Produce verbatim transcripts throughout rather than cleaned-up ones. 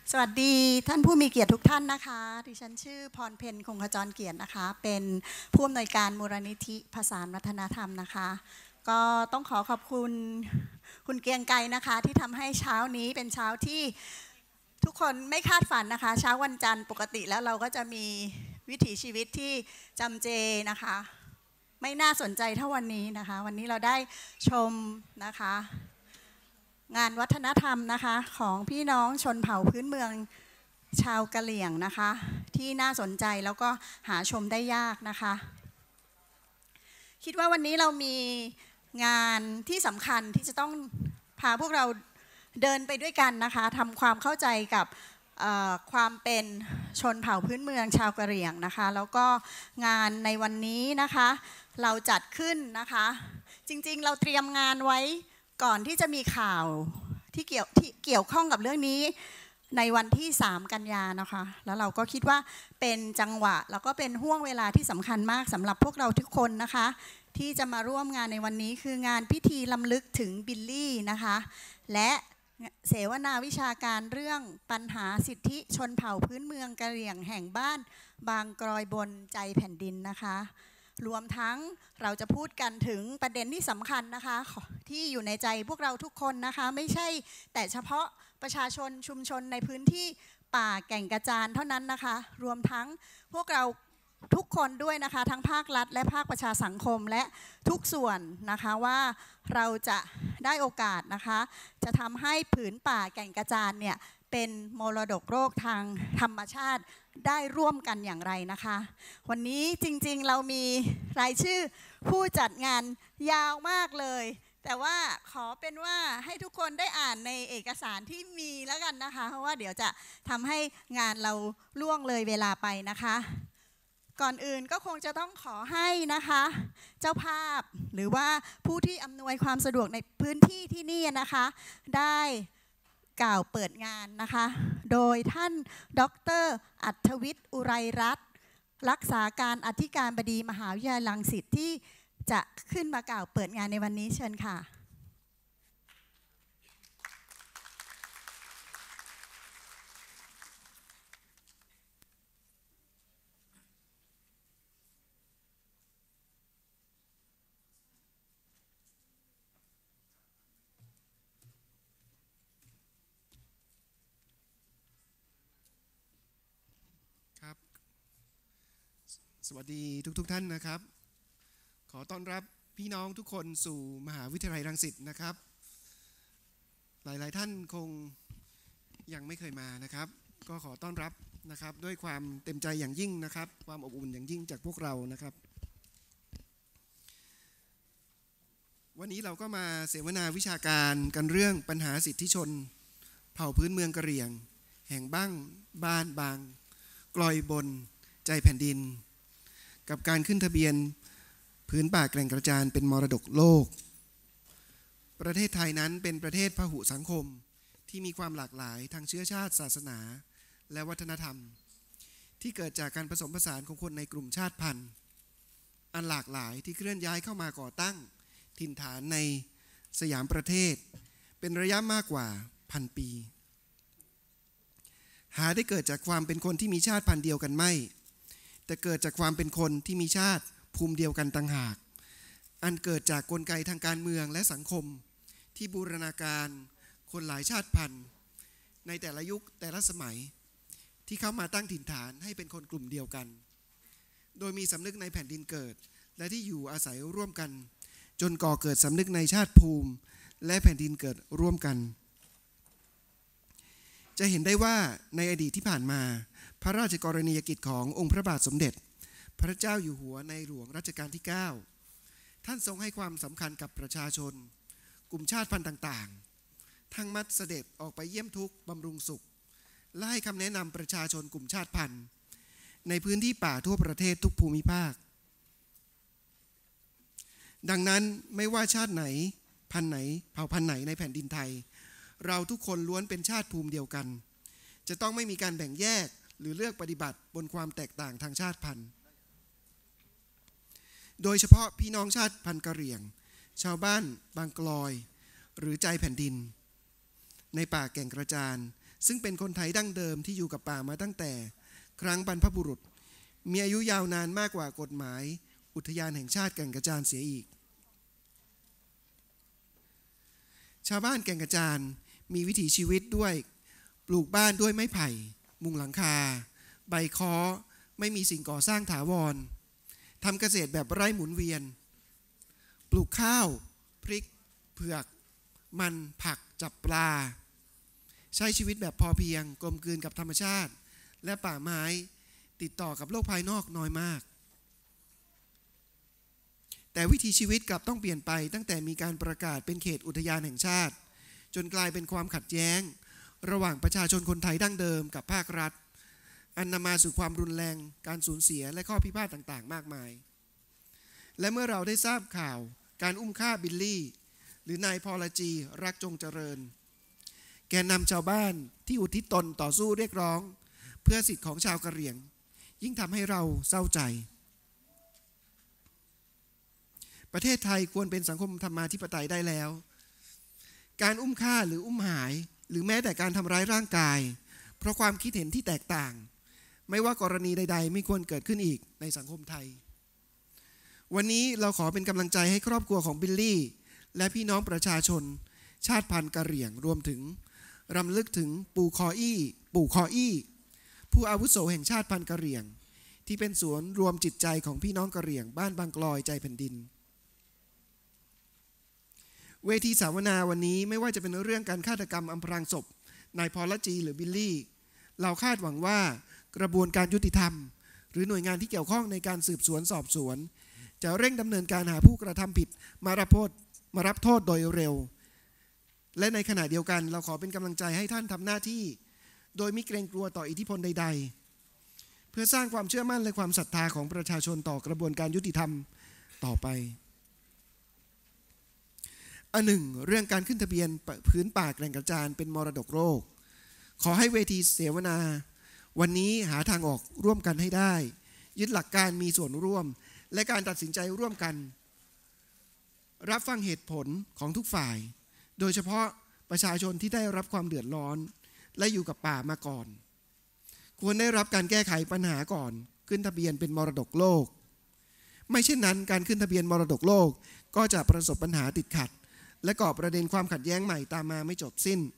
สวัสดีท่านผู้มีเกียรติทุกท่านนะคะดิฉันชื่อพรเพ็ญคงขจรเกียรตินะคะเป็นผู้อำนวยการมูลนิธิผสานวัฒนธรรมนะคะก็ต้องขอขอบคุณคุณเกียงไกรนะคะที่ทำให้เช้านี้เป็นเช้าที่ทุกคนไม่คาดฝันนะคะเช้าวันจันทร์ปกติแล้วเราก็จะมีวิถีชีวิตที่จำเจนะคะไม่น่าสนใจเท่าวันนี้นะคะวันนี้เราได้ชมนะคะงานวัฒนธรรมนะคะของพี่น้องชนเผ่าพื้นเมืองชาวกะเหรี่ยงนะคะที่น่าสนใจแล้วก็หาชมได้ยากนะคะคิดว่าวันนี้เรามีงานที่สำคัญที่จะต้องพาพวกเราเดินไปด้วยกันนะคะทำความเข้าใจกับความเป็นชนเผ่าพื้นเมืองชาวกะเหรี่ยงนะคะแล้วก็งานในวันนี้นะคะเราจัดขึ้นนะคะจริงๆเราเตรียมงานไว้ก่อนที่จะมีข่าวที่เกี่ยวที่เกี่ยวข้องกับเรื่องนี้ในวันที่สามกันยานะคะแล้วเราก็คิดว่าเป็นจังหวะแล้วก็เป็นห่วงเวลาที่สำคัญมากสำหรับพวกเราทุกคนนะคะที่จะมาร่วมงานในวันนี้คืองานพิธีรำลึกถึงบิลลี่นะคะและเสวนาวิชาการเรื่องปัญหาสิทธิชนเผ่าพื้นเมืองกะเหรี่ยงแห่งบ้านบางกรอยบนใจแผ่นดินนะคะรวมทั้งเราจะพูดกันถึงประเด็นที่สำคัญนะคะที่อยู่ในใจพวกเราทุกคนนะคะไม่ใช่แต่เฉพาะประชาชนชุมชนในพื้นที่ป่าแก่งกระจานเท่านั้นนะคะรวมทั้งพวกเราทุกคนด้วยนะคะทั้งภาครัฐและภาคประชาสังคมและทุกส่วนนะคะว่าเราจะได้โอกาสนะคะจะทำให้ผืนป่าแก่งกระจานเนี่ยเป็นมรดกโลกทางธรรมชาติได้ร่วมกันอย่างไรนะคะวันนี้จริงๆเรามีรายชื่อผู้จัดงานยาวมากเลยแต่ว่าขอเป็นว่าให้ทุกคนได้อ่านในเอกสารที่มีแล้วกันนะคะเพราะว่าเดี๋ยวจะทำให้งานเราล่วงเลยเวลาไปนะคะก่อนอื่นก็คงจะต้องขอให้นะคะเจ้าภาพหรือว่าผู้ที่อำนวยความสะดวกในพื้นที่ที่นี่นะคะได้กล่าวเปิดงานนะคะโดยท่านดร.อัธวิทย์อุไรรัตน์รักษาการอธิการบดีมหาวิทยาลัยรังสิตที่จะขึ้นมากล่าวเปิดงานในวันนี้เชิญค่ะครับสวัสดีทุกๆ ท, ท่านนะครับขอต้อนรับพี่น้องทุกคนสู่มหาวิทยาลัยรังสิตนะครับหลายๆท่านคงยังไม่เคยมานะครับก็ขอต้อนรับนะครับด้วยความเต็มใจอย่างยิ่งนะครับความอบอุ่นอย่างยิ่งจากพวกเรานะครับวันนี้เราก็มาเสวนาวิชาการกันเรื่องปัญหาสิทธิชนเผ่าพื้นเมืองกะเหรี่ยงแห่งบ้างบ้านบางกลอยบนใจแผ่นดินกับการขึ้นทะเบียนพื้นป่าแก่งกระจานเป็นมรดกโลกประเทศไทยนั้นเป็นประเทศพหุสังคมที่มีความหลากหลายทางเชื้อชาติศาสนาและวัฒนธรรมที่เกิดจากการผสมผสานของคนในกลุ่มชาติพันธุ์อันหลากหลายที่เคลื่อนย้ายเข้ามาก่อตั้งถิ่นฐานในสยามประเทศเป็นระยะมากกว่าพันปีหาได้เกิดจากความเป็นคนที่มีชาติพันธุ์เดียวกันไม่แต่เกิดจากความเป็นคนที่มีชาติภูมิเดียวกันต่างหากอันเกิดจากกลไกทางการเมืองและสังคมที่บูรณาการคนหลายชาติพันธุ์ในแต่ละยุคแต่ละสมัยที่เข้ามาตั้งถิ่นฐานให้เป็นคนกลุ่มเดียวกันโดยมีสำนึกในแผ่นดินเกิดและที่อยู่อาศัยร่วมกันจนก่อเกิดสำนึกในชาติภูมิและแผ่นดินเกิดร่วมกันจะเห็นได้ว่าในอดีตที่ผ่านมาพระราชกรณียกิจขององค์พระบาทสมเด็จพระเจ้าอยู่หัวในหลวงรัชกาลที่เก้าท่านทรงให้ความสำคัญกับประชาชนกลุ่มชาติพันธุ์ต่างๆทั้งมัดเสด็จออกไปเยี่ยมทุกข์บำรุงสุขและให้คำแนะนำประชาชนกลุ่มชาติพันธุ์ในพื้นที่ป่าทั่วประเทศทุกภูมิภาคดังนั้นไม่ว่าชาติไหนพันธุ์ไหนเผ่าพันธุ์ไหนในแผ่นดินไทยเราทุกคนล้วนเป็นชาติภูมิเดียวกันจะต้องไม่มีการแบ่งแยกหรือเลือกปฏิบัติบนความแตกต่างทางชาติพันธุ์โดยเฉพาะพี่น้องชาติพันธุ์กะเหรี่ยงชาวบ้านบางกลอยหรือใจแผ่นดินในป่าแก่งกระจานซึ่งเป็นคนไทยดั้งเดิมที่อยู่กับป่ามาตั้งแต่ครั้งบรรพบุรุษมีอายุยาวนานมากกว่ากฎหมายอุทยานแห่งชาติแก่งกระจานเสียอีกชาวบ้านแก่งกระจานมีวิถีชีวิตด้วยปลูกบ้านด้วยไม้ไผ่มุงหลังคาใบค้อไม่มีสิ่งก่อสร้างถาวรทำเกษตรแบบไร่หมุนเวียนปลูกข้าวพริกเผือกมันผักจับปลาใช้ชีวิตแบบพอเพียงกลมกลืนกับธรรมชาติและป่าไม้ติดต่อกับโลกภายนอกน้อยมากแต่วิถีชีวิตกลับต้องเปลี่ยนไปตั้งแต่มีการประกาศเป็นเขตอุทยานแห่งชาติจนกลายเป็นความขัดแย้งระหว่างประชาชนคนไทยดั้งเดิมกับภาครัฐอันนำมาสู่ความรุนแรงการสูญเสียและข้อพิพาทต่างๆมากมายและเมื่อเราได้ทราบข่าวการอุ้มฆ่าบิลลี่หรือนายพอลจีรักจงเจริญแกนนำชาวบ้านที่อุทิศตนต่อสู้เรียกร้องเพื่อสิทธิของชาวกะเหรี่ยงยิ่งทำให้เราเศร้าใจประเทศไทยควรเป็นสังคมธรรมาธิปไตยได้แล้วการอุ้มฆ่าหรืออุ้มหายหรือแม้แต่การทำร้ายร่างกายเพราะความคิดเห็นที่แตกต่างไม่ว่ากรณีใดๆไม่ควรเกิดขึ้นอีกในสังคมไทยวันนี้เราขอเป็นกำลังใจให้ครอบครัวของบิลลี่และพี่น้องประชาชนชาติพันธุ์กะเหรี่ยงรวมถึงรำลึกถึงปู่คออี้ปู่คออี้ผู้อาวุโสแห่งชาติพันธุ์กะเหรี่ยงที่เป็นศูนย์รวมจิตใจของพี่น้องกะเหรี่ยงบ้านบางกลอยใจแผ่นดินเวทีสัมมนาวันนี้ไม่ว่าจะเป็นเรื่องการฆาตกรรมอำพรางศพนายพอลจีหรือบิลลี่เราคาดหวังว่ากระบวนการยุติธรรมหรือหน่วยงานที่เกี่ยวข้องในการสืบสวนสอบสวนจะเร่งดำเนินการหาผู้กระทำผิดมารับโทษมารับโทษโดยเร็วและในขณะเดียวกันเราขอเป็นกำลังใจให้ท่านทำหน้าที่โดยไม่เกรงกลัวต่ออิทธิพลใดๆเพื่อสร้างความเชื่อมั่นและความศรัทธาของประชาชนต่อกระบวนการยุติธรรมต่อไปอันหนึ่งเรื่องการขึ้นทะเบียนพื้นป่าแก่งกระจานเป็นมรดกโลกขอให้เวทีเสวนาวันนี้หาทางออกร่วมกันให้ได้ยึดหลักการมีส่วนร่วมและการตัดสินใจร่วมกันรับฟังเหตุผลของทุกฝ่ายโดยเฉพาะประชาชนที่ได้รับความเดือดร้อนและอยู่กับป่ามาก่อนควรได้รับการแก้ไขปัญหาก่อนขึ้นทะเบียนเป็นมรดกโลกไม่เช่นนั้นการขึ้นทะเบียนมรดกโลกก็จะประสบปัญหาติดขัดและก่อประเด็นความขัดแย้งใหม่ตามมาไม่จบสิ้น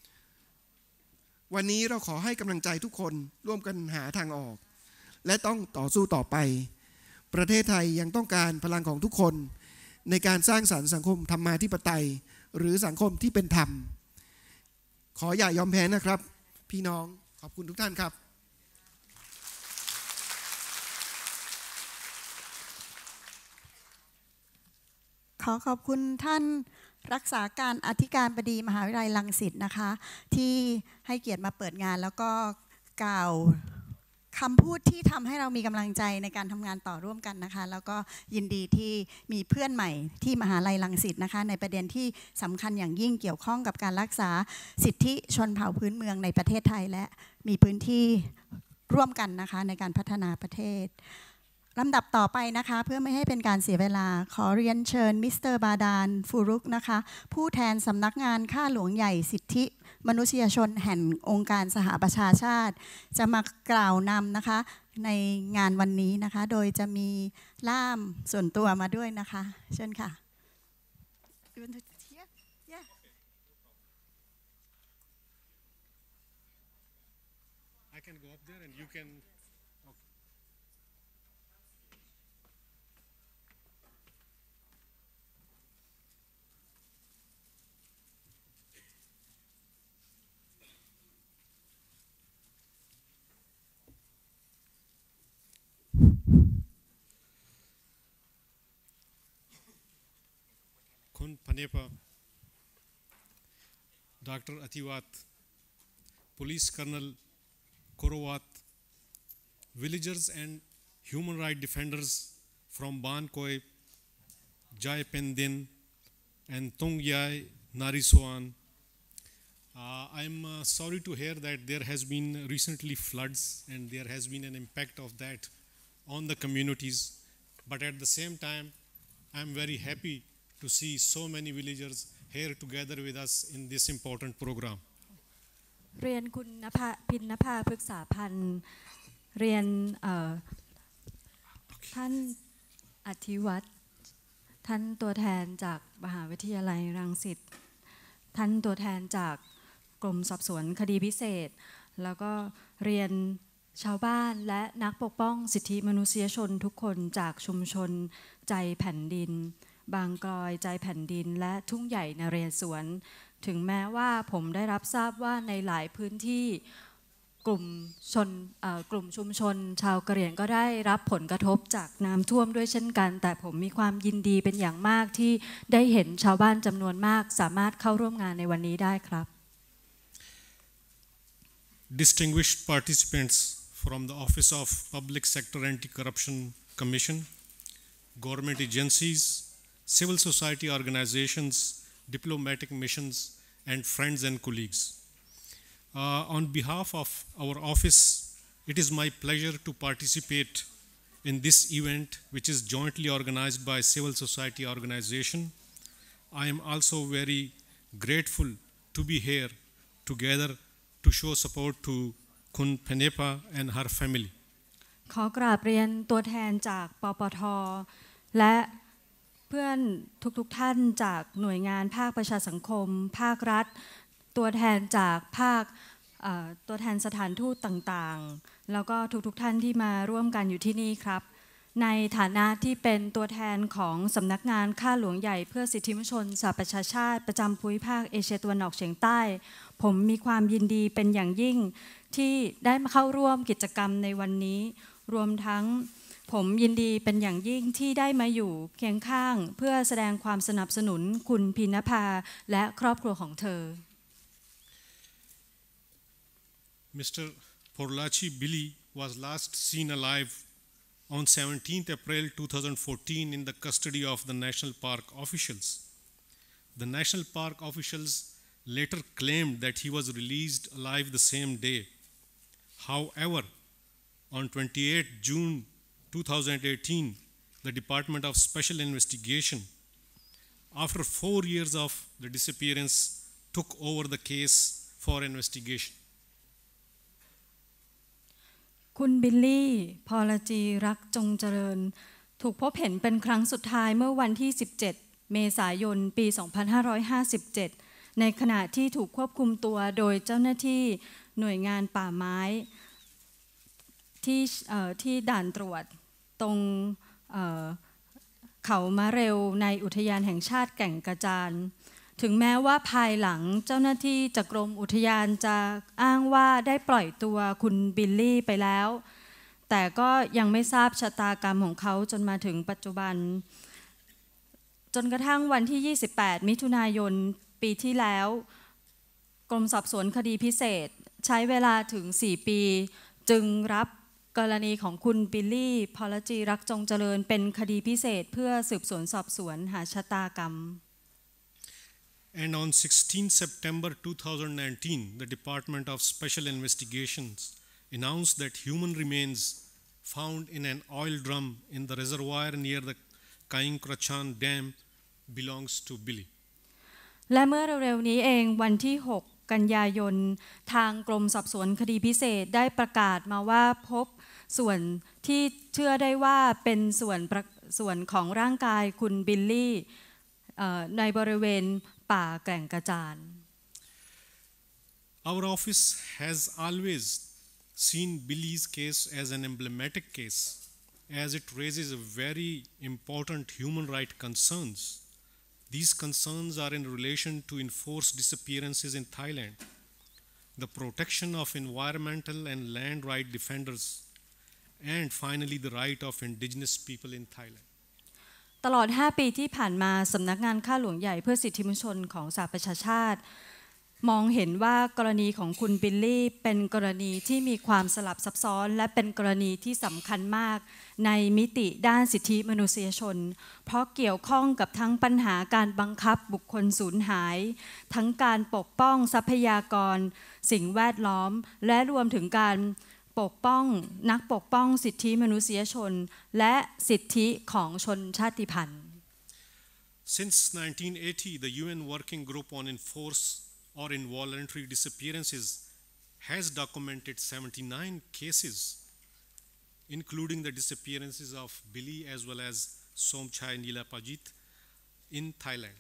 วันนี้เราขอให้กำลังใจทุกคนร่วมกันหาทางออกและต้องต่อสู้ต่อไปประเทศไทยยังต้องการพลังของทุกคนในการสร้างสรรค์สังคมธรรมาธิปไตยหรือสังคมที่เป็นธรรมขออย่ายอมแพ้นะครับพี่น้องขอบคุณทุกท่านครับขอขอบคุณท่านรักษาการอธิการบดีมหาวิทยาลัยรังสิตนะคะที่ให้เกียรติมาเปิดงานแล้วก็กล่าวคำพูดที่ทำให้เรามีกำลังใจในการทำงานต่อร่วมกันนะคะแล้วก็ยินดีที่มีเพื่อนใหม่ที่มหาลัยรังสิตนะคะในประเด็นที่สำคัญอย่างยิ่งเกี่ยวข้องกับการรักษาสิทธิชนเผ่าพื้นเมืองในประเทศไทยและมีพื้นที่ร่วมกันนะคะในการพัฒนาประเทศลำดับต่อไปนะคะเพื่อไม่ให้เป็นการเสียเวลาขอเรียนเชิญมิสเตอร์บาดาลฟูรุกนะคะผู้แทนสำนักงานข้าหลวงใหญ่สิทธิมนุษยชนแห่งองค์การสหประชาชาติจะมากล่าวนำนะคะในงานวันนี้นะคะโดยจะมีล่ามส่วนตัวมาด้วยนะคะเชิญค่ะ I can go up there and you can Khun Phanepa, Doctor Athiwat, Police Colonel Korowat, villagers and human rights defenders from Ban Koi, Jai Pendin, and Tung Yai Nariswan. Uh, I'm uh, sorry to hear that there has been recently floods and there has been an impact of that on the communities. But at the same time, I'm very happy to see so many villagers here together with us in this important program. เรียนคุณณภาพินณภาพฤกษาพันธ์เรียนท่านอธิวัฒน์ท่านตัวแทนจากมหาวิทยาลัยรังสิตท่านตัวแทนจากกรมสอบสวนคดีพิเศษแล้วก็เรียนชาวบ้านและนักปกป้องสิทธิมนุษยชนทุกคนจากชุมชนใจแผ่นดินบางกลอยใจแผ่นดินและทุ่งใหญ่นเรศวรถึงแม้ว่าผมได้รับทราบว่าในหลายพื้นที่กลุ่มชนกลุ่มชุมชนชาวกะเหรี่ยงก็ได้รับผลกระทบจากน้ำท่วมด้วยเช่นกันแต่ผมมีความยินดีเป็นอย่างมากที่ได้เห็นชาวบ้านจำนวนมากสามารถเข้าร่วมงานในวันนี้ได้ครับ Distinguished participants from the Office of Public Sector Anti-Corruption Commission, government agencies, civil society organizations, diplomatic missions, and friends and colleagues. Uh, on behalf of our office, it is my pleasure to participate in this event, which is jointly organized by civil society organization. I am also very grateful to be here together to show support to Khun Phenepa and her family. ขอกราบเรียนตัวแทนจากปปท.และเพื่อนทุกๆท่านจากหน่วยงานภาคประชาสังคมภาครัฐตัวแทนจากภาคตัวแทนสถานทูตต่างๆแล้วก็ทุกๆท่านที่มาร่วมกันอยู่ที่นี่ครับในฐานะที่เป็นตัวแทนของสำนักงานข้าหลวงใหญ่เพื่อสิทธิมนุษยชนสหประชาชาติประจำภูมิภาคเอเชียตะวันออกเฉียงใต้ผมมีความยินดีเป็นอย่างยิ่งที่ได้มาเข้าร่วมกิจกรรมในวันนี้รวมทั้งผมยินดีเป็นอย่างยิ่งที่ได้มาอยู่เคียงข้างเพื่อแสดงความสนับสนุนคุณพินภาและครอบครัวของเธอ Mister Porlachi Billy was last seen alive on seventeenth April two thousand fourteen in the custody of the National Park officials. The National Park officials later claimed that he was released alive the same day. However, on twenty-eighth June two thousand eighteen, the Department of Special Investigation, after four years of the disappearance, took over the case for investigation. คุณบิลลี่พรจีรักจงเจริญถูกพบเห็นเป็นครั้งสุดท้ายเมื่อวันที่สิบเจ็ดเมษายนปีสองพันห้าร้อยห้าสิบเจ็ดในขณะที่ถูกควบคุมตัวโดยเจ้าหน้าที่หน่วยงานป่าไม้ที่ที่ด่านตรวจตรงเขามะเร็วในอุทยานแห่งชาติแก่งกระจานถึงแม้ว่าภายหลังเจ้าหน้าที่จากกรมอุทยานจะอ้างว่าได้ปล่อยตัวคุณบิลลี่ไปแล้วแต่ก็ยังไม่ทราบชะตากรรมของเขาจนมาถึงปัจจุบันจนกระทั่งวันที่ยี่สิบแปดมิถุนายนปีที่แล้วกรมสอบสวนคดีพิเศษใช้เวลาถึงสี่ปีจึงรับกรณีของคุณบิลลี่พรจีรักจงเจริญเป็นคดีพิเศษเพื่อสืบสวนสอบสวนหาชะตากรรม And on sixteenth September two thousand nineteen, the Department of Special Investigations announced that human remains found in an oil drum in the reservoir near the Kaing Krachan Dam belongs to Billy. และเมื่อเร็วๆนี้เองวันที่หกกันยายนทางกรมสอบสวนคดีพิเศษได้ประกาศมาว่าพบส่วนที่เชื่อได้ว่าเป็นส่วนส่วนของร่างกายคุณบิลลี่ในบริเวณป่าแก่งกระจาน Our office has always seen Billy's case as an emblematic case, as it raises a very important human rights concerns. These concerns are in relation to enforced disappearances in Thailand, the protection of environmental and land right defenders, and finally the right of indigenous people in Thailand. ตลอดห้าปีที่ผ่านมาสำนักงานข้าหลวงใหญ่เพื่อสิทธิมนุษยชนของสหประชาชาติมองเห็นว่ากรณีของคุณบิลลี่เป็นกรณีที่มีความสลับซับซ้อนและเป็นกรณีที่สำคัญมากในมิติด้านสิทธิมนุษยชนเพราะเกี่ยวข้องกับทั้งปัญหาการบังคับบุคคลสูญหายทั้งการปกป้องทรัพยากรสิ่งแวดล้อมและรวมถึงการปกป้องนักปกป้องสิทธิมนุษยชนและสิทธิของชนชาติพันธุ์ Since nineteen eighty, the U N Working Group on Enforced or Involuntary Disappearances has documented seventy-nine cases, including the disappearances of Billy as well as Somchai Nilapajit in Thailand.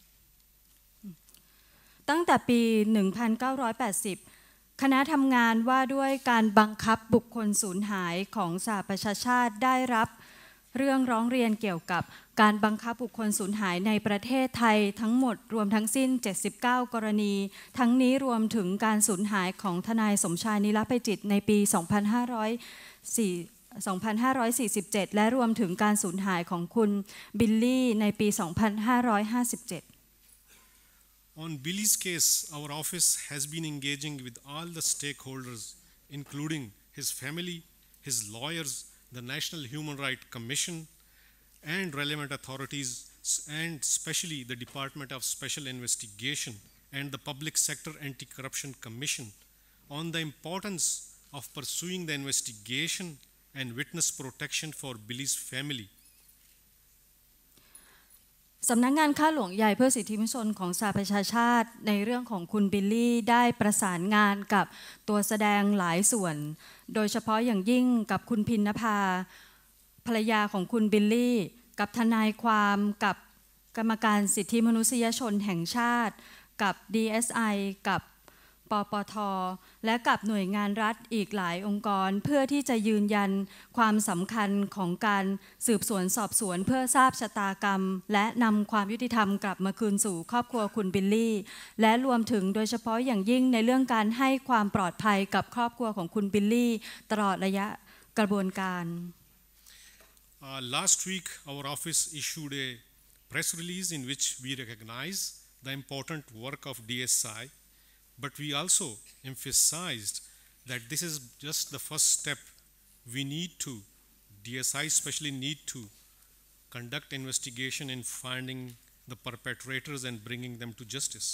ตั้งแต่ปี หนึ่งพันเก้าร้อยแปดสิบ คณะทำงานว่าด้วยการบังคับบุคคลสูญหายของสหประชาชาติได้รับเรื่องร้องเรียนเกี่ยวกับการบังคับบุคคลสูญหายในประเทศไทยทั้งหมดรวมทั้งสิ้นเจ็ดสิบเก้ากรณีทั้งนี้รวมถึงการสูญหายของทนายสมชายนิรภัยจิตในปี สองพันห้าร้อยสี่สิบเจ็ด และรวมถึงการสูญหายของคุณบิลลี่ในปี สองพันห้าร้อยห้าสิบเจ็ด On Billy's case, our office has been engaging with all the stakeholders, including his family, his lawyers, the National Human Rights Commission, and relevant authorities, and especially the Department of Special Investigation and the Public Sector Anti-Corruption Commission, on the importance of pursuing the investigation and witness protection for Billy's family. สำนักงานข้าหลวงใหญ่เพื่อสิทธิมนุษยชนของสหประชาชาติในเรื่องของคุณบิลลี่ได้ประสานงานกับตัวแสดงหลายส่วนโดยเฉพาะอย่างยิ่งกับคุณพินนภาภรรยาของคุณบิลลี่กับทนายความกับกรรมการสิทธิมนุษยชนแห่งชาติกับ ดี เอส ไอ กับปปท.และกับหน่วยงานรัฐอีกหลายองค์กรเพื่อที่จะยืนยันความสำคัญของการสืบสวนสอบสวนเพื่อทราบชะตากรรมและนำความยุติธรรมกลับมาคืนสู่ครอบครัวคุณบิลลี่และรวมถึงโดยเฉพาะอย่างยิ่งในเรื่องการให้ความปลอดภัยกับครอบครัวของคุณบิลลี่ตลอดระยะกระบวนการ uh, Last week our office issued a press release in which we recognize the important work of ดี เอส ไอBut we also emphasized that this is just the first step. We need to, ดี เอส ไอ especially need to conduct investigation in finding the perpetrators and bringing them to justice.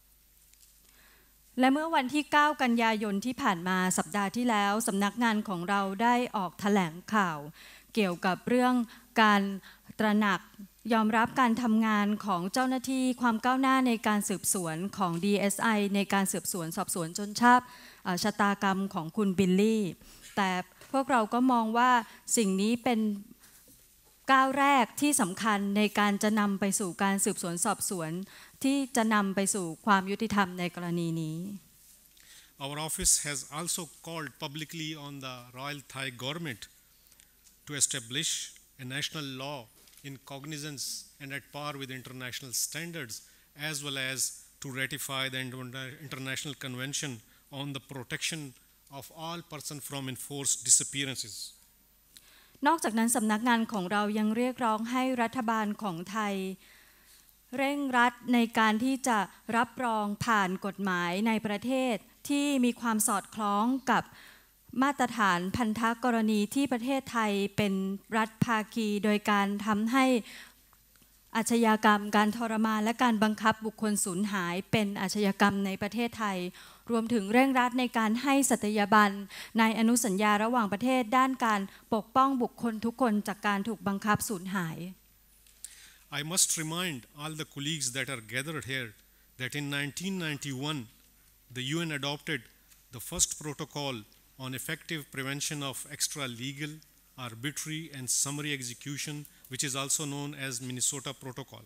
และเมื่อวันที่ เก้า กันยายนที่ผ่านมาสัปดาห์ที่แล้วสำนักงานของเราได้ออกแถลงข่าวเกี่ยวกับเรื่องการตระหนักยอมรับการทำงานของเจ้าหน้าที่ความก้าวหน้าในการสืบสวนของ ดี เอส ไอ ในการสืบสวนสอบสวนจนทราบชะตากรรมของคุณบิลลี่แต่พวกเราก็มองว่าสิ่งนี้เป็นก้าวแรกที่สำคัญในการจะนำไปสู่การสืบสวนสอบสวนที่จะนำไปสู่ความยุติธรรมในกรณีนี้ Our office has also called publicly on the Royal Thai government to establish a national law in cognizance and at par with international standards, as well as to ratify the International Convention on the protection of all persons from enforced disappearances. นอกจากนั้นสำนักงานของเรายังเรียกร้องให้รัฐบาลของไทยเร่งรัดในการที่จะรับรองผ่านกฎหมายในประเทศที่มีความสอดคล้องกับมาตรฐานพันธกรณีที่ประเทศไทยเป็นรัฐภาคีโดยการทำให้อาชญากรรมการทรมานและการบังคับบุคคลสูญหายเป็นอาชญากรรมในประเทศไทยรวมถึงเร่งรัดในการให้สัตยาบันในอนุสัญญาระหว่างประเทศด้านการปกป้องบุคคลทุกคนจากการถูกบังคับสูญหาย I must remind all the colleagues that are gathered here that in nineteen ninety-one the U N adopted the first protocol on effective prevention of extra-legal, arbitrary and summary execution, which is also known as Minnesota Protocol.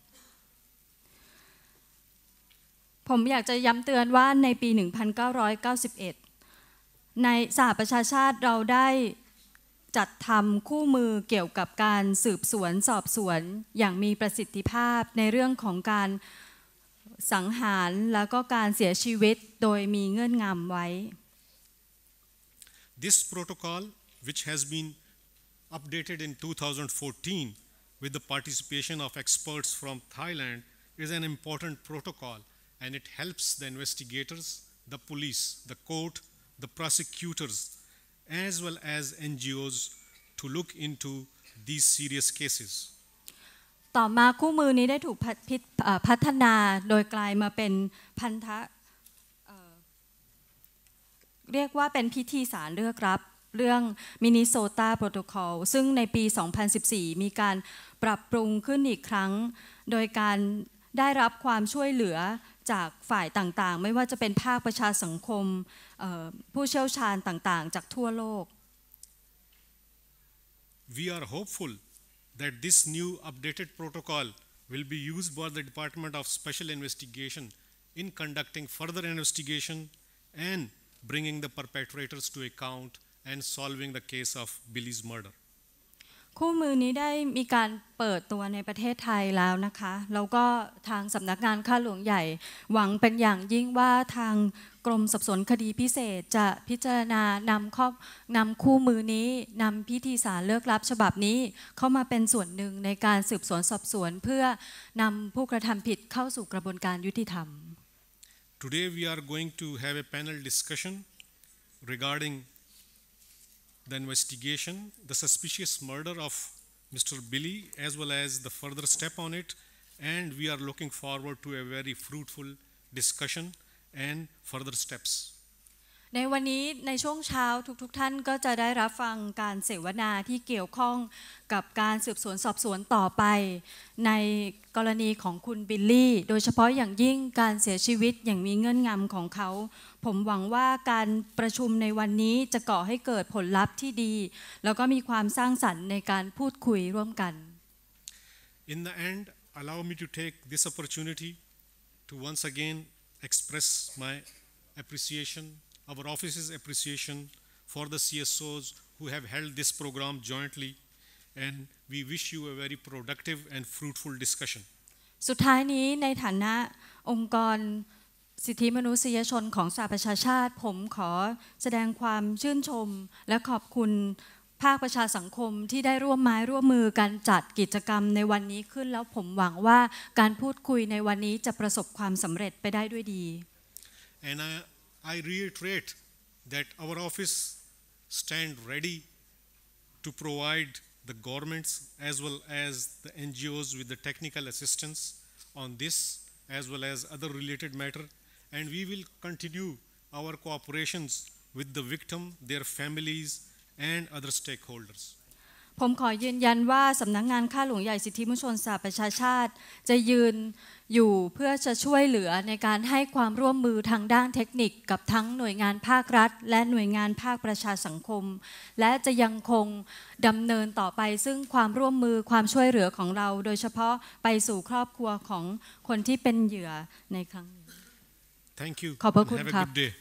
ผมอยากจะย้ำเตือนว่าในปี หนึ่งพันเก้าร้อยเก้าสิบเอ็ด ในสหประชาชาติเราได้จัดทำคู่มือเกี่ยวกับการสืบสวนสอบสวนอย่างมีประสิทธิภาพในเรื่องของการสังหารแล้วก็การเสียชีวิตโดยมีเงื่อนงำไว้ This protocol, which has been updated in two thousand fourteen with the participation of experts from Thailand, is an important protocol and it helps the investigators, the police, the court, the prosecutors, as well as N G Os to look into these serious cases. ต่อมาคู่มือนี้ได้ถูกพัฒนาโดยกลายมาเป็นพันธะเรียกว่าเป็นพิธีสารเลือกรับเรื่อง Minnesota Protocol ซึ่งในปี สองพันสิบสี่ มีการปรับปรุงขึ้นอีกครั้งโดยการได้รับความช่วยเหลือจากฝ่ายต่างๆไม่ว่าจะเป็นภาคประชาสังคมผู้เชี่ยวชาญต่างๆจากทั่วโลก We are hopeful that this new updated protocol will be used by the Department of Special Investigation in conducting further investigation and bringing the perpetrators to account and solving the case of Billy's murder. คู่มือนี้ได้มีการเปิดตัวในประเทศไทยแล้วนะคะแล้วก็ทางสำนักงานข้าหลวงใหญ่หวังเป็นอย่างยิ่งว่าทางกรมสอบสวนคดีพิเศษจะพิจารณานำข้อนำคู่มือนี้นำพิธีสารเลิกลับฉบับนี้เข้ามาเป็นส่วนหนึ่งในการสืบสวนสอบสวนเพื่อนำผู้กระทำผิดเข้าสู่กระบวนการยุติธรรม Today we are going to have a panel discussion regarding the investigation, the suspicious murder of Mister Billy, as well as the further step on it, and we are looking forward to a very fruitful discussion and further steps. ในวันนี้ในช่วงเช้าทุกๆ ท่านก็จะได้รับฟังการเสวนาที่เกี่ยวข้องกับการสืบสวนสอบสวนต่อไปในกรณีของคุณบิลลี่โดยเฉพาะอย่างยิ่งการเสียชีวิตอย่างมีเงื่อนงำของเขาผมหวังว่าการประชุมในวันนี้จะก่อให้เกิดผลลัพธ์ที่ดีแล้วก็มีความสร้างสรรค์ในการพูดคุยร่วมกัน In the end, allow me to take this opportunity to once again express my appreciation, our office's appreciation for the C S Os who have held this program jointly, and we wish you a very productive and fruitful discussion. สุดท้ายนี้ในฐานะองค์กรสิทธิมนุษยชนของสหประชาชาติผมขอแสดงความชื่นชมและขอบคุณภาคประชาสังคมที่ได้ร่วมไม้ร่วมมือกันจัดกิจกรรมในวันนี้ขึ้นแล้วผมหวังว่าการพูดคุยในวันนี้จะประสบความสำเร็จไปได้ด้วยดี And I, I reiterate that our office stand ready to provide the governments as well as the N G Os with the technical assistance on this as well as other related matter, and we will continue our cooperations with the victim, their families, and other stakeholders. ผมขอยืนยันว่าสำนักงานข้าหลวงใหญ่สิทธิมนุษยชนสหประชาชาติจะยืนอยู่เพื่อจะช่วยเหลือในการให้ความร่วมมือทางด้านเทคนิคกับทั้งหน่วยงานภาครัฐและหน่วยงานภาคประชาสังคมและจะยังคงดำเนินต่อไปซึ่งความร่วมมือความช่วยเหลือของเราโดยเฉพาะไปสู่ครอบครัวของคนที่เป็นเหยื่อในครั้งนี้ Thank you. ขอบพระคุณ Have a ครับ good day.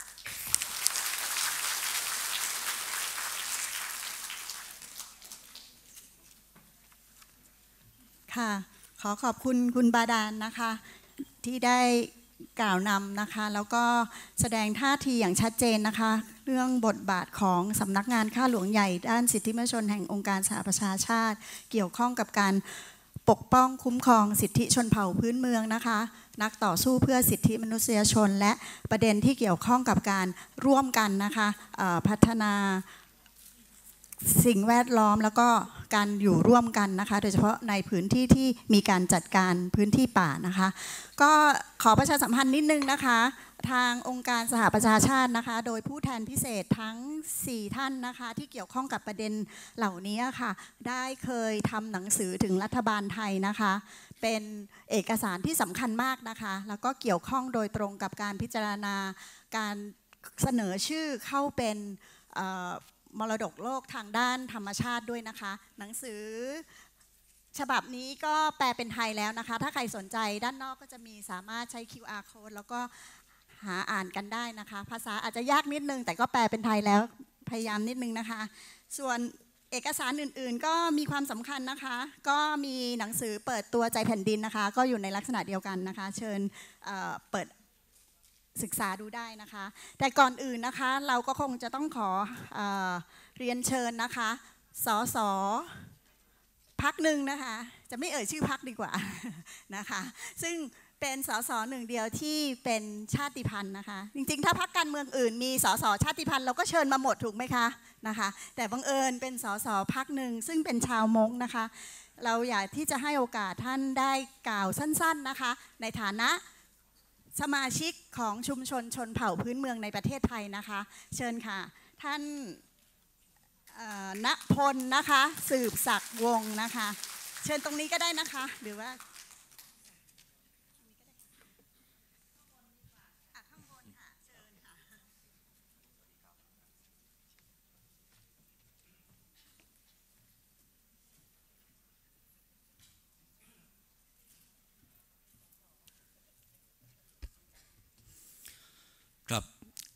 ค่ะขอขอบคุณคุณบาดาลนะคะที่ได้กล่าวนำนะคะแล้วก็แสดงท่าทีอย่างชัดเจนนะคะเรื่องบทบาทของสำนักงานข้าหลวงใหญ่ด้านสิทธิมนุษยชนแห่งองค์การสหประชาชาติเกี่ยวข้องกับการปกป้องคุ้มครองสิทธิชนเผ่าพื้นเมืองนะคะนักต่อสู้เพื่อสิทธิมนุษยชนและประเด็นที่เกี่ยวข้องกับการร่วมกันนะคะพัฒนาสิ่งแวดล้อมแล้วก็การอยู่ร่วมกันนะคะโดยเฉพาะในพื้นที่ที่มีการจัดการพื้นที่ป่านะคะก็ขอประชาสัมพันธ์นิดนึงนะคะทางองค์การสหประชาชาตินะคะโดยผู้แทนพิเศษทั้งสี่ท่านนะคะที่เกี่ยวข้องกับประเด็นเหล่านี้ค่ะได้เคยทำหนังสือถึงรัฐบาลไทยนะคะเป็นเอกสารที่สำคัญมากนะคะแล้วก็เกี่ยวข้องโดยตรงกับการพิจารณาการเสนอชื่อเข้าเป็นมรดกโลกทางด้านธรรมชาติด้วยนะคะหนังสือฉบับนี้ก็แปลเป็นไทยแล้วนะคะถ้าใครสนใจด้านนอกก็จะมีสามารถใช้ คิว อาร์ code แล้วก็หาอ่านกันได้นะคะภาษาอาจจะยากนิดนึงแต่ก็แปลเป็นไทยแล้วพยายามนิดนึงนะคะส่วนเอกสารอื่นๆก็มีความสำคัญนะคะก็มีหนังสือเปิดตัวใจแผ่นดินนะคะก็อยู่ในลักษณะเดียวกันนะคะเชิญเปิดศึกษาดูได้นะคะแต่ก่อนอื่นนะคะเราก็คงจะต้องขอเอ่อเรียนเชิญนะคะสสพรรคหนึ่งนะคะจะไม่เอ่ยชื่อพรรคดีกว่านะคะซึ่งเป็นสสหนึ่งเดียวที่เป็นชาติพันธุ์นะคะจริงๆถ้าพรรคการเมืองอื่นมีสสชาติพันธุ์เราก็เชิญมาหมดถูกไหมคะนะคะแต่บังเอิญเป็นสสพรรคหนึ่งซึ่งเป็นชาวม้งนะคะเราอยากที่จะให้โอกาสท่านได้กล่าวสั้นๆนะคะในฐานะสมาชิกของชุมชนชนเผ่าพื้นเมืองในประเทศไทยนะคะเชิญค่ะท่านณพลนะคะสืบศักดิ์วงศ์นะคะเชิญตรงนี้ก็ได้นะคะหรือว่า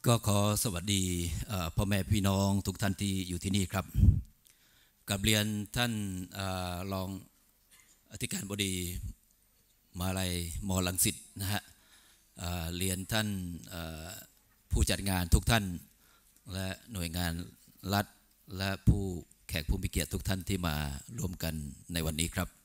ก็ขอสวัสดีพ่อแม่พี่น้องทุกท่านที่อยู่ที่นี่ครับกับเรียนท่านรองอธิการบดีมหาวิทยาลัยมอรังสิตนะฮะเรียนท่านผู้จัดงานทุกท่านและหน่วยงานรัฐและผู้แขกผู้มีเกียรติทุกท่านที่มาร่วมกันในวันนี้ครับ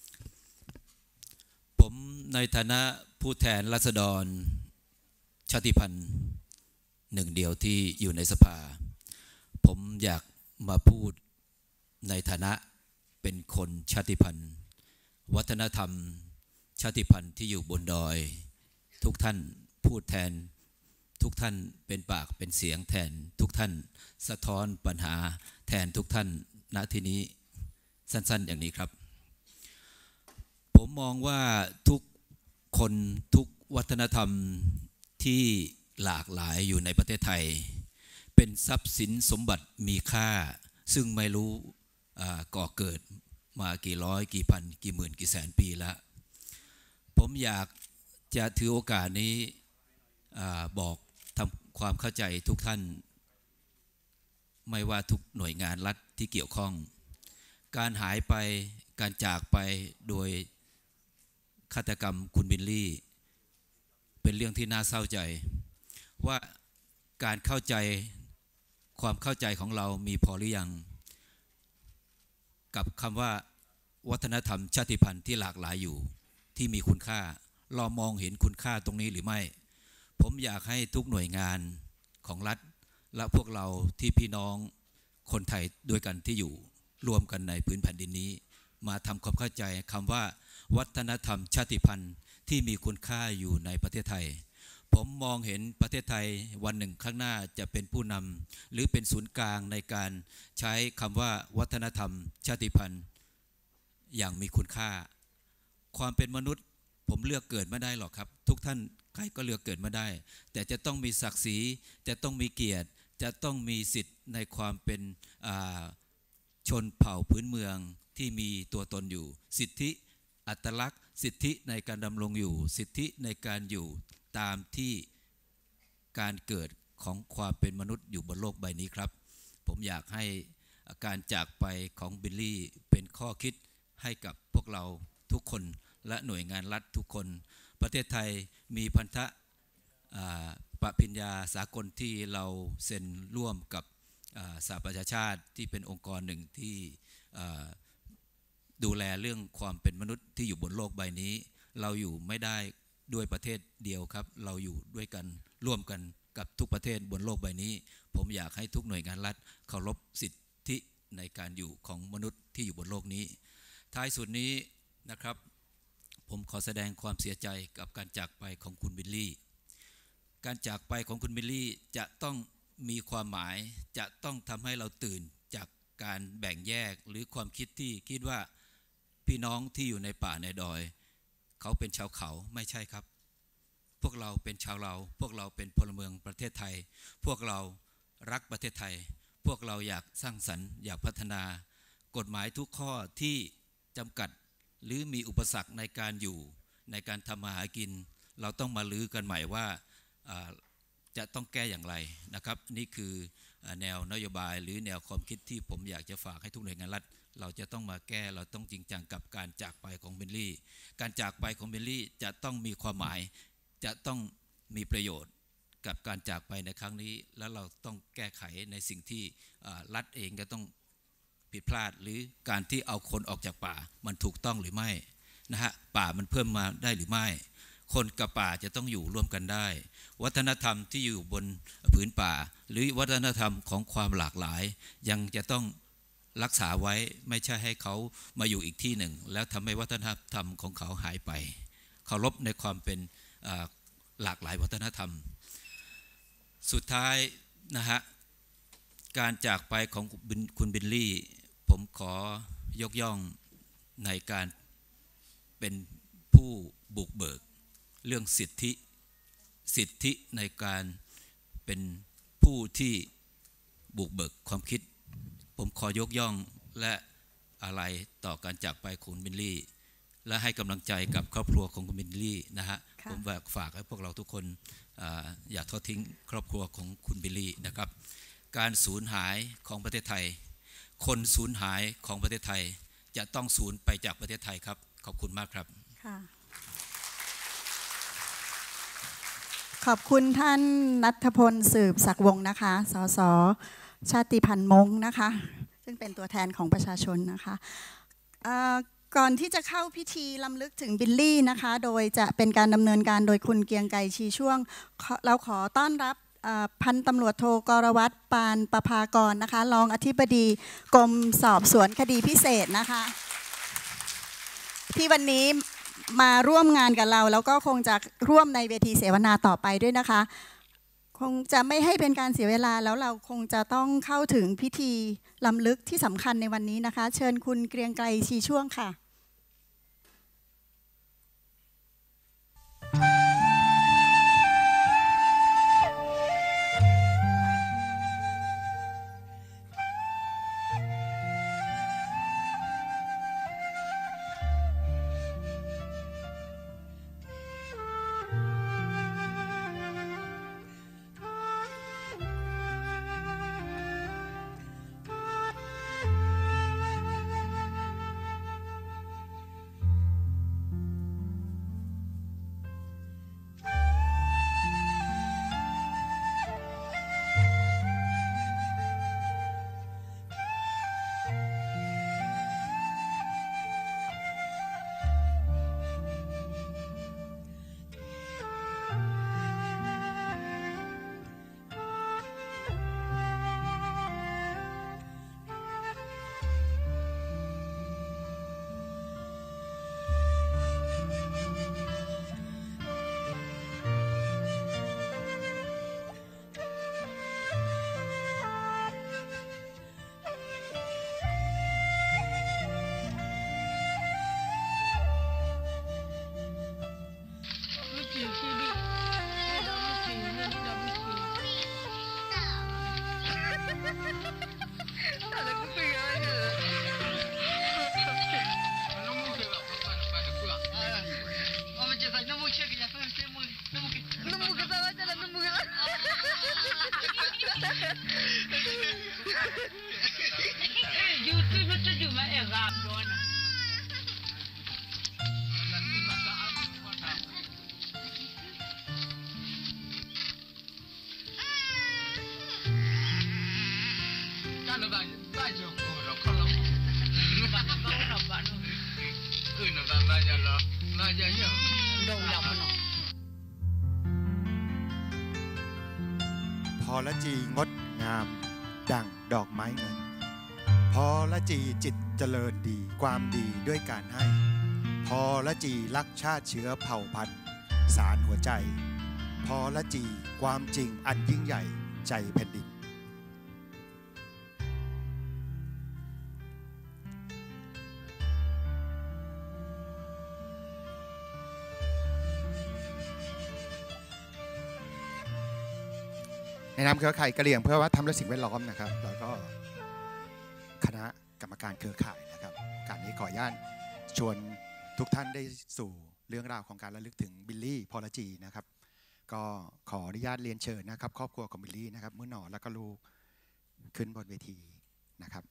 ผมในฐานะผู้แทนราษฎรชาติพันธุ์หนึ่งเดียวที่อยู่ในสภาผมอยากมาพูดในฐานะเป็นคนชาติพันธุ์วัฒนธรรมชาติพันธุ์ที่อยู่บนดอยทุกท่านพูดแทนทุกท่านเป็นปากเป็นเสียงแทนทุกท่านสะท้อนปัญหาแทนทุกท่านณที่นี้สั้นๆอย่างนี้ครับผมมองว่าทุกคนทุกวัฒนธรรมที่หลากหลายอยู่ในประเทศไทยเป็นทรัพย์สินสมบัติมีค่าซึ่งไม่รู้ก่อเกิดมากี่ร้อยกี่พันกี่หมื่นกี่แสนปีแล้วผมอยากจะถือโอกาสนี้บอกทำความเข้าใจทุกท่านไม่ว่าทุกหน่วยงานรัฐที่เกี่ยวข้องการหายไปการจากไปโดยฆาตกรรมคุณบิลลี่เป็นเรื่องที่น่าเศร้าใจว่าการเข้าใจความเข้าใจของเรามีพอหรือยังกับคำว่าวัฒนธรรมชาติพันธุ์ที่หลากหลายอยู่ที่มีคุณค่าเรามองเห็นคุณค่าตรงนี้หรือไม่ผมอยากให้ทุกหน่วยงานของรัฐและพวกเราที่พี่น้องคนไทยด้วยกันที่อยู่ร่วมกันในพื้นแผ่นดินนี้มาทำความเข้าใจคำว่าวัฒนธรรมชาติพันธุ์ที่มีคุณค่าอยู่ในประเทศไทยผมมองเห็นประเทศไทยวันหนึ่งข้างหน้าจะเป็นผู้นำหรือเป็นศูนย์กลางในการใช้คำว่าวัฒนธรรมชาติพันธุ์อย่างมีคุณค่าความเป็นมนุษย์ผมเลือกเกิดไม่ได้หรอกครับทุกท่านใครก็เลือกเกิดไม่ได้แต่จะต้องมีศักดิ์ศรีจะต้องมีเกียรติจะต้องมีสิทธิ์ในความเป็นชนเผ่าพื้นเมืองที่มีตัวตนอยู่สิทธิอัตลักษณ์สิทธิในการดำรงอยู่สิทธิในการอยู่ตามที่การเกิดของความเป็นมนุษย์อยู่บนโลกใบนี้ครับผมอยากให้การจากไปของบิลลี่เป็นข้อคิดให้กับพวกเราทุกคนและหน่วยงานรัฐทุกคนประเทศไทยมีพันธะปฏิญญาสากลที่เราเซ็นร่วมกับสหประชาชาติที่เป็นองค์กรหนึ่งที่ดูแลเรื่องความเป็นมนุษย์ที่อยู่บนโลกใบนี้เราอยู่ไม่ได้ด้วยประเทศเดียวครับเราอยู่ด้วยกันร่วมกันกับทุกประเทศบนโลกใบนี้ผมอยากให้ทุกหน่วยงานรัฐเคารพสิทธิในการอยู่ของมนุษย์ที่อยู่บนโลกนี้ท้ายสุดนี้นะครับผมขอแสดงความเสียใจกับการจากไปของคุณบิลลี่การจากไปของคุณบิลลี่จะต้องมีความหมายจะต้องทำให้เราตื่นจากการแบ่งแยกหรือความคิดที่คิดว่าพี่น้องที่อยู่ในป่าในดอยเขาเป็นชาวเขาไม่ใช่ครับพวกเราเป็นชาวเราพวกเราเป็นพลเมืองประเทศไทยพวกเรารักประเทศไทยพวกเราอยากสร้างสรรค์อยากพัฒนากฎหมายทุกข้อที่จำกัดหรือมีอุปสรรคในการอยู่ในการทำมาหากินเราต้องมาลื้อกันใหม่ว่าจะต้องแก้อย่างไรนะครับนี่คือแนวนโยบายหรือแนวความคิดที่ผมอยากจะฝากให้ทุกหน่วยงานรัฐเราจะต้องมาแก้เราต้องจริงจังกับการจากไปของบิลลี่การจากไปของบิลลี่จะต้องมีความหมายจะต้องมีประโยชน์กับการจากไปในครั้งนี้แล้วเราต้องแก้ไขในสิ่งที่รัฐเองก็ต้องผิดพลาดหรือการที่เอาคนออกจากป่ามันถูกต้องหรือไม่นะฮะป่ามันเพิ่มมาได้หรือไม่คนกับป่าจะต้องอยู่ร่วมกันได้วัฒนธรรมที่อยู่บนผืนป่าหรือวัฒนธรรมของความหลากหลายยังจะต้องรักษาไว้ไม่ใช่ให้เขามาอยู่อีกที่หนึ่งแล้วทำให้วัฒนธรรมของเขาหายไปเคารพในความเป็นหลากหลายวัฒนธรรมสุดท้ายนะฮะการจากไปของคุณบิลลี่ผมขอยกย่องในการเป็นผู้บุกเบิกเรื่องสิทธิสิทธิในการเป็นผู้ที่บุกเบิกความคิดผมขอยกย่องและอะไรต่อการจากไปของคุณบิลลี่และให้กำลังใจกับครอบครัวของคุณบิลลี่นะฮะผมฝากฝากให้พวกเราทุกคนอย่าทอดทิ้งครอบครัวของคุณบิลลี่นะครับการสูญหายของประเทศไทยคนสูญหายของประเทศไทยจะต้องสูญไปจากประเทศไทยครับขอบคุณมากครับขอบคุณท่านณัฐพลสืบศักดิ์วงศ์นะคะสสชาติพันธุ์มงนะคะซึ่งเป็นตัวแทนของประชาชนนะคะก่อนที่จะเข้าพิธีรำลึกถึงบิลลี่นะคะโดยจะเป็นการดำเนินการโดยคุณเกียงไกรชีช่วงเราขอต้อนรับพันตำรวจโทกรวัตรปานประภากรนะคะรองอธิบดีกรมสอบสวนคดีพิเศษนะคะที่วันนี้มาร่วมงานกับเราแล้วก็คงจะร่วมในเวทีเสวนาต่อไปด้วยนะคะคงจะไม่ให้เป็นการเสียเวลาแล้วเราคงจะต้องเข้าถึงพิธีรำลึกที่สำคัญในวันนี้นะคะเชิญคุณเกรียงไกรชีช่วงค่ะพอละจีงดงามดั่งดอกไม้เงินพอละจีจิตเจริญดีความดีด้วยการให้พอละจีรักชาติเชื้อเผ่าพันธุ์สารหัวใจพอละจีความจริงอันยิ่งใหญ่ใจแผ่นดินในนามเครือข่ายกะเหรี่ยงเพื่อวัฒนธรรมและสิ่งแวดล้อมนะครับแล้วก็คณะกรรมการเครือข่ายนะครับการนี้ขออนุญาตชวนทุกท่านได้สู่เรื่องราวของการระลึกถึงบิลลี่พอลจีนะครับก็ขออนุญาตเรียนเชิญนะครับครอบครัวของบิลลี่นะครับมื้อหนอแล้วก็ลูกขึ้นบนเวทีนะครับ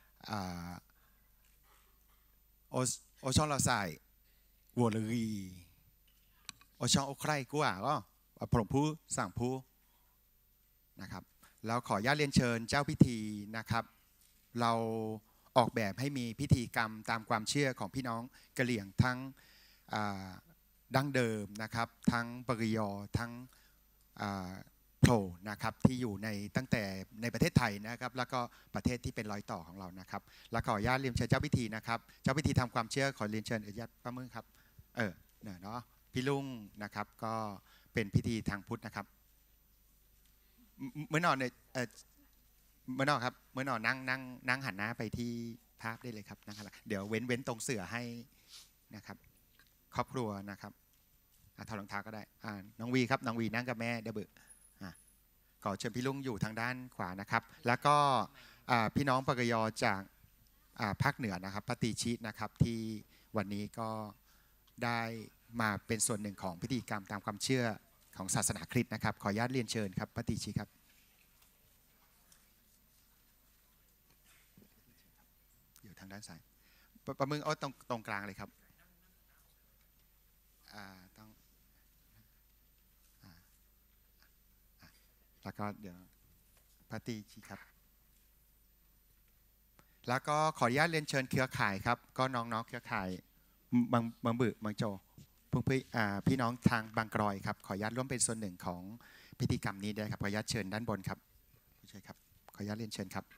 โอโอชอนเราใส่วัวลือโอชอนโอใครกูอ่ะก็ผมผู้สั่งผู้นะครับแล้วขออนุญาตเรียนเชิญเจ้าพิธีนะครับเราออกแบบให้มีพิธีกรรมตามความเชื่อของพี่น้องกะเหรี่ยงทั้งดั้งเดิมนะครับทั้งปริยอทั้งโผล่นะครับที่อยู่ในตั้งแต่ในประเทศไทยนะครับแล้วก็ประเทศที่เป็นรอยต่อของเรานะครับแล้วขออนุญาตเรียนเชิญเจ้าพิธีนะครับเจ้าพิธีทำความเชื่อขอเรียนเชิญอนุญาตป้ามึงครับเออเนาะพี่ลุงนะครับก็เป็นพิธีทางพุทธนะครับเมื่อนอนเนี่ยเมื่อนอนครับเมื่อนอนนั่งนั่งนั่งหันหน้าไปที่ภาพได้เลยครับนั่งเดี๋ยวเว้นเว้นตรงเสือให้นะครับครอบครัวนะครับถอดรองเท้าก็ได้น้องวีครับน้องวีนั่งกับแม่เดบิวขอเชิญพี่ลุงอยู่ทางด้านขวานะครับแล้วก็พี่น้องปกยจากภาคเหนือนะครับปฏิชินะครับที่วันนี้ก็ได้มาเป็นส่วนหนึ่งของพิธีกรรมตามความเชื่อของศาสนาคริสต์นะครับขออนุญาตเรียนเชิญครับพระตรีชีครับอยู่ทางด้านซ้ายประมึงเอาตรงตรงกลางเลยครับต้องแล้วก็เดี๋ยวพระตรีชีครับแล้วก็ขออนุญาตเรียนเชิญเครือข่ายครับก็น้องๆเครือข่ายบางบางบึบางโจพวกพี่พี่น้องทางบางกรอยครับขออนุญาตร่วมเป็นส่วนหนึ่งของพิธีกรรมนี้ด้วยครับขออนุญาตเชิญด้านบนครับผู้ช่วยครับขออนุญาตเรียนเชิญครับ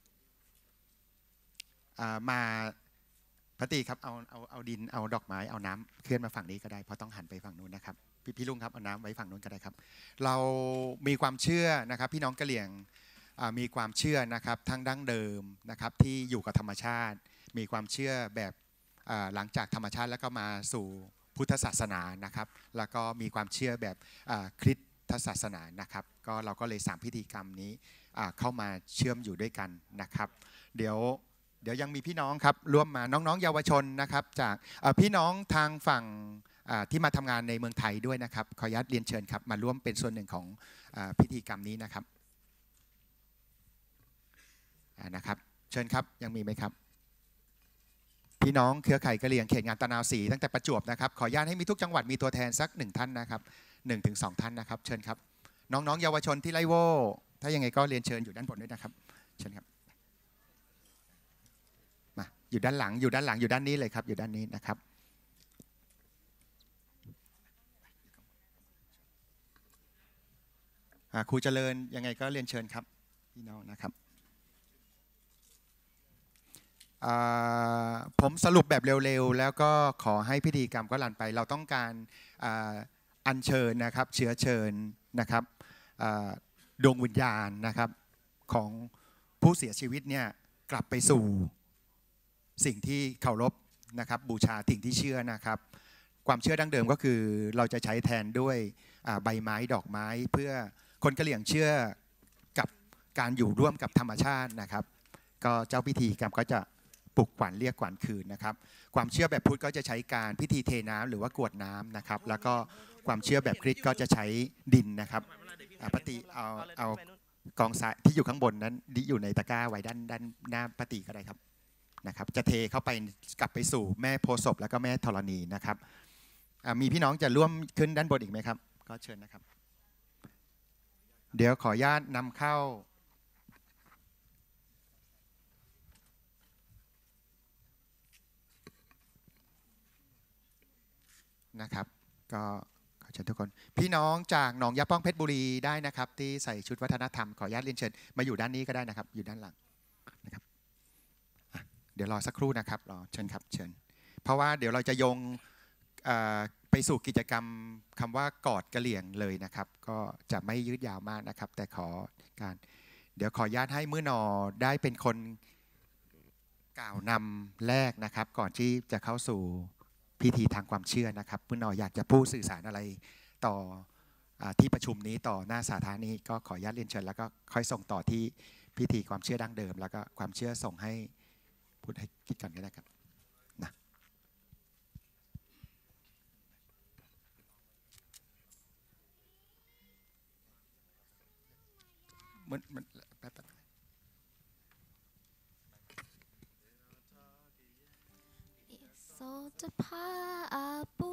มาพระตรีครับเอาเอาเอาดินเอาดอกไม้เอาน้ำเคลื่อนมาฝั่งนี้ก็ได้เพราะต้องหันไปฝั่งนู้นนะครับพี่พี่ลุงครับเอาน้ำไว้ฝั่งนู้นก็ได้ครับเรามีความเชื่อนะครับพี่น้องกะเหรี่ยงมีความเชื่อนะครับทั้งดั้งเดิมนะครับที่อยู่กับธรรมชาติมีความเชื่อแบบหลังจากธรรมชาติแล้วก็มาสู่พุทธศาสนานะครับแล้วก็มีความเชื่อแบบคริสตศาสนานะครับก็เราก็เลยสามพิธีกรรมนี้เข้ามาเชื่อมอยู่ด้วยกันนะครับเดี๋ยวเดี๋ยวยังมีพี่น้องครับร่วมมาน้องๆเยาวชนนะครับจากพี่น้องทางฝั่งที่มาทำงานในเมืองไทยด้วยนะครับขออนุญาตเรียนเชิญครับมาร่วมเป็นส่วนหนึ่งของพิธีกรรมนี้นะครับนะครับเชิญครับยังมีไหมครับพี่น้องเครือข่ายกะเหรี่ยงเขตงานตะนาวศรีตั้งแต่ประจวบนะครับขออนุญาตให้มีทุกจังหวัดมีตัวแทนสักหนึ่งท่านนะครับหนึ่งถึงสองท่านนะครับเชิญครับน้องๆเยาวชนที่ไล่โว่ถ้ายังไงก็เรียนเชิญอยู่ด้านบนด้วยนะครับเชิญครับมาอยู่ด้านหลังอยู่ด้านหลังอยู่ด้านนี้เลยครับอยู่ด้านนี้นะครับครูเจริญยังไงก็เรียนเชิญครับพี่น้องนะครับผมสรุปแบบเร็วๆแล้วก็ขอให้พิธีกรรมก็ลันไปเราต้องการอัญเชิญนะครับเชื้อเชิญนะครับดวงวิญญาณนะครับของผู้เสียชีวิตเนี่ยกลับไปสู่สิ่งที่เคารพนะครับบูชาสิ่งที่เชื่อนะครับความเชื่อดั้งเดิมก็คือเราจะใช้แทนด้วยใบไม้ดอกไม้เพื่อคนกะเหรี่ยงเชื่อกับการอยู่ร่วมกับธรรมชาตินะครับก็เจ้าพิธีกรรมก็จะปลุกขวัญเรียกขวัญคืนนะครับความเชื่อแบบพุทธก็จะใช้การพิธีเทน้ำหรือว่ากรวดน้ำนะครับแล้วก็ความเชื่อแบบคริสต์ก็จะใช้ดินนะครับปฏิเอาเอากองทรายที่อยู่ข้างบนนั้นอยู่ในตะกร้าไว้ด้านด้านหน้าปฏิก็ได้ครับนะครับจะเทเข้าไปกลับไปสู่แม่โพธิ์ศพแล้วก็แม่ธรณีนะครับมีพี่น้องจะร่วมขึ้นด้านบนอีกไหมครับก็เชิญนะครับเดี๋ยวขออนุญาตนำเข้านะครับก็ขอเชิญทุกคนพี่น้องจากหนองยาป้องเพชรบุรีได้นะครับที่ใส่ชุดวัฒนธรรมขออนุญาตเรียนเชิญมาอยู่ด้านนี้ก็ได้นะครับอยู่ด้านหลังนะครับเดี๋ยวรอสักครู่นะครับรอเชิญครับเชิญเพราะว่าเดี๋ยวเราจะโยงไปสู่กิจกรรมคำว่ากอดกะเหรี่ยงเลยนะครับก็จะไม่ยืดยาวมากนะครับแต่ขอการเดี๋ยวขออนุญาตให้มื้อนอได้เป็นคนกล่าวนำแรกนะครับก่อนที่จะเข้าสู่พิธีทางความเชื่อนะครับมื้อนออยากจะพูดสื่อสารอะไรต่อที่ประชุมนี้ต่อหน้าสาธารณะนี้ก็ขออนุญาตเรียนเชิญแล้วก็ค่อยส่งต่อที่พิธีความเชื่อดั้งเดิมแล้วก็ความเชื่อส่งให้พูดให้คิดกันก็ได้ครับนะมันมันแป๊บโซจะพาอาปู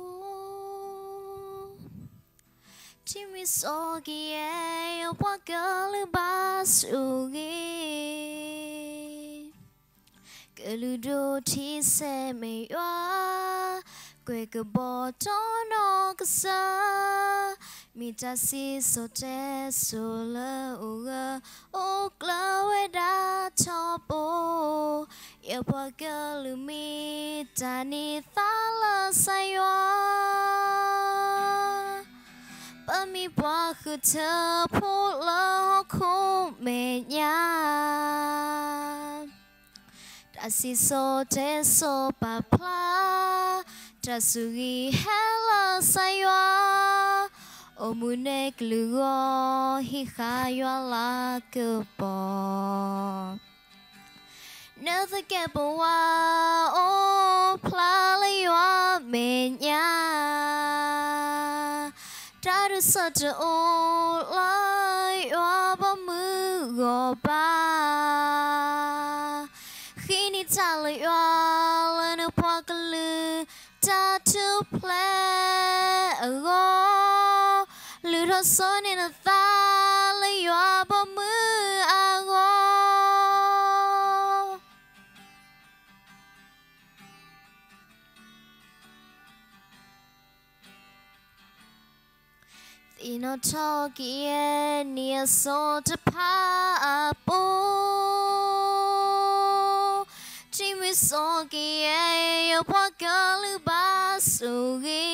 ที่มีโซกีเอว่าเกลือบาสุกีเกลือดูที่เสไม่ว่าเกยกบอตอนอกษามีจัสซีโซเจโซเลอุกะโอกลาเวดาชอปูเยาว่าเกลือมีจานิตาลาไซวาปะมีบัวคือเธอพูดแล้วคู่เมียดัสซีโซเจโซปะพลาจัสุกีเฮลาไซวาโอมุเนกลูโกฮิคายอลากบอเนื้อตะเก็บว่าโอพลาเลยว่าเมีย sợ trở ô lại hoa bao mưa gò ba khi ni ta lại hoa lên ở qua cái lư ta chưa ple ở gò lư thọ số nên là ta lại hoa bao mưa à gòที่นอทอกี้เนียโซจะพาปูที่มิโซกี้ยอพอกะลือบาสุกี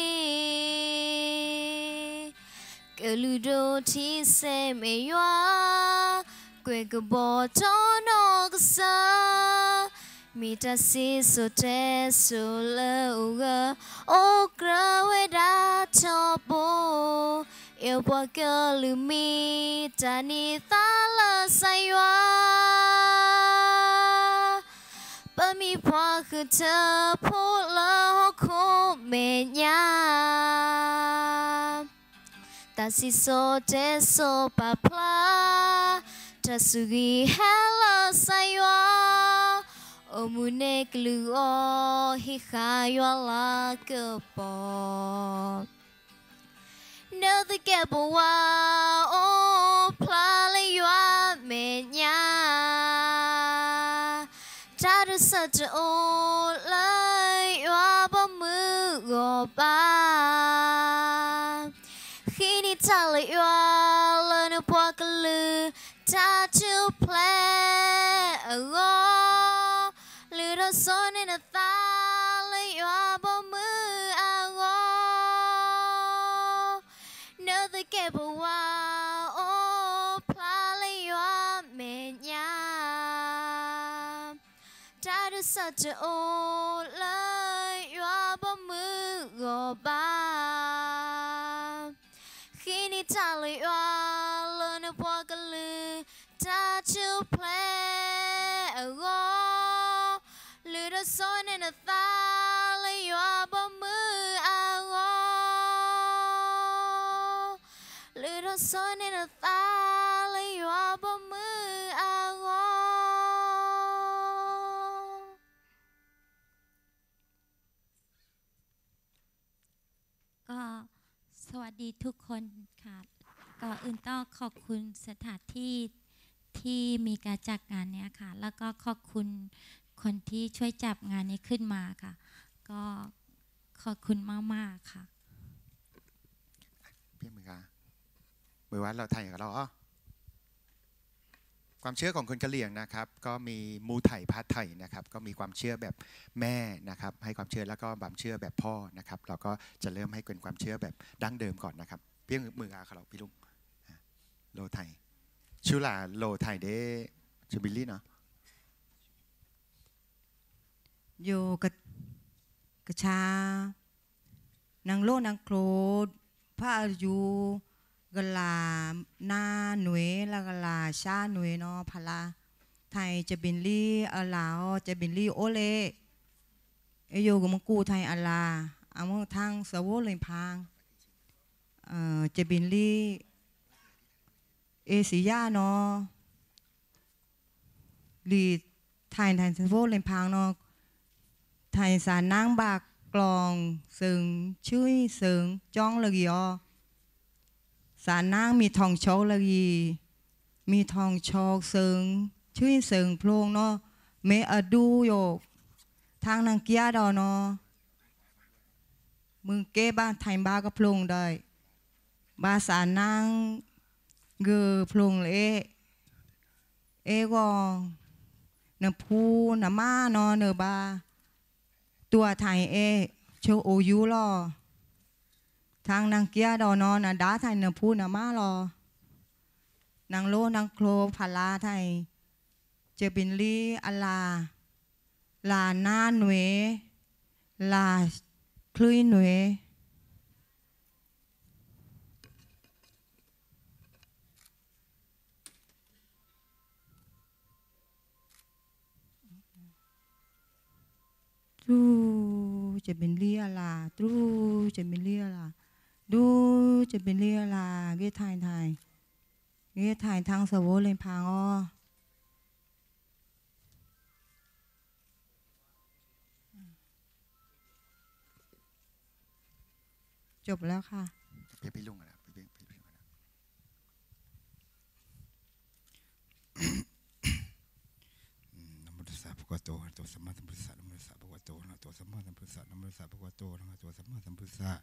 กะลือโดที่เซเมยว่าเกวกบอจอนอกษามีตาสีสุเตสุเลอุกะโอกระเวดาชอปูเอวปากะลืมีจานิตาละไซวาปะมีพอคือเธอพูดละฮอกโคเมญาตาสิโซเจโซปาพลาตาสุกีเฮละไซวาโอมุเนกลูโอฮิคายอลากะปอเนื้อตะเก็บบัวโอพลาเลยว่าเมียจะดูสัจโอเลยว่าบ่มือกบาkhiนี่ทะเลยว่าเลยนึกว่ากันลือจะจูเพลโอลือเราโซนในตาเลยว่าบ่มืออ่างเนื้อตะเก็บว่าโอพลาเลยว่าเมียจะดูสัจโอเลยว่าบ่มือกบาkhiนี่ทะเลยว่าเลยนึกว่ากันลือจะจูเพลโอลือเราโซนในตาเลยว่าบ่มืออ่างลือเราโซนในตาเลยว่าบ่มืออ่างก็สวัสดีทุกคนค่ะก่อนอื่นต้องขอบคุณสถานที่ที่มีการจัดงานเนี้ยค่ะแล้วก็ขอบคุณคนที่ช่วยจับงานนี้ขึ้นมาค่ะก็ขอบคุณมากๆค่ะพี่มือค่ะมือวัดเราไทยกับเราอ๋อความเชื่อของคนกะเหรี่ยงนะครับก็มีมูไถ่พัดไถ่นะครับก็มีความเชื่อแบบแม่นะครับให้ความเชื่อแล้วก็ความเชื่อแบบพ่อนะครับเราก็จะเริ่มให้เป็นความเชื่อแบบดั้งเดิมก่อนนะครับพี่มืออาค่ะเราพี่ลุงโลไทยชื่อหล่าโลไทยเดจูบิลลี่เนาะโยกะกะชานางโลนางโครดพระอยู่กะลาหน้าหน่วยแล้วกะลาชาหน่วยเนาะพลาไทยจะบินลี่อาลาวจะบินลี่โอเลเอโยกมังกูไทยอาลาเอามทางสวอเลยพังเอ่อจะบินลี่เอเชียเนาะลีไทยไทยสวอเลยพังเนาะไทยสารนางบากกลองซึ่งชื่อซึ่งจ้องเลยอสารนางมีทองโชกเลยมีทองโชกซึ่งชื่อซึ่งโพลงเนาะเมอดูโยกทางนางเกียดอเนาะมึงเก็บบ้านไทยบ้าก็โพลงได้บาสารนางเกือโพลงเอเอก็เนพูนมาเนาะเนบาตัวไทยเอโชโอยูรอทางนางเกียดอนอนะดาไทยเนพูนมารอนางโลนางโครพลาไทยเจบินลีอลาลาหน้าหน่วยลาคลุยหน่วยตรูจะเป็นเลียลาตรูจะเป็นเลียลาดูจะเป็นเรียลาเกถ่ายถ่ายเกถ่ายทางสวเลยพางอ้อจบแล้วค่ะไปไปลุงอะไรไปไปไปไปนะโมตัสสะภะคะวะโตอะระหะโตสัมมาสัมพุทธัสสะนะโมตัสสะภะคะวะโตอะระหะโตสัมมาสัมพุทธัสสะนะโมตัสสะภะคะวะโตอะระหะโตสัมมาสัมพุทธัสสะ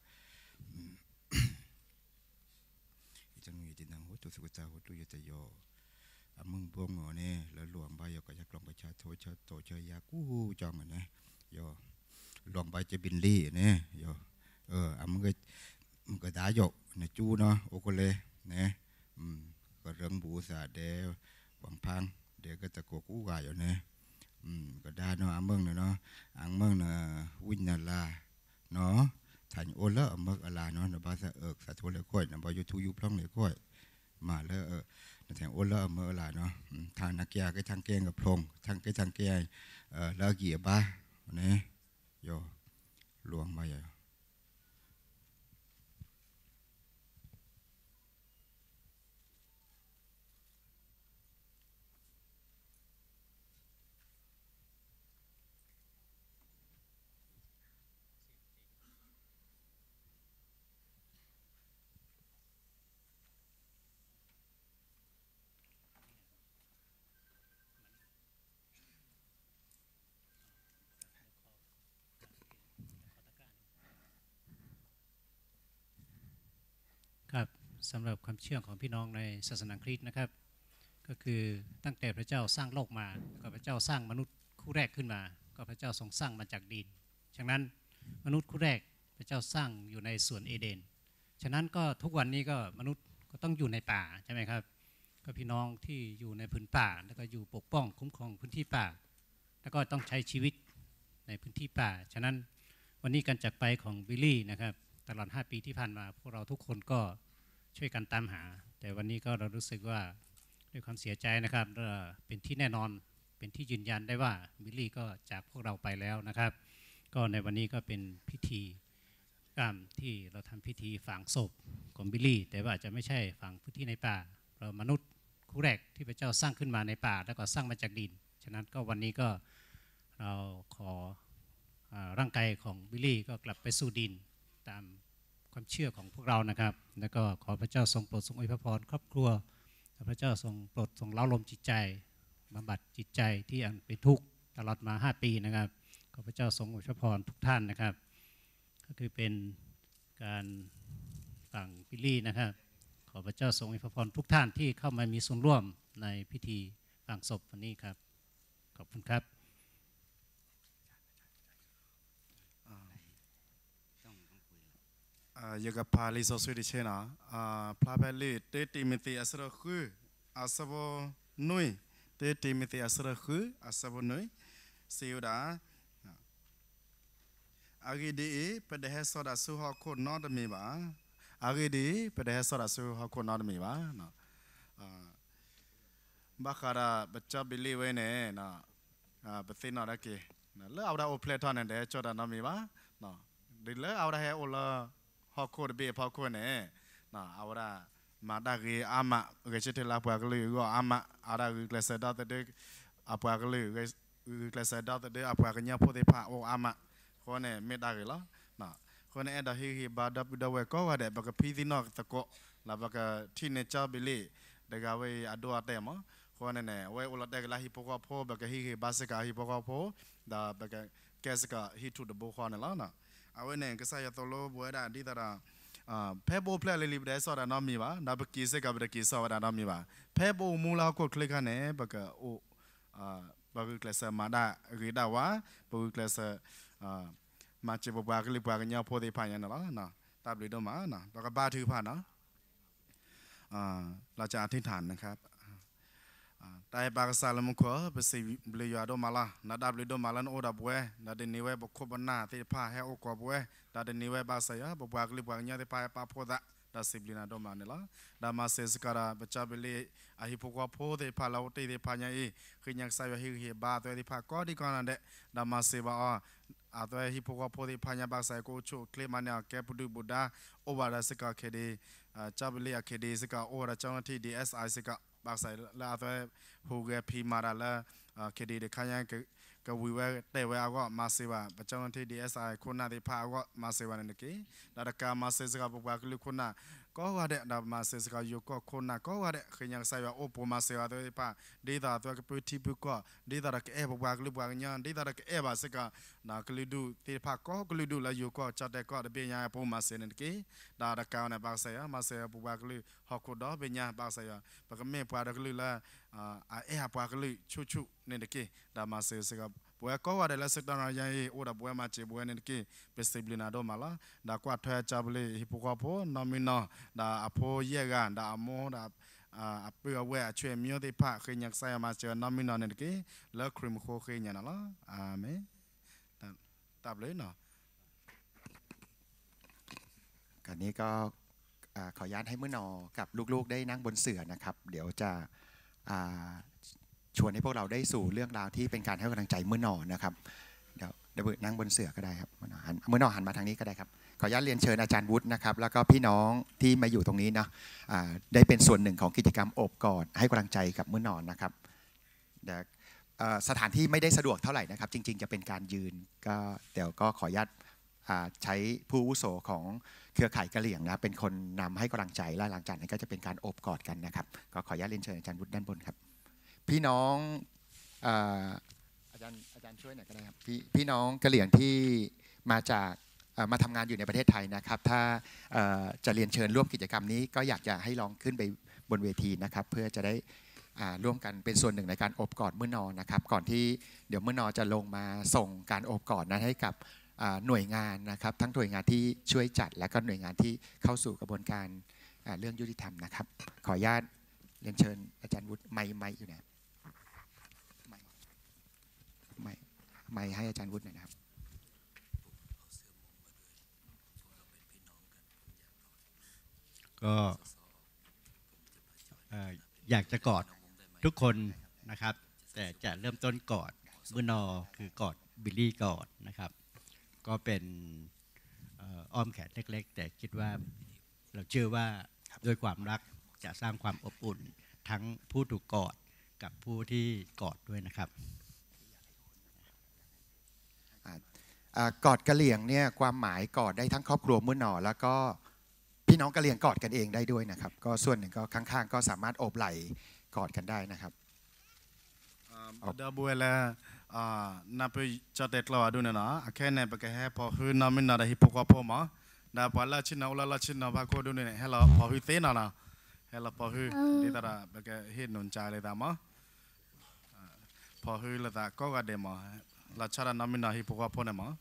อิจังมีจินังโหตุสุขตาโหตุยตโยอะมึงบวงอเนี่ยแล้วหลวงใบยกยักลองประชาโทชาโตเชยากู้จองอ่ะนะโยหลวงใบจะบินลี่เนี่ยโยเอออะมึงก็มึงก็ด่าโยในจูเนาะโอโกเลเนี่ยอืมก็เรื่องบูษาเดวหวังพังเดี๋ยวก็ตะโกกู้กายอยู่เนี่ยอืมก็ด่าเนาะอะมึงเนาะอังมึงเนาะวิญญาณลาเนาะthành ô lỡ ở mức là nó nó bao giờ ở xã thôn lệ coi nó bao nhiêu thu giúp long lệ coi mà lỡ ở thành ô lỡ ở mức là nó thằng nãy kia cái thằng kia gặp phong thằng cái thằng kia lỡ gì ba này yo luồng bao giờ ครับสำหรับความเชื่อของพี่น้องในศาสนาคริสต์นะครับก็คือตั้งแต่พระเจ้าสร้างโลกมาก็พระเจ้าสร้างมนุษย์คู่แรกขึ้นมาก็พระเจ้าทรงสร้างมาจากดินฉะนั้นมนุษย์คู่แรกพระเจ้าสร้างอยู่ในสวนเอเดนฉะนั้นก็ทุกวันนี้ก็มนุษย์ก็ต้องอยู่ในป่าใช่ไหมครับก็พี่น้องที่อยู่ในพื้นป่าแล้วก็อยู่ปกป้องคุ้มครองพื้นที่ป่าแล้วก็ต้องใช้ชีวิตในพื้นที่ป่าฉะนั้นวันนี้การจากไปของบิลลี่นะครับตลอดห้าปีที่ผ่านมาพวกเราทุกคนก็ช่วยกันตามหาแต่วันนี้ก็เรารู้สึกว่าด้วยความเสียใจนะครับเป็นที่แน่นอนเป็นที่ยืนยันได้ว่าบิลลี่ก็จากพวกเราไปแล้วนะครับก็ในวันนี้ก็เป็นพิธีกรรมที่เราทำพิธีฝังศพของบิลลี่แต่ว่าจะไม่ใช่ฝังพื้นที่ในป่าเรามนุษย์คู่แรกที่พระเจ้าสร้างขึ้นมาในป่าแล้วก็สร้างมาจากดินฉะนั้นก็วันนี้ก็เราขอร่างกายของบิลลี่ก็กลับไปสู่ดินตามความเชื่อของพวกเรานะครับแล้วก็ขอพระเจ้าทรงโปรดทรงอวยพรครอบครัวพระเจ้าทรงโปรดทรงเล้าลมจิตใจบำบัดจิตใจที่อันเป็นทุกข์ตลอดมาห้าปีนะครับขอพระเจ้าทรงอวยพรทุกท่านนะครับก็คือเป็นการฝังบิลลี่นะครับขอพระเจ้าทรงอวยพรทุกท่านที่เข้ามามีส่วนร่วมในพิธีฝังศพวันนี้ครับขอบคุณครับยกพาลิโซสุดิเชนะพลาเบลีเตติมิติอัสระคืออัสบนุยเตติมิติอัสระคืออัสบนุยสิวดาอากิดีเปเดเฮสอดาสุฮอโคนอดมีบาอากิดีเปเดเฮสอดาสุฮอโคนอดมีบานะบัคาราบัจจบิลีเวเนนะบัตินอดเกนะเลเอาดาโอเพลทอนเดจอดานมีบานะดิเลเอาดาเฮโอลาพอโคดเบียพอโคดเนี่ยนะเอาละมาได้กีอามาเกจิตลาปากลือก็อามาเอาละกีเลสดาตเด็กอาปากลือกีเลสดาตเด็กอาปากเนี้ยพูดได้พาโออามาคนเนี่ยไม่ได้กีละนะคนเนี่ยได้ฮีฮีบาดับดับเวก็ว่าเด็กบักพีดินอกตะโกแล้วบักที่เนี่ยจ้าบิลีเด็กเอาไว้อดูอาเตมคนเนี่ยไว้อุลเด็กละฮิปโปกาโพบักฮีฮีบาสกาฮิปโปกาโพดาบักแกสกาฮิทูดบุคอนเนี่ยละนะเอาไว้เนี่ยก็ใส่ยาตัวโลบัวได้ดีตระเพย์โบเพลย์ลิบเดสอดานอมีบ้านับกิเซกับเด็กกิสอดานอมีบ้าเพย์โบมูลาโคคลิกันเนี่ยบักโอบักคลาสมาได้กีดาวะบักคลาสมาเจ็บบักลิบบักเนี่ยพอดีพายันละนะตับลิดมานะบักบ้าถือผ่านนะเราจะอธิษฐานนะครับแต่บางสัลมุขเป็นสิ่งเบลียดมาละนัดดับลิดมาลันโอดับเวนัดเดนิเวบกบันนาที่พาให้โอกบเวนัดเดนิเวบาสยาบกลิบางเนี่ยที่พาปาโพดะดัสิบลินาดมาเนี่ยละดามาเซสการะบัจจาเบลีอาฮิปกวาโพที่พาเราที่ที่พาเนี่ยอีคือยังใส่ไว้ฮีบาตัวที่พาก็ดีกว่านั่นเดดามาเซบาอาอาตัวฮิปโปกาโพธิพญาบักไซโกโชเคลมันเนี่ยแกปุดุบุดาโอวาราสกาเคดีจับเลียเคดีสกาโอราเจ้าหน้าที่ ดี เอส ไอ สกาบักไซแล้วตัวฮูเกพีมาราละเคดีเด็กขยันก็วิเวเตเวอก็มาเสวะเจ้าหน้าที่ ดี เอส ไอ คนน่าที่พาก็มาเสวะนั่นเองแล้วก็มาเสสกาบุกบากลุคนน่ะก็ว่าเด็กดับมาเสสกาอยู่ก็คนน่ะก็ว่าเด็กขยันใส่ว่าโอปมาเสวะตัวที่พาดีตาตัวก็พื้นที่บุกก็ดีตาก็เอบุกบากลุบากยันดีตาก็เอบาสกาน่ะกลิดูที่พาก็กลิดูแล้วอยู่ก็จัดแต่ก็เบียร์ปูมาเสนั่นเองดาดกาวเนี่ยบากเสียมาเสียบุกบากลุฮอกดอเบียร์บากเสียปากไม่พาดกลุละอ่าเอฮปากลุชุชุนั่นเองดามาเสสกาบัวก็ว่าเดี๋ยวเราสึกตอนเรายังโอ้ดับบัวมาเจ็บบัวนี่กี้เป็นสิบลินาโดมาละดากว่าเธอจับเลยฮิปโปคาโพนอมินอดาอโพเยกันดาโมดาอ่าเปลือกเวะช่วยมีอะไรพะเคยยังใส่มาเจอนอมินอนี่กี้แล้วครีมโคเคยยังนั่นละอาเมนตับเลยเนาะการนี้ก็ขออนุญาตให้มื้อนอกับลูกๆได้นั่งบนเสื่อนะครับเดี๋ยวจะชวนให้พวกเราได้สู่เรื่องราวที่เป็นการให้กำลังใจมื้อนอนะครับเดี๋ยวเดี๋ยวนั่งบนเสื่อก็ได้ครับมื้อนอหันมาทางนี้ก็ได้ครับขออนุญาตเรียนเชิญอาจารย์วุฒินะครับแล้วก็พี่น้องที่มาอยู่ตรงนี้นะได้เป็นส่วนหนึ่งของกิจกรรมโอบกอดให้กำลังใจกับมื้อนอนะครับเดี๋ยวสถานที่ไม่ได้สะดวกเท่าไหร่นะครับจริงๆจะเป็นการยืนก็เดี๋ยวก็ขออนุญาตใช้ผู้อาวุโสของเครือข่ายกะเหรี่ยงนะเป็นคนนำให้กำลังใจและหลังจากนั้นก็จะเป็นการโอบกอดกันนะครับก็ขออนุญาตเรียนเชิญอาจารย์วุฒิด้านบนครับพี่น้องอาจารย์อาจารย์ช่วยหน่อยก็ได้ครับพี่พี่น้องกะเหรี่ยงที่มาจากมาทำงานอยู่ในประเทศไทยนะครับถ้าจะเรียนเชิญร่วมกิจกรรมนี้ก็อยากจะให้ลองขึ้นไปบนเวทีนะครับเพื่อจะได้ร่วมกันเป็นส่วนหนึ่งในการโอบกอดมื้อนอนะครับก่อนที่เดี๋ยวมื้อนอจะลงมาส่งการโอบกอดนั้นให้กับหน่วยงานนะครับทั้งหน่วยงานที่ช่วยจัดและก็หน่วยงานที่เข้าสู่กระบวนการเรื่องยุติธรรมนะครับขออนุญาตเรียนเชิญอาจารย์วุฒิไมค์ไมค์อยู่นะไมค์ไมค์ไมค์ให้อาจารย์วุฒิหน่อยนะครับก็อยากจะกอดทุกคนนะครับแต่จะเริ่มต้นกอดมื้อนอคือกอดบิลลี่กอดนะครับก็เป็นอ้อมแขนเล็กๆแต่คิดว่าเราเชื่อว่าด้วยความรักจะสร้างความอบอุ่นทั้งผู้ถูกกอดกับผู้ที่กอดด้วยนะครับกอดกะเหรี่ยงเนี่ยความหมายกอดได้ทั้งครอบครัวมื้อนอแล้วก็พี่น้องกะเหรี่ยงกอดกันเองได้ด้วยนะครับก็ส่วนหนึ่งก็ข้างๆก็สามารถโอบไหล่กอดกันได้นะครับเดบัวละนับไปจัดเด็ดเราดูนะนะแค่เนี่ยไปแค่พอหื้อน้ำมินนาได้ฮิปโปกาโพมาดาปละชินเอาละละชินเอาพาโคดูเนี่ยให้เราพอหื้อเต้นนะนะให้เราพอหื้อดีตาไปแค่เฮ็ดนนใจเลยตามะพอหื้อละตาก็กระเดมาละชาดาน้ำมินนาฮิปโปกาโพเนี่ยมา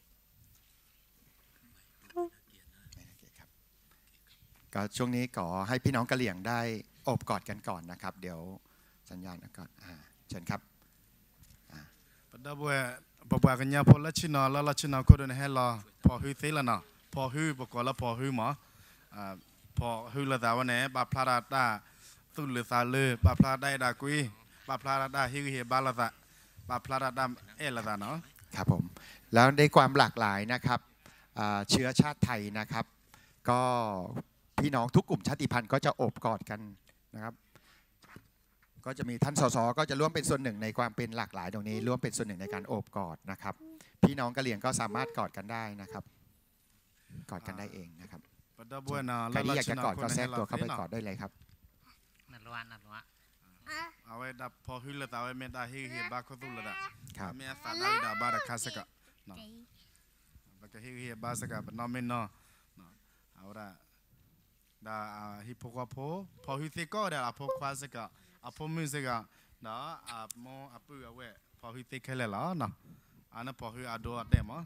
ก็ช่วงนี้ขอให้พี่น้องกะเหรี่ยงได้โอบกอดกันก่อนนะครับเดี๋ยวสัญญาณก่อนเชิญครับดาบัวปะปะกันยาพอละชินาละละชินาก็เดินให้เราพอหื้อเตละนะพอหื้อปกละพอหื้อหมอพอหื้อละตาวันไหนปะพลาดตาตุลตาเลปะพลาดได้ดากุยปะพลาดได้ฮิวเฮบาละตาปะพลาดได้เอละตาเนาะครับผมแล้วในความหลากหลายนะครับเชื้อชาติไทยนะครับก็พี่น้องทุกกลุ่มชาติพันธุ์ก็จะโอบกอดกันนะครับก็จะมีท่านสสก็จะร่วมเป็นส่วนหนึ่งในความเป็นหลากหลายตรงนี้ร่วมเป็นส่วนหนึ่งในการโอบกอดนะครับพี่น้องกะเหรี่ยงก็สามารถกอดกันได้นะครับกอดกันได้เองนะครับใครที่อยากจะกอดก็แทรกตัวเข้าไปกอดได้เลยครับนั่นละนั่นละเอาไว้ดับพอหื้อละตาไว้เมตาฮิเฮบาโคตุละตาครับเมียสาดาดาบาระคาสกะเนาะบากฮิเฮบาสกะนอมินเนาะเอาละดาฮิปโปกาโพพอหื้อเตก็ได้อะพอควาสกะอะพอมือสกะเนาะอะมออะปือเอาไว้พอหื้อเตแค่ละเนาะอันนั้นพอหื้ออะโดอะเดมอ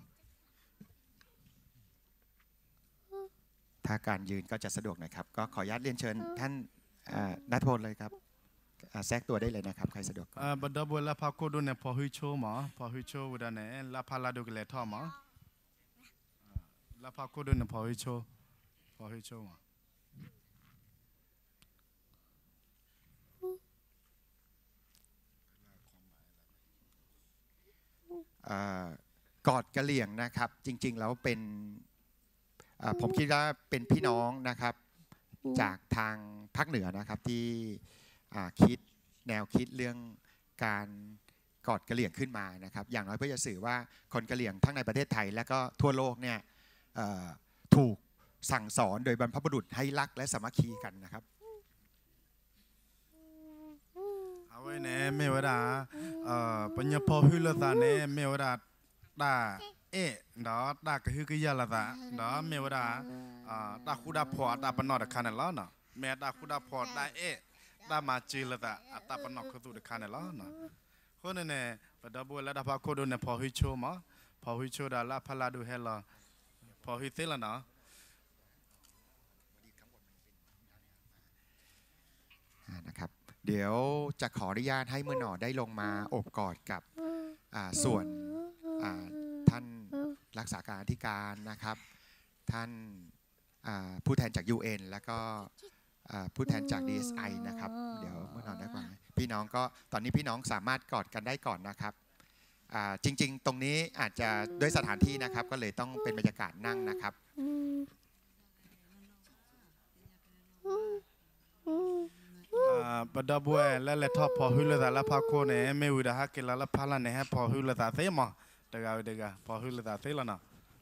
ถ้าการยืนก็จะสะดวกหน่อยครับก็ขออนุญาตเรียนเชิญท่านนัทพลเลยครับแทรกตัวได้เลยนะครับใครสะดวกอ่าบัดดับละพาโคดูเนี่ยพอหื้อโชมาพอหื้อโชวดาเนี่ยละพาลาดูกเลทอมาละพาโคดูเนี่ยพอหื้อโชพอหื้อโชมากอดกะเหรี่ยงนะครับจริงๆแล้วเป็นผมคิดว่าเป็นพี่น้องนะครับจากทางภาคเหนือนะครับที่คิดแนวคิดเรื่องการกอดกะเหรี่ยงขึ้นมานะครับอย่างน้อยเพื่อจะสื่อว่าคนกะเหรี่ยงทั้งในประเทศไทยและก็ทั่วโลกเนี่ยถูกสั่งสอนโดยบรรพบุรุษให้รักและสามัคคีกันนะครับเอาไว้เนี่ยไม่ว่าด่าปัญญาพอฮือละตาเนี่ยไม่ว่าด่าด่าเอ๊ะดอด่าก็ฮือก็ยาละตาดอไม่ว่าด่าด่าคูด่าพอด่าปนอดคันแล้วเนาะแม่ด่าคูด่าพอด่าเอ๊ะด่ามาจีละตาอัตปนอคือตัวคันแล้วเนาะคนเนี่ยปะดับบัวแล้วด่าพอโคโดเนี่ยพอฮือโชมาพอฮือโชด่าละพลาดูเฮล่ะพอฮือเซละเนาะนะครับเดี๋ยวจะขออนุญาตให้มือหน่อได้ลงมาโอบกอดกับส่วนท่านรักษาการธิการนะครับท่านผู้แทนจาก ยู เอ็น แล้วก็ผู้แทนจาก ดี เอส ไอ นะครับเดี๋ยวมือหน่อได้ก่อนพี่น้องก็ตอนนี้พี่น้องสามารถกอดกันได้ก่อนนะครับจริงๆตรงนี้อาจจะด้วยสถานที่นะครับก็เลยต้องเป็นบรรยากาศนั่งนะครับปะดับบัวแล้วแล้วทอพอฮือละตาละพาโคเนี่ยไม่วิดาฮักกิลละพาละเนี่ยพอฮือละตาเซมาเดกาเดกาพอฮือละตาเซละนะ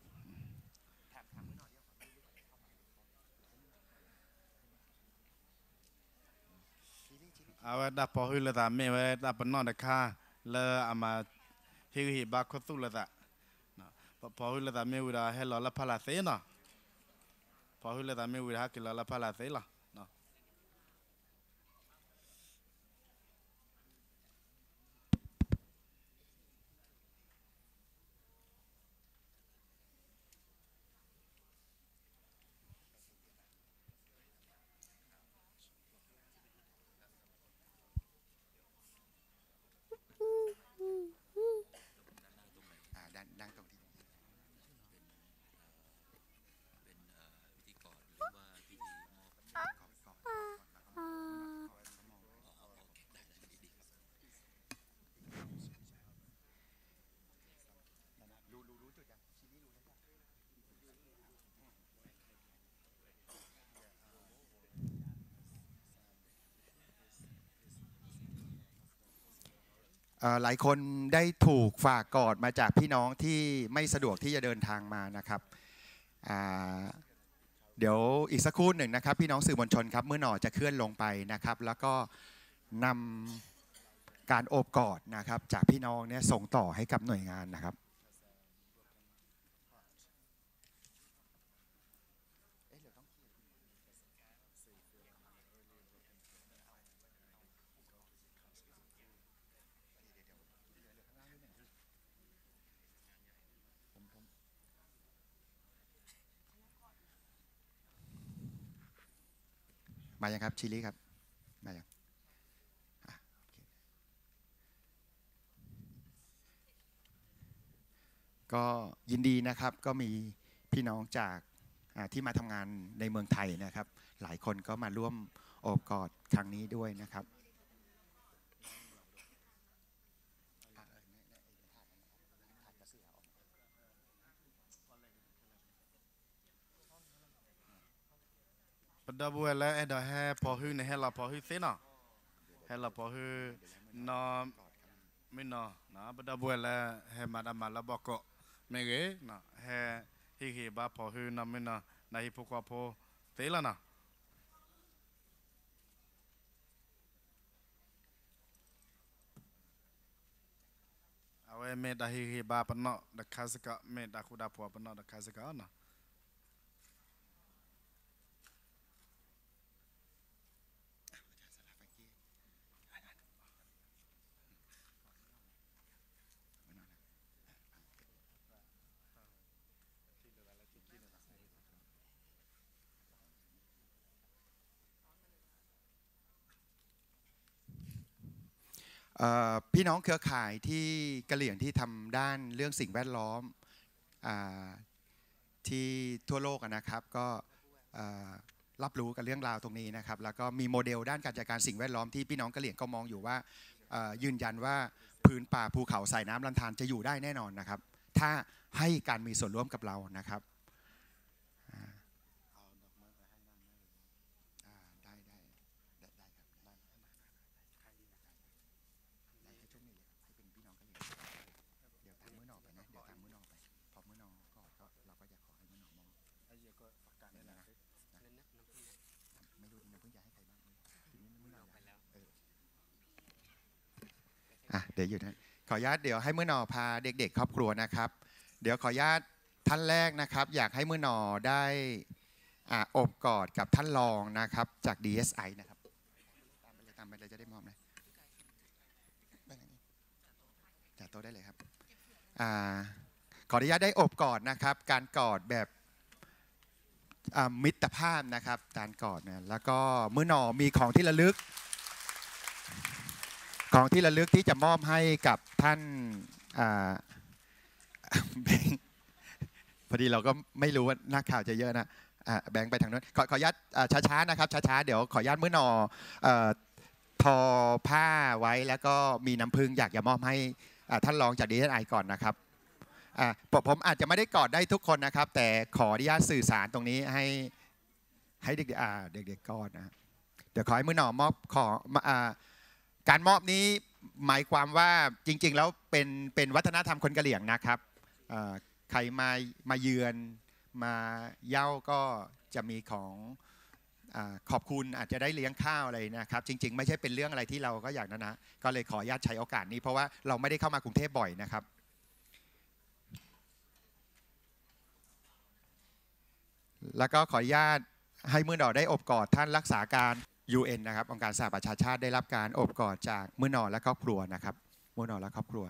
เอาไว้ดับพอฮือละตาไม่ไว้ดับปนนอดค่าแล้วอามาฮิฮิบาคตุละตาพอฮือละตาไม่วิดาเฮลละพาละเซนะพอฮือละตาไม่วิดาฮักกิลละพาละเซละหลายคนได้ถูกฝากกอดมาจากพี่น้องที่ไม่สะดวกที่จะเดินทางมานะครับเดี๋ยวอีกสักครู่หนึ่งนะครับพี่น้องสื่อมวลชนครับเมื่อหน่อจะเคลื่อนลงไปนะครับแล้วก็นำการโอบกอดนะครับจากพี่น้องเนี่ยส่งต่อให้กับหน่วยงานนะครับมายังครับชิลี่ครับมายังก็ยินดีนะครับก็มีพี่น้องจากที่มาทำงานในเมืองไทยนะครับหลายคนก็มาร่วมโอบกอดครั้งนี้ด้วยนะครับปะดับบัวแล้วไอ้ดอกแห่พอฮือในแห่ละพอฮือเซนะแห่ละพอฮือนอไม่นอนะปะดับบัวแล้วแห่มาดามาละบอกก็ไม่เก๋นะแห่ฮิฮิบาพอฮือนอไม่นอนาฮิพกว่าพอเซละนะเอาไว้เมดาฮิฮิบาปนอดักคาสกะเมดาคูดาพัวปนอดักคาสกะนะพี่น้องเครือข่ายที่กะเหรี่ยงที่ทำด้านเรื่องสิ่งแวดล้อมที่ทั่วโลกนะครับก็รับรู้กับเรื่องราวตรงนี้นะครับแล้วก็มีโมเดลด้านการจัดการสิ่งแวดล้อมที่พี่น้องกะเหรี่ยงก็มองอยู่ว่ายืนยันว่าพื้นป่าภูเขาสายน้ำลำธารจะอยู่ได้แน่นอนนะครับถ้าให้การมีส่วนร่วมกับเรานะครับอ่ะเดี๋ยวหยุดนะขออนุญาตเดี๋ยวให้มื้อหนอพาเด็กๆครอบครัวนะครับเดี๋ยวขออนุญาตท่านแรกนะครับอยากให้มื้อหนอได้อ่าอบกอดกับท่านรองนะครับจาก ดี เอส ไอ นะครับตามไปเลยตามไปเลยจะได้มอบนะจัดโต๊ะได้เลยครับอ่าขออนุญาตได้อบกอดนะครับการกอดแบบมิตรภาพนะครับการกอดนะแล้วก็มื้อหนอมีของที่ระลึกของที่ระลึกที่จะมอบให้กับท่านแบงค์พอดีเราก็ไม่รู้ว่านักข่าวจะเยอะนะแบงค์ไปทางนู้นขอขออนุญาตช้าๆนะครับช้าๆเดี๋ยวขออนุญาตมื้อหนอทอผ้าไว้แล้วก็มีน้ำผึ้งอยากจะมอบให้ท่านรองจาก ดี เอส ไอ ก่อนนะครับผมอาจจะไม่ได้กอดได้ทุกคนนะครับแต่ขออนุญาตสื่อสารตรงนี้ให้ให้เด็กๆเด็กๆกอดนะเดี๋ยวขอให้มื้อหนอมอบขอการมอบนี้หมายความว่าจริงๆแล้วเป็นเป็นวัฒนธรรมคนกะเหรี่ยงนะครับใครมามาเยือนมาเย้าก็จะมีของขอบคุณอาจจะได้เลี้ยงข้าวอะไรนะครับจริงๆไม่ใช่เป็นเรื่องอะไรที่เราก็อยากนะนะก็เลยขออนุญาตใช้โอกาสนี้เพราะว่าเราไม่ได้เข้ามากรุงเทพบ่อยนะครับแล้วก็ขออนุญาตให้มื้อหนอได้อบกอดท่านรักษาการยู เอ็น นะครับองค์การสหประชาชาติได้รับการอบกอดจากมื้อหนอและครอบครัวนะครับมื้อหนอและครอบครัว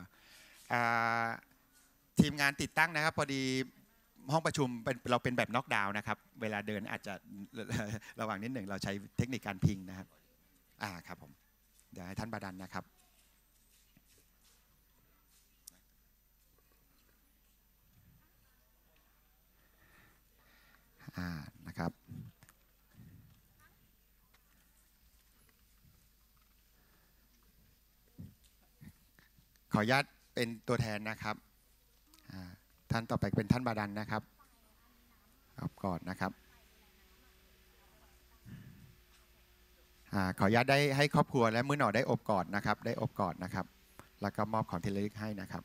ทีมงานติดตั้งนะครับพอดีห้องประชุมเป็นเราเป็นแบบน็อกดาวน์นะครับเวลาเดินอาจจะระหว่างนิดหนึ่งเราใช้เทคนิคการพิงนะครับอ่าครับผมเดี๋ยวให้ท่านบาดันนะครับอ่านะครับขออนุญาตเป็นตัวแทนนะครับท่านต่อไปเป็นท่านบาดันนะครับอบกอดนะครับขออนุญาตได้ให้ครอบครัวและมื้อหนอได้อบกอดนะครับได้อบกอดนะครับแล้วก็มอบของที่ระลึกให้นะครับ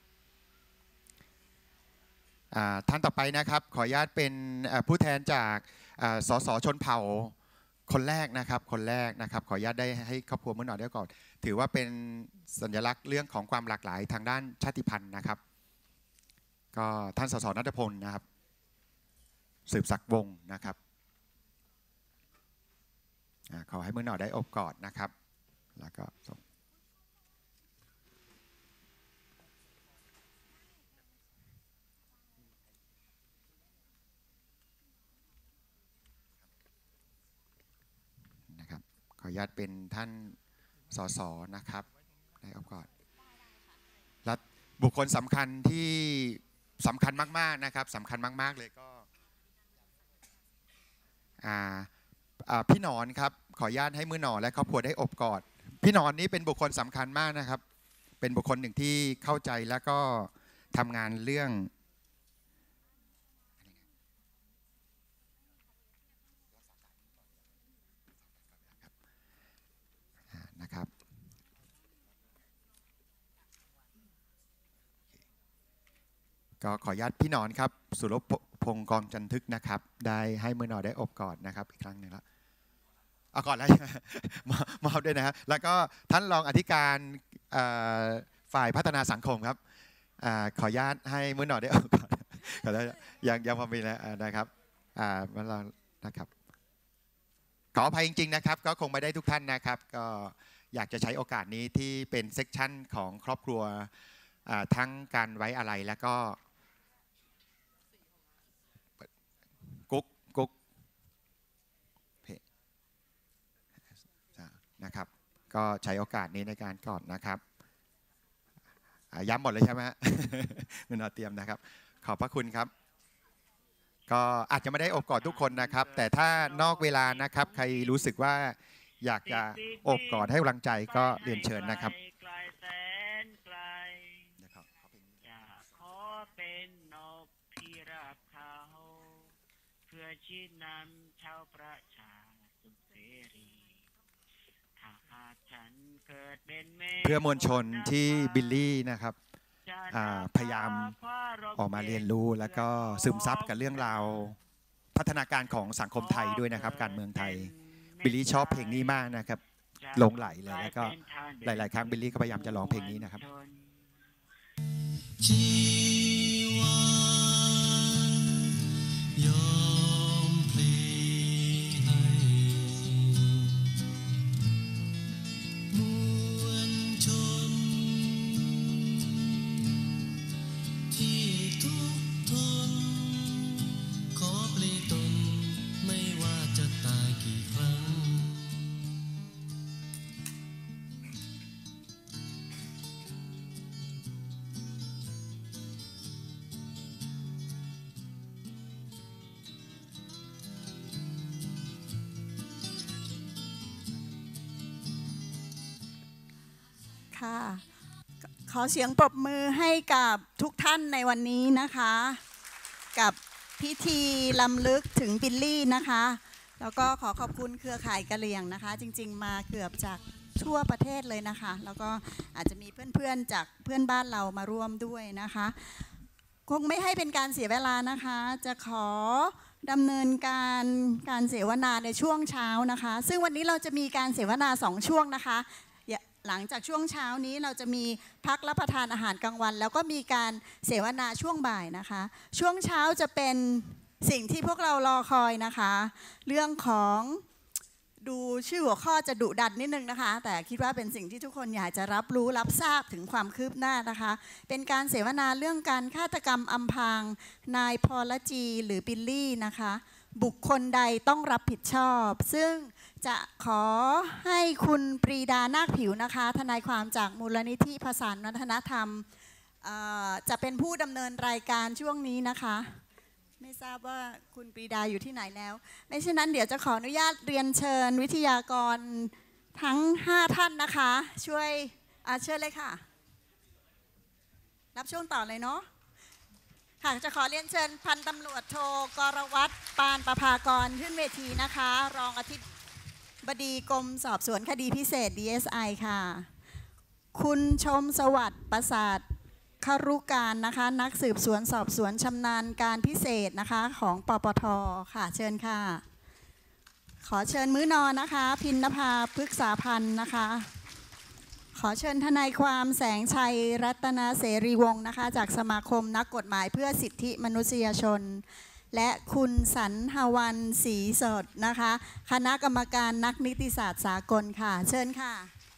ท่านต่อไปนะครับขออนุญาตเป็นผู้แทนจากสสชนเผ่าคนแรกนะครับคนแรกนะครับขออนุญาตได้ให้ครอบครัวมื้อหนอได้ก่อนถือว่าเป็นสัญลักษณ์เรื่องของความหลากหลายทางด้านชาติพันธุ์นะครับก็ท่านสสณัฐพลนะครับสืบศักดิ์วงศ์นะครับขอให้มื้อหนอได้อบกอดนะครับแล้วก็ส่งนะครับขออนุญาตเป็นท่านสสนะครับได้อบกอดและบุคคลสำคัญที่สำคัญมากๆนะครับสำคัญมากๆเลยก็พี่หนอนครับขออนุญาตให้มื้อหนอและครอบครัวได้อบกอดพี่หนอนนี้เป็นบุคคลสำคัญมากนะครับเป็นบุคคลหนึ่งที่เข้าใจแล้วก็ทำงานเรื่องนะครับก็ขออนุญาตพี่หนอนครับสุรพงศ์กองจันทึกนะครับได้ให้มื้อหนอได้อบกอดนะครับอีกครั้งหนึ่งแล้วเอาก่อนแล้วมอบด้วยนะครับแล้วก็ท่านรองอธิการฝ่ายพัฒนาสังคมครับขออนุญาตให้มื้อหนอได้อบกอดขอได้ยังยังพอมีแล้วนะครับมันเรานะครับขออภัยจริงๆนะครับก็คงไม่ได้ทุกท่านนะครับก็อยากจะใช้โอกาสนี้ที่เป็นเซกชันของครอบครัวทั้งการไว้อะไรแล้วก็กุ๊กกุ๊กนะครับก็ใช้โอกาสนี้ในการกอดนะครับย้ำหมดเลยใช่ไหมฮะมันเอาเตรียมนะครับขอบพระคุณครับก็อาจจะไม่ได้อบกอดทุกคนนะครับแต่ถ้านอกเวลานะครับใครรู้สึกว่าอยากจะอบกอดให้กำลังใจก็เรียนเชิญนะครับขอเป็นชี้นำชาวประชาสุขเสรีถ้าหากฉันเกิดเป็นแม่เพื่อมวลชนที่บิลลี่นะครับพยายามออกมาเรียนรู้แล้วก็ซึมซับกับเรื่องราวพัฒนาการของสังคมไทยด้วยนะครับการเมืองไทยบิลลี่ชอบเพลงนี้มากนะครับหลงไหลเลยแล้วก็หลายๆครั้งบิลลี่ก็พยายามจะร้องเพลงนี้นะครับชีวายอมพลีให้มวลชนที่ทุกข์ทนขอปลีตนไม่ว่าจะตายกี่ครั้งขอเสียงปรบมือให้กับทุกท่านในวันนี้นะคะกับพิธีรำลึกถึงบิลลี่นะคะแล้วก็ขอขอบคุณเครือข่ายกะเหรี่ยงนะคะจริงๆมาเกือบจากทั่วประเทศเลยนะคะแล้วก็อาจจะมีเพื่อนๆจากเพื่อนบ้านเรามาร่วมด้วยนะคะคงไม่ให้เป็นการเสียเวลานะคะจะขอดำเนินการการเสวนาในช่วงเช้านะคะซึ่งวันนี้เราจะมีการเสวนาสองช่วงนะคะหลังจากช่วงเช้านี้เราจะมีพักรับประทานอาหารกลางวันแล้วก็มีการเสวนาช่วงบ่ายนะคะช่วงเช้าจะเป็นสิ่งที่พวกเรารอคอยนะคะเรื่องของดูชื่อหัวข้อจะดุดันนิดนึงนะคะแต่คิดว่าเป็นสิ่งที่ทุกคนอยากจะรับรู้รับทราบถึงความคืบหน้านะคะเป็นการเสวนาเรื่องการฆาตกรรมอำพรางนายพรจีหรือบิลลี่นะคะบุคคลใดต้องรับผิดชอบซึ่งจะขอให้คุณปรีดานาคผิวนะคะทนายความจากมูลนิธิผสานวัฒนธรรมจะเป็นผู้ดำเนินรายการช่วงนี้นะคะไม่ทราบว่าคุณปรีดาอยู่ที่ไหนแล้วไม่เช่นนั้นเดี๋ยวจะขออนุญาตเรียนเชิญวิทยากรทั้งห้าท่านนะคะช่วยเชิญเลยค่ะรับช่วงต่อเลยเนาะหากจะขอเรียนเชิญพันตำรวจโทกรวัตรปานประภากรขึ้นเวทีนะคะรองอธิบดีกรมสอบสวนคดีพิเศษ ดี เอส ไอ ค่ะคุณชมสวัสดิ์ประสาทครุการนะคะนักสืบสวนสอบสวนชำนาญการพิเศษนะคะของปปท.ค่ะเชิญค่ะขอเชิญมื้อนอนนะคะพินนภาพฤกษาพันธ์นะคะขอเชิญทนายความแสงชัยรัตนเสรีวงศ์นะคะจากสมาคมนักกฎหมายเพื่อสิทธิมนุษยชนและคุณสันหวันศรีสดนะคะคณะกรรมการนักนิติศาสตร์สากลค่ะเชิญค่ะ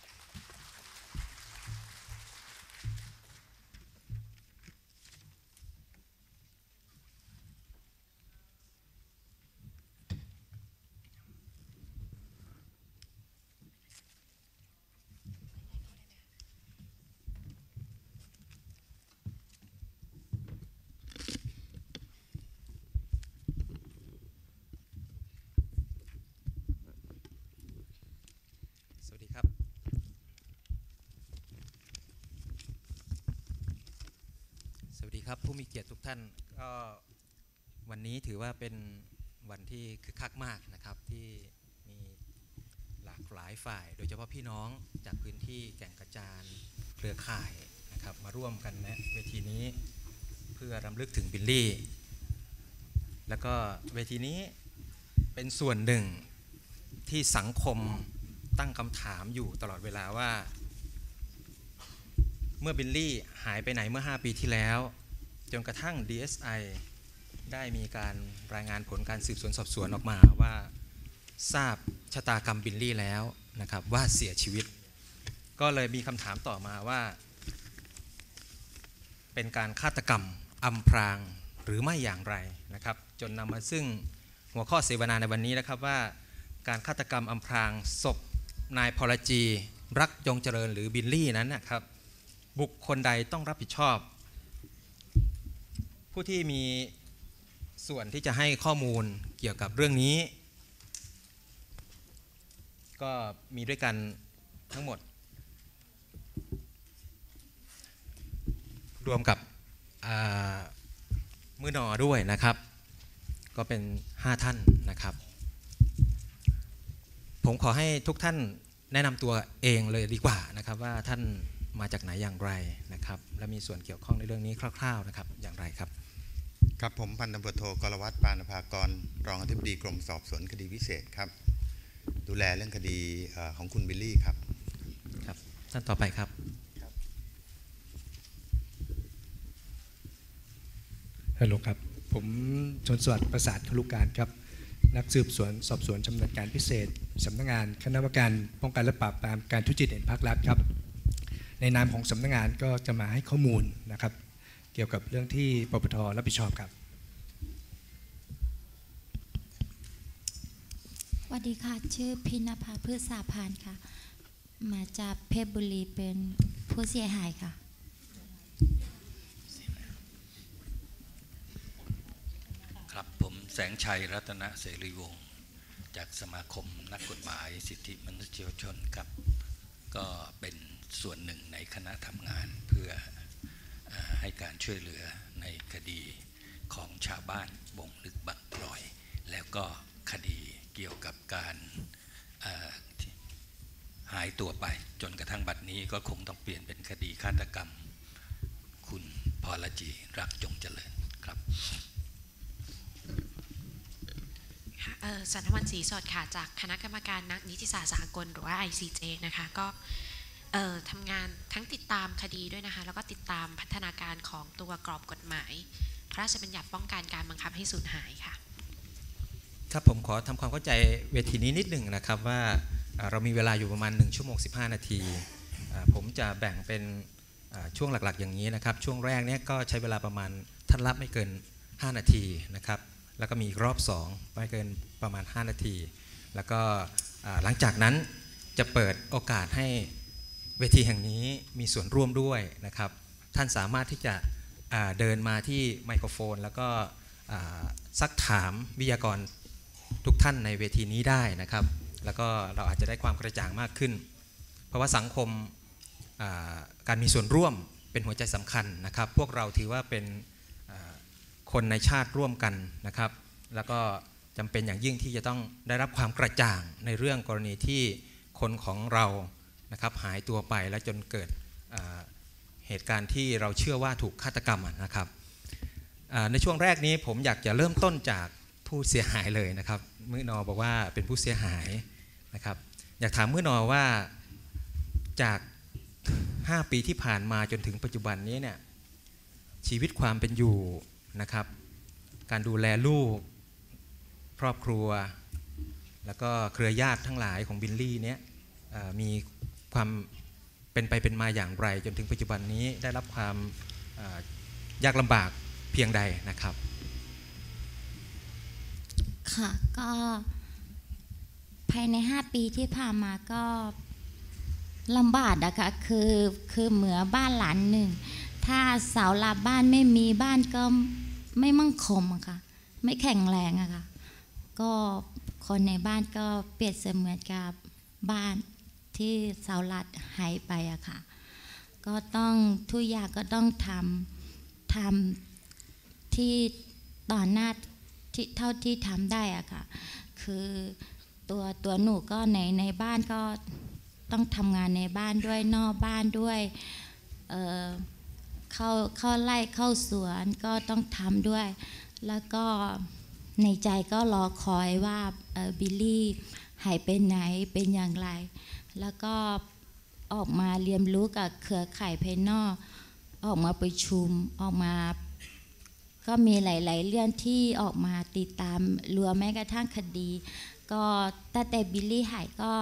ครับผู้มีเกียรติทุกท่านก็วันนี้ถือว่าเป็นวันที่คึกคักมากนะครับที่มีหลากหลายฝ่ายโดยเฉพาะพี่น้องจากพื้นที่แก่งกระจานเครือข่ายนะครับมาร่วมกันณเวทีนี้เพื่อรำลึกถึงบิลลี่แล้วก็เวทีนี้เป็นส่วนหนึ่งที่สังคมตั้งคำถามอยู่ตลอดเวลาว่าเมื่อบิลลี่หายไปไหนเมื่อห้าปีที่แล้วจนกระทั่ง ดี เอส ไอ ได้มีการรายงานผลการสืบสวนสอบสวนออกมาว่าทราบชะตากรรมบิลลี่แล้วนะครับว่าเสียชีวิตก็เลยมีคำถามต่อมาว่าเป็นการฆาตกรรมอำพรางหรือไม่อย่างไรนะครับจนนำมาซึ่งหัวข้อเสวนาในวันนี้นะครับว่าการฆาตกรรมอำพรางศพนายพรจีรักยงเจริญหรือบิลลี่นั้นนะครับบุคคลใดต้องรับผิดชอบผู้ที่มีส่วนที่จะให้ข้อมูลเกี่ยวกับเรื่องนี้ก็มีด้วยกันทั้งหมดรวมกับมื้อนอด้วยนะครับก็เป็นห้าท่านนะครับผมขอให้ทุกท่านแนะนำตัวเองเลยดีกว่านะครับว่าท่านมาจากไหนอย่างไรนะครับและมีส่วนเกี่ยวข้องในเรื่องนี้คร่าวๆนะครับอย่างไรครับครับผมพันตำรวจโทกรวัตรปานภากรรองอธิบดีกรมสอบสวนคดีพิเศษครับดูแลเรื่องคดีของคุณบิลลี่ครับครับท่านต่อไปครับฮัลโหลครับผมชนสวัสดิ์ประสาทคลุการครับนักสืบสวนสอบสวนชำนาญการพิเศษสำนักงานคณะกรรมการป้องกันและปราบปรามการทุจริตแห่งภาครัฐครับในนามของสำนักงานก็จะมาให้ข้อมูลนะครับเกี่ยวกับเรื่องที่ปปทรับผิดชอบครับสวัสดีค่ะชื่อพิณภาพืชสาพานค่ะมาจากเพชรบุรีเป็นผู้เสียหายค่ะครับผมแสงชัยรัตนเสรีวงศ์จากสมาคมนักกฎหมายสิทธิมนุษยชนครับก็เป็นส่วนหนึ่งในคณะทำงานเพื่อให้การช่วยเหลือในคดีของชาวบ้านบงลึกบางกลอยแล้วก็คดีเกี่ยวกับการหายตัวไปจนกระทั่งบัดนี้ก็คงต้องเปลี่ยนเป็นคดีฆาตกรรมคุณพรจีรักจงเจริญครับสันทวันศรีสดค่ะจากคณะกรรมการนักนิติศาสตร์สากลหรือว่า ไอ ซี เจ นะคะก็ทำงานทั้งติดตามคดีด้วยนะคะแล้วก็ติดตามพัฒนาการของตัวกรอบกฎหมายพระราชบัญญัติป้องกันการบังคับให้สูญหายค่ะครับผมขอทำความเข้าใจเวทีนี้นิดหนึ่งนะครับว่าเรามีเวลาอยู่ประมาณหนึ่งชั่วโมงสิบห้านาทีผมจะแบ่งเป็นช่วงหลักๆอย่างนี้นะครับช่วงแรกนี้ก็ใช้เวลาประมาณท่านรับไม่เกินห้านาทีนะครับแล้วก็มีอีกรอบสองไม่เกินประมาณห้านาทีแล้วก็หลังจากนั้นจะเปิดโอกาสให้เวทีแห่งนี้มีส่วนร่วมด้วยนะครับท่านสามารถที่จะเดินมาที่ไมโครโฟนแล้วก็ซักถามวิทยากรทุกท่านในเวทีนี้ได้นะครับแล้วก็เราอาจจะได้ความกระจ่างมากขึ้นเพราะว่าสังคมการมีส่วนร่วมเป็นหัวใจสำคัญนะครับพวกเราถือว่าเป็นคนในชาติร่วมกันนะครับแล้วก็จำเป็นอย่างยิ่งที่จะต้องได้รับความกระจ่างในเรื่องกรณีที่คนของเรานะครับหายตัวไปและจนเกิดเหตุการณ์ที่เราเชื่อว่าถูกฆาตกรรมนะครับในช่วงแรกนี้ผมอยากจะเริ่มต้นจากผู้เสียหายเลยนะครับมื้อนอบอกว่าเป็นผู้เสียหายนะครับอยากถามมื้อนอว่าจากห้าปีที่ผ่านมาจนถึงปัจจุบันนี้เนี่ยชีวิตความเป็นอยู่นะครับการดูแลลูกครอบครัวแล้วก็เครือญาติทั้งหลายของบิลลี่เนี่ยมีความเป็นไปเป็นมาอย่างไรจนถึงปัจจุบันนี้ได้รับความยากลำบากเพียงใดนะครับค่ะก็ภายในห้าปีที่ผ่านมาก็ลำบากนะคะคือคือเหมือบ้านหลังหนึ่งถ้าเสาหลักบ้านไม่มีบ้านก็ไม่มั่นคงอะค่ะไม่แข็งแรงอะค่ะก็คนในบ้านก็เปรียบเสมือนกับบ้านที่เสาหลักหายไปอะค่ะก็ต้องทุกอย่างก็ต้องทำทำที่ต่อหน้าที่เท่าที่ทำได้อะค่ะคือตัวตัวหนูก็ในในบ้านก็ต้องทำงานในบ้านด้วยนอกบ้านด้วยเอ่อเข้าเข้าไร่เข้าสวนก็ต้องทำด้วยแล้วก็ในใจก็รอคอยว่าบิลลี่หายไปไหนเป็นอย่างไรแล้วก็ออกมาเรียนรู้กับเครือข่ายภายนอกออกมาประชุมออกมาก็มีหลายๆเรื่องที่ออกมาติดตามรวมแม้กระทั่งคดีก็ตั้งแต่บิลลี่หายก็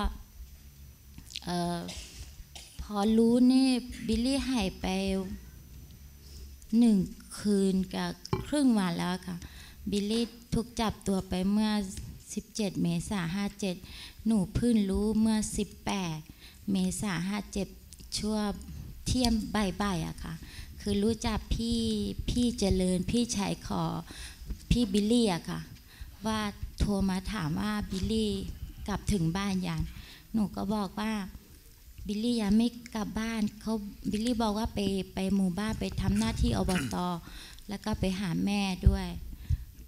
พอรู้นี่บิลลี่หายไปหนึ่งคืนกับครึ่งวันแล้วค่ะบิลลี่ถูกจับตัวไปเมื่อสิบเจ็ดเมษายนห้าเจ็ดหนูเพิ่งรู้เมื่อสิบแปดเมษายนห้าเจ็ดช่วงเที่ยงบ่ายๆอะค่ะคือรู้จักพี่พี่เจริญพี่ชายขอพี่บิลลี่อะค่ะว่าโทรมาถามว่าบิลลี่กลับถึงบ้านยังหนูก็บอกว่าบิลลี่ยังไม่กลับบ้านเขาบิลลี่บอกว่าไปไปหมู่บ้านไปทำหน้าที่อบต.แล้วก็ไปหาแม่ด้วย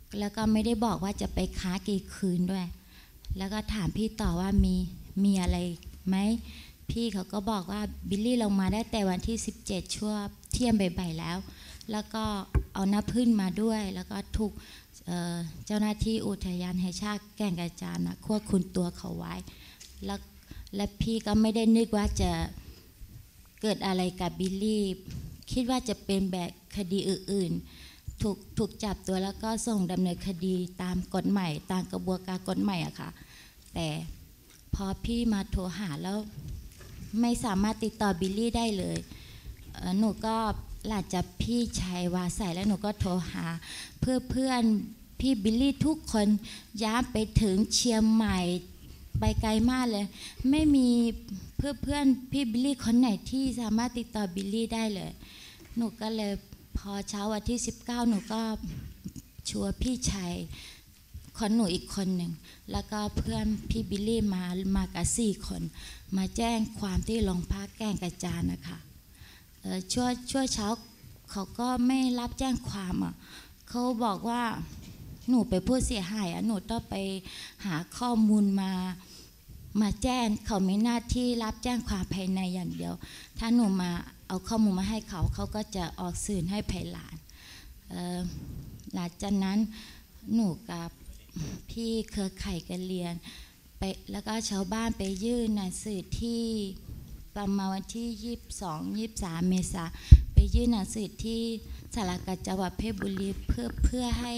แล้วก็ไม่ได้บอกว่าจะไปค้ากี่คืนด้วยแล้วก็ถามพี่ต่อว่ามีมีอะไรไหมพี่เขาก็บอกว่าบิลลี่ลงมาได้แต่วันที่สิบเจ็ดช่วงเที่ยงบ่ายๆแล้วแล้วก็เอาน้ำพึ่งมาด้วยแล้วก็ถูกเอ่อเจ้าหน้าที่อุทยานแห่งชาติแก่งกระจานนะควบคุมตัวเขาไว้แล้วและพี่ก็ไม่ได้นึกว่าจะเกิดอะไรกับบิลลี่คิดว่าจะเป็นแบบคดีอื่นๆถูกถูกจับตัวแล้วก็ส่งดำเนินคดีตามกฎหมายตามกระบวนการกฎหมายอะค่ะแต่พอพี่มาโทรหาแล้วไม่สามารถติดต่อบิลลี่ได้เลยหนูก็หลังจากพี่ชายวาใส่แล้วหนูก็โทรหาเพื่อเพื่อนพี่บิลลี่ทุกคนย้ายไปถึงเชียงใหม่ไปไกลมากเลยไม่มีเพื่อเพื่อนพี่บิลลี่คนไหนที่สามารถติดต่อบิลลี่ได้เลยหนูก็เลยพอเช้าวันที่สิบเก้าหนูก็ชวนพี่ชายคนหนูอีกคนหนึ่งแล้วก็เพื่อนพี่บิลลี่มามากับสี่คนมาแจ้งความที่โรงพักแก่งกระจานนะคะช่วงช่วงเช้าเขาก็ไม่รับแจ้งความอ่ะเขาบอกว่าหนูไปนผู้เสียหายอ่ะหนูต้องไปหาข้อมูลมามาแจ้งเขามีหน้าที่รับแจ้งความภายในอย่างเดียวถ้าหนูมาเอาข้อมูลมาให้เขาเขาก็จะออกสื่อให้ภายหลังหลังจากนั้นหนูกับพี่เครือข่ายกันเรียนไปแล้วก็ชาวบ้านไปยื่นหนังสือที่ประมาณวันที่ยี่สิบสอง ยี่สิบสามเมษาไปยื่นหนังสือที่สารกัดจังหวัดเพชรบุรีเพื่อเพื่อให้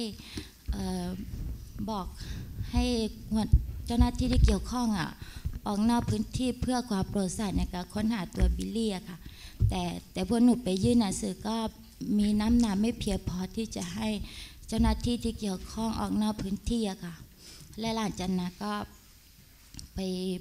บอกให้เจ้าหน้าที่ที่เกี่ยวข้องอ่ะออกนอกพื้นที่เพื่อความโปร่งใสในการค้นหาตัวบิลลี่อะค่ะแต่แต่พวกหนูไปยื่นหนังสือก็มีน้ำหนักไม่เพียงพอที่จะให้เจ้าหน้าที่ที่เกี่ยวข้องออกนอกพื้นที่อะค่ะและหลังจากนั้นก็ไป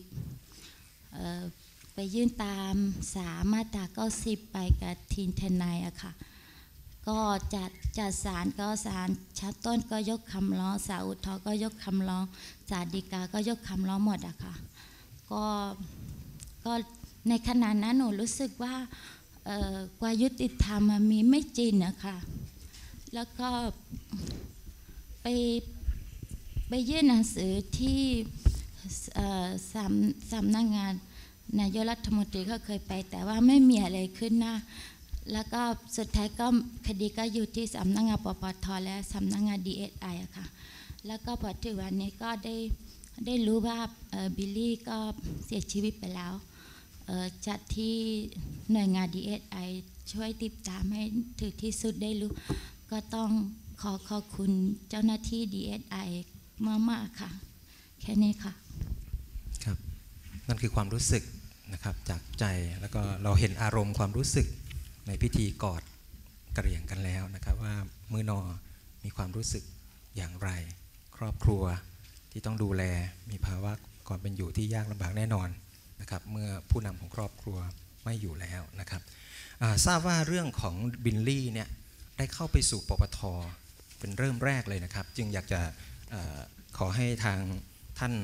ไปยื่นตามสามาตราเก้าสิบไปกับทีมทนายอะค่ะก็จัดจัดศาลก็ศาลชั้นต้นก็ยกคำร้องศาลอุทธรณ์ก็ยกคำร้องศาลฎีกาก็ยกคำร้องหมดอะค่ะก็ก็ในขณะนั้นหนูรู้สึกว่าความยุติธรรมมันมีไม่จริงนะคะแล้วก็ไปไปยื่นหนังสือที่สำสำนักงานนายกรัฐมนตรีก็เคยไปแต่ว่าไม่มีอะไรขึ้นหน้าแล้วก็สุดท้ายก็คดีก็อยู่ที่สำนักงานปปทและสำนักงาน ดี เอส ไอ อะค่ะแล้วก็พอถึงวันนี้ก็ได้ได้รู้ว่าบิลลี่ก็เสียชีวิตไปแล้วจัดที่หน่วยงาน ดี เอส ไอ ช่วยติดตามให้ถึงที่สุดได้รู้ก็ต้องขอขอบคุณเจ้าหน้าที่ ดี เอส ไอ มากๆค่ะแค่นี้ค่ะครับนั่นคือความรู้สึกนะครับจากใจแล้วก็เราเห็นอารมณ์ความรู้สึกในพิธีกอดกระเหรี่ยงกันแล้วนะครับว่ามือนอมีความรู้สึกอย่างไรครอบครัวที่ต้องดูแลมีภาวะก่อนเป็นอยู่ที่ยากลำบากแน่นอนนะครับเมื่อผู้นำของครอบครัวไม่อยู่แล้วนะครับทราบว่าเรื่องของบิลลี่เนี่ยได้เข้าไปสู่ปปทเป็นเริ่มแรกเลยนะครับจึงอยากจะขอให้ทางท่าน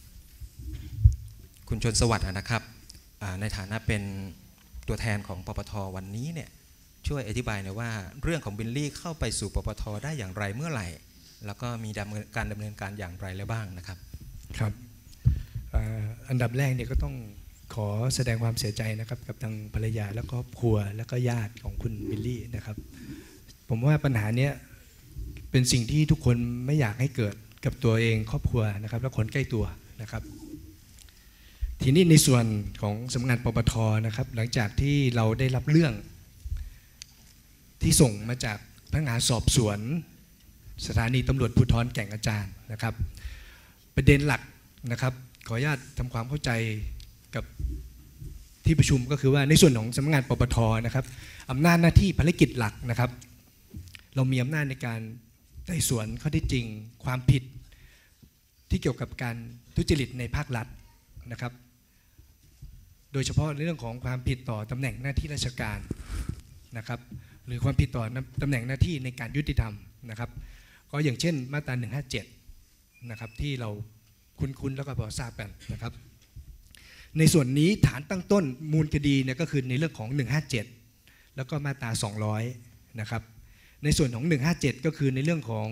คุณชนสวัสดิ์นะครับในฐานะเป็นตัวแทนของปปทวันนี้เนี่ยช่วยอธิบายหน่อยว่าเรื่องของบิลลี่เข้าไปสู่ปปทได้อย่างไรเมื่อไหร่แล้วก็มีการดำเนินการอย่างไรแล้วบ้างนะครับครับอันดับแรกเนี่ยก็ต้องขอแสดงความเสียใจนะครับกับทางภรรยาและครอบครัวและก็ญาติของคุณบิลลี่นะครับผมว่าปัญหาเนี้ยเป็นสิ่งที่ทุกคนไม่อยากให้เกิดกับตัวเองครอบครัวนะครับและคนใกล้ตัวนะครับทีนี้ในส่วนของสำนักงานปปทนะครับหลังจากที่เราได้รับเรื่องที่ส่งมาจากพนักงานสอบสวนสถานีตำรวจภูธรแก่งกระจานนะครับประเด็นหลักนะครับขออนุญาตทำความเข้าใจกับที่ประชุมก็คือว่าในส่วนของสำนักงานปปทนะครับอำนาจหน้าที่ภารกิจหลักนะครับเรามีอำนาจในการไต่สวนข้อเท็จจริงความผิดที่เกี่ยวกับการทุจริตในภาครัฐนะครับโดยเฉพาะในเรื่องของความผิดต่อตำแหน่งหน้าที่ราชการนะครับหรือความผิดต่อตำแหน่งหน้าที่ในการยุติธรรมนะครับก็อย่างเช่นมาตราหนึ่งห้าเจ็ดนะครับที่เราคุ้นๆแล้วก็พอทราบกันนะครับในส่วนนี้ฐานตั้งต้นมูลคดีเนี่ยก็คือในเรื่องของหนึ่งห้าเจ็ดแล้วก็มาตราสองร้อยนะครับในส่วนของหนึ่งห้าเจ็ดก็คือในเรื่องของ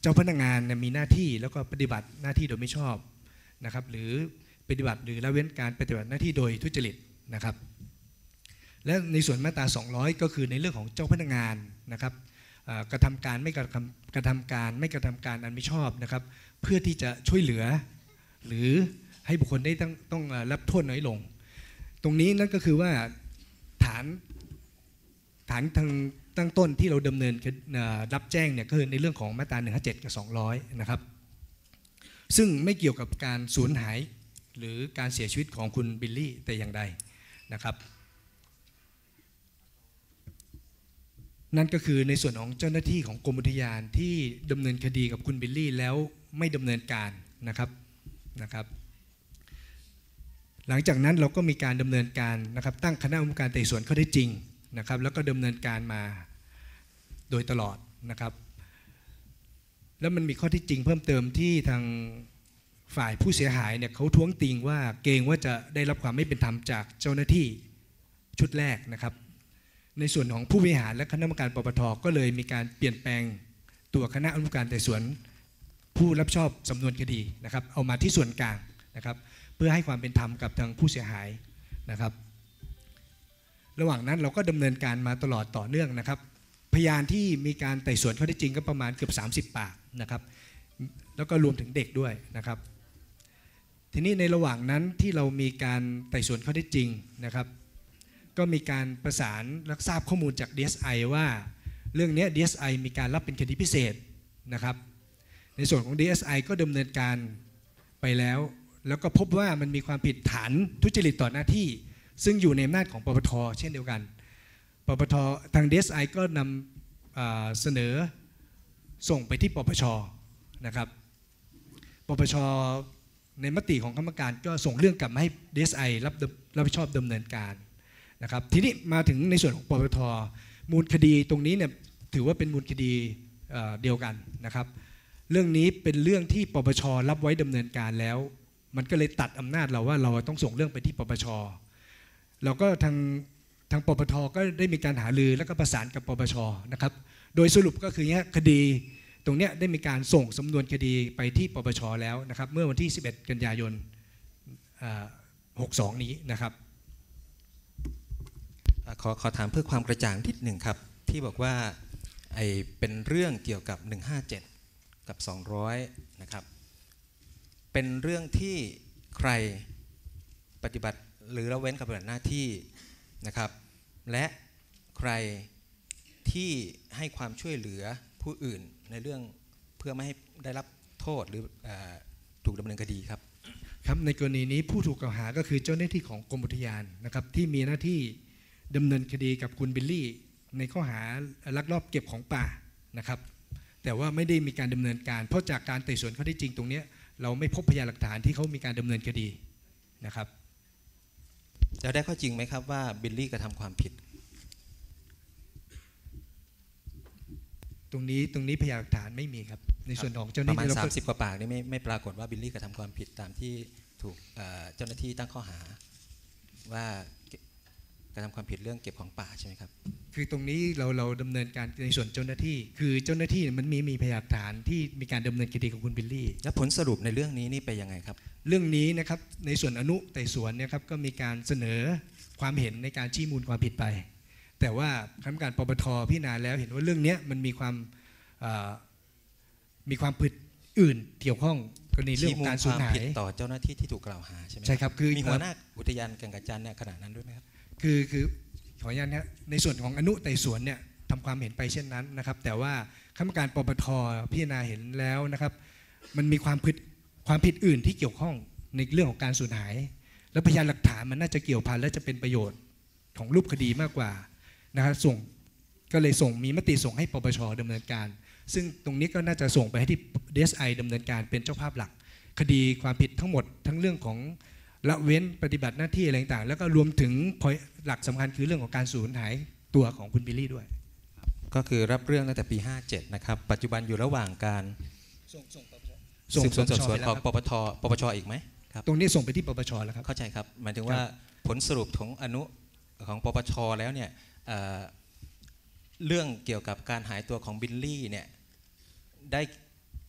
เจ้าพนักงานมีหน้าที่แล้วก็ปฏิบัติหน้าที่โดยไม่ชอบนะครับหรือปฏิบัติหรือละเว้นการปฏิบัติหน้าที่โดยทุจริตนะครับและในส่วนมาตราสองร้อยก็คือในเรื่องของเจ้าพนักงานนะครับกระทำการไม่กระทำกระทำการไม่กระทำการอันไม่ชอบนะครับเพื่อที่จะช่วยเหลือหรือให้บุคคลได้ต้องต้องรับโทษน้อยลงตรงนี้นั่นก็คือว่าฐานฐานทางตั้งต้นที่เราดำเนินรับแจ้งเนี่ยก็คือในเรื่องของมาตราหนึ่งห้าเจ็ดกับสองร้อยนะครับซึ่งไม่เกี่ยวกับการสูญหายหรือการเสียชีวิตของคุณบิลลี่แต่อย่างใดนะครับนั่นก็คือในส่วนของเจ้าหน้าที่ของกรมอุทยานที่ดำเนินคดีกับคุณบิลลี่แล้วไม่ดำเนินการนะครับนะครับหลังจากนั้นเราก็มีการดำเนินการนะครับตั้งคณะกรรมการไต่สวนข้อเท็จจริงนะครับแล้วก็ดำเนินการมาโดยตลอดนะครับแล้วมันมีข้อเท็จจริงเพิ่มเติมที่ทางฝ่ายผู้เสียหายเนี่ยเขาท้วงติงว่าเกรงว่าจะได้รับความไม่เป็นธรรมจากเจ้าหน้าที่ชุดแรกนะครับในส่วนของผู้บริหารและคณะกรรมการปปท.ก็เลยมีการเปลี่ยนแปลงตัวคณะกรรมการไต่สวนผู้รับชอบสำนวนคดีนะครับเอามาที่ส่วนกลางนะครับเพื่อให้ความเป็นธรรมกับทางผู้เสียหายนะครับระหว่างนั้นเราก็ดำเนินการมาตลอดต่อเนื่องนะครับพยานที่มีการไต่สวนข้อเท็จจริงก็ประมาณเกือบสามสิบปากนะครับแล้วก็รวมถึงเด็กด้วยนะครับทีนี้ในระหว่างนั้นที่เรามีการไต่สวนข้อเท็จจริงนะครับก็มีการประสานรับทราบข้อมูลจาก ดี เอส ไอ ว่าเรื่องนี้ ดี เอส ไอ มีการรับเป็นคดีพิเศษนะครับในส่วนของ ดี เอส ไอ ก็ดำเนินการไปแล้วแล้วก็พบว่ามันมีความผิดฐานทุจริตต่อหน้าที่ซึ่งอยู่ในอำนาจของปปท.เช่นเดียวกันปปท.ทาง ดี เอส ไอ ก็นำเสนอส่งไปที่ปปช.นะครับปปช.ในมติของคณะกรรมการก็ส่งเรื่องกลับมาให้ ดี เอส ไอ รับรับผิดชอบดำเนินการนะครับทีนี้มาถึงในส่วนของปปท.มูลคดีตรงนี้เนี่ยถือว่าเป็นมูลคดีเดียวกันนะครับเรื่องนี้เป็นเรื่องที่ปปช.รับไว้ดำเนินการแล้วมันก็เลยตัดอำนาจเราว่าเราต้องส่งเรื่องไปที่ปปช.เราก็ทางทางปปท.ก็ได้มีการหารือแล้วก็ประสานกับปปช.นะครับโดยสรุปก็คือเนี้ยคดีตรงเนี้ยได้มีการส่งสำนวนคดีไปที่ปปช.แล้วนะครับเมื่อวันที่สิบเอ็ดกันยายนหกสองนี้นะครับขอขอถามเพื่อความกระจ่างนิดหนึ่งครับที่บอกว่าไอเป็นเรื่องเกี่ยวกับหนึ่งห้าเจ็ดกับสองร้อยนะครับเป็นเรื่องที่ใครปฏิบัติหรือละเว้นการปฏิบัติหน้าที่นะครับและใครที่ให้ความช่วยเหลือผู้อื่นในเรื่องเพื่อไม่ให้ได้รับโทษหรือถูกดำเนินคดีครับครับในกรณีนี้ผู้ถูกกล่าวหาก็คือเจ้าหน้าที่ของกรมอุทยานนะครับที่มีหน้าที่ดำเนินคดีกับคุณบิลลี่ในข้อหาลักลอบเก็บของป่านะครับแต่ว่าไม่ได้มีการดำเนินการเพราะจากการไต่สวนข้อเท็จจริงตรงนี้เราไม่พบพยานหลักฐานที่เขามีการดำเนินคดีนะครับจะได้ข้อจริงไหมครับว่าบิลลี่กระทำความผิดตรงนี้ตรงนี้พยานหลักฐานไม่มีครับในส่วนของเจ้าหน้าที่ประมาณสามสิบกว่าปากนี่ไม่ไม่ปรากฏว่าบิลลี่กระทำความผิดตามที่ถูกเจ้าหน้าที่ตั้งข้อหาว่ากระทำความผิดเรื่องเก็บของป่าใช่ไหมครับคือตรงนี้เราเราดำเนินการในส่วนเจ้าหน้าที่คือเจ้าหน้าที่มันมีมีพยานหลักฐานที่มีการดำเนินคดีกับคุณบิลลี่และผลสรุปในเรื่องนี้นี่ไปยังไงครับเรื่องนี้นะครับในส่วนอนุไต่สวนเนี่ยครับก็มีการเสนอความเห็นในการชี้มูลความผิดไปแต่ว่าคณะกรรมการปปท.พิจารณาแล้วเห็นว่าเรื่องนี้มันมีความมีความผิดอื่นเกี่ยวข้องกรณีเรื่องการสูญหายต่อเจ้าหน้าที่ที่ถูกกล่าวหาใช่ไหมใช่ครับคือมีหัวหน้าอุทยานแก่งกระจานเนี่ยขนาดนั้นด้วยไหมครับคือคือขออนุญาตนะในส่วนของอนุไต่สวนเนี่ยทำความเห็นไปเช่นนั้นนะครับแต่ว่าคณะกรรมการปปท.พิจารณาเห็นแล้วนะครับมันมีความผิดความผิดอื่นที่เกี่ยวข้องในเรื่องของการสูญหายและพยานหลักฐานมันน่าจะเกี่ยวพันและจะเป็นประโยชน์ของรูปคดีมากกว่านะครับส่งก็เลยส่งมีมติส่งให้ปปช.ดำเนินการซึ่งตรงนี้ก็น่าจะส่งไปให้ที่ ดี เอส ไอ ดำเนินการเป็นเจ้าภาพหลักคดีความผิดทั้งหมดทั้งเรื่องของละเว้นปฏิบัติหน้าที่อะไรต่างๆแล้วก็รวมถึงหลักสำคัญคือเรื่องของการสูญหายตัวของคุณบิลลี่ด้วยก็คือรับเรื่องตั้งแต่ปีห้าเจ็ดนะครับปัจจุบันอยู่ระหว่างการสืบสวนสอบสวนของปปทปปชอีกไหมครับตรงนี้ส่งไปที่ปปชแล้วครับเข้าใจครับหมายถึงว่าผลสรุปของอนุของปปชแล้วเนี่ยเรื่องเกี่ยวกับการหายตัวของบิลลี่เนี่ยได้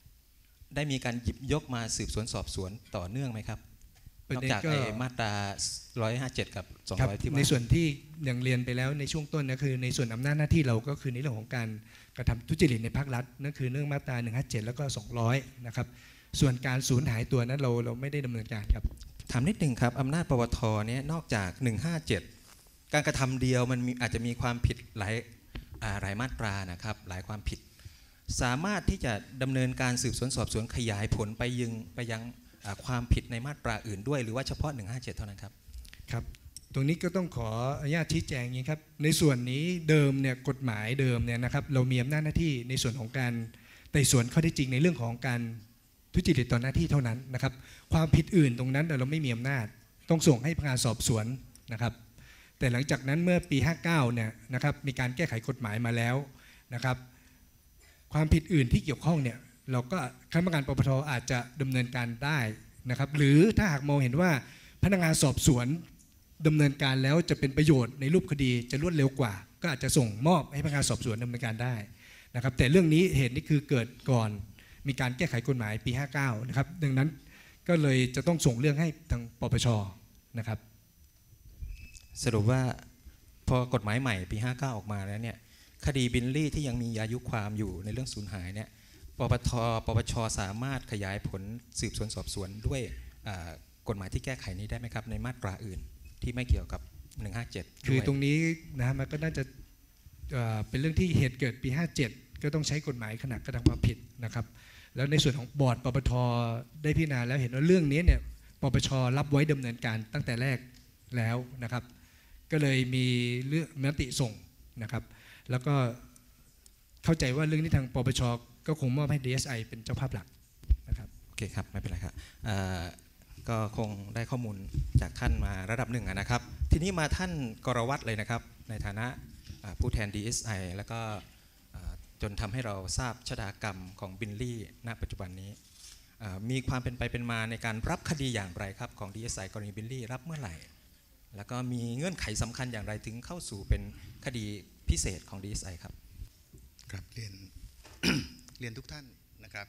ได้มีการหยิบยกมาสืบสวนสอบสวนต่อเนื่องไหมครับนอกจากไอ้มาตราหนึ่งร้อยห้าสิบเจ็ดกับสองร้อยที่ว่าในส่วนที่อย่างเรียนไปแล้วในช่วงต้นนะคือในส่วนอำนาจหน้าที่เราก็คือในเรื่องของการกระทำทุจริตในภาครัฐนั่นคือเรื่องมาตราหนึ่งร้อยห้าสิบเจ็ดแล้วก็สองร้อยนะครับส่วนการสูญหายตัวนั้นเราเราไม่ได้ดำเนินการครับถามนิดนึงครับอำนาจปปทเนี่ยนอกจากหนึ่งร้อยห้าสิบเจ็ดการกระทำเดียวมันมีอาจจะมีความผิดหลายหลายมาตรานะครับหลายความผิดสามารถที่จะดำเนินการสืบสวนสอบสวนขยายผลไปยังไปยังความผิดในมาตราอื่นด้วยหรือว่าเฉพาะหนึ่งร้อยห้าสิบเจ็ดเท่านั้นครับครับตรงนี้ก็ต้องขออนุญาตชี้แจงอย่างนี้ครับในส่วนนี้เดิมเนี่ยกฎหมายเดิมเนี่ยนะครับเรามีอำนาจหน้าที่ในส่วนของการไต่สวนข้อเท็จจริงในเรื่องของการทุจริตต่อหน้าที่เท่านั้นนะครับความผิดอื่นตรงนั้นเราไม่มีอำนาจต้องส่งให้พนักงานสอบสวนนะครับแต่หลังจากนั้นเมื่อปีห้าเก้าเนี่ยนะครับมีการแก้ไขกฎหมายมาแล้วนะครับความผิดอื่นที่เกี่ยวข้องเนี่ยเราก็คณะกรรมการปปทอาจจะดำเนินการได้นะครับหรือถ้าหากมองเห็นว่าพนักงานสอบสวนดำเนินการแล้วจะเป็นประโยชน์ในรูปคดีจะรวดเร็วกว่าก็อาจจะส่งมอบให้พนักงานสอบสวนดำเนินการได้นะครับแต่เรื่องนี้เหตุนี้คือเกิดก่อนมีการแก้ไขกฎหมายปีห้าเก้านะครับดังนั้นก็เลยจะต้องส่งเรื่องให้ทางปปชนะครับสรุปว่าพอกฎหมายใหม่ปีห้าเก้าออกมาแล้วเนี่ยคดีบิลลี่ที่ยังมีอายุความอยู่ในเรื่องสูญหายเนี่ยปปทปปชสามารถขยายผลสืบสวนสอบสวนด้วยกฎหมายที่แก้ไขนี้ได้ไหมครับในมาตราอื่นที่ไม่เกี่ยวกับหนึ่งร้อยห้าสิบเจ็ดคือตรงนี้นะมันก็น่าจะเป็นเรื่องที่เหตุเกิดปีห้าเจ็ดก็ต้องใช้กฎหมายขณะกระทำความผิดนะครับแล้วในส่วนของบอร์ดปปทได้พิจารณาแล้วเห็นว่าเรื่องนี้เนี่ยปปชรับไว้ดำเนินการตั้งแต่แรกแล้วนะครับก็เลยมีเรื่องมติส่งนะครับแล้วก็เข้าใจว่าเรื่องนี้ทางปปชก็คงมอบให้ ดี เอส ไอ เป็นเจ้าภาพหลักนะครับโอเคครับไม่เป็นไรครับก็คงได้ข้อมูลจากท่านมาระดับหนึ่งนะครับทีนี้มาท่านกรวัตรเลยนะครับในฐานะผู้แทน ดี เอส ไอ แล้วก็จนทำให้เราทราบชะตากรรมของบิลลี่ณปัจจุบันนี้มีความเป็นไปเป็นมาในการรับคดีอย่างไรครับของ ดี เอส ไอ กรณีบิลลี่รับเมื่อไหร่แล้วก็มีเงื่อนไขสำคัญอย่างไรถึงเข้าสู่เป็นคดีพิเศษของ ดี เอส ไอ ครับครับเรียน เรียนทุกท่านนะครับ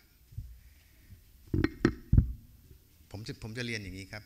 ผมจะผมจะเรียนอย่างนี้ครับ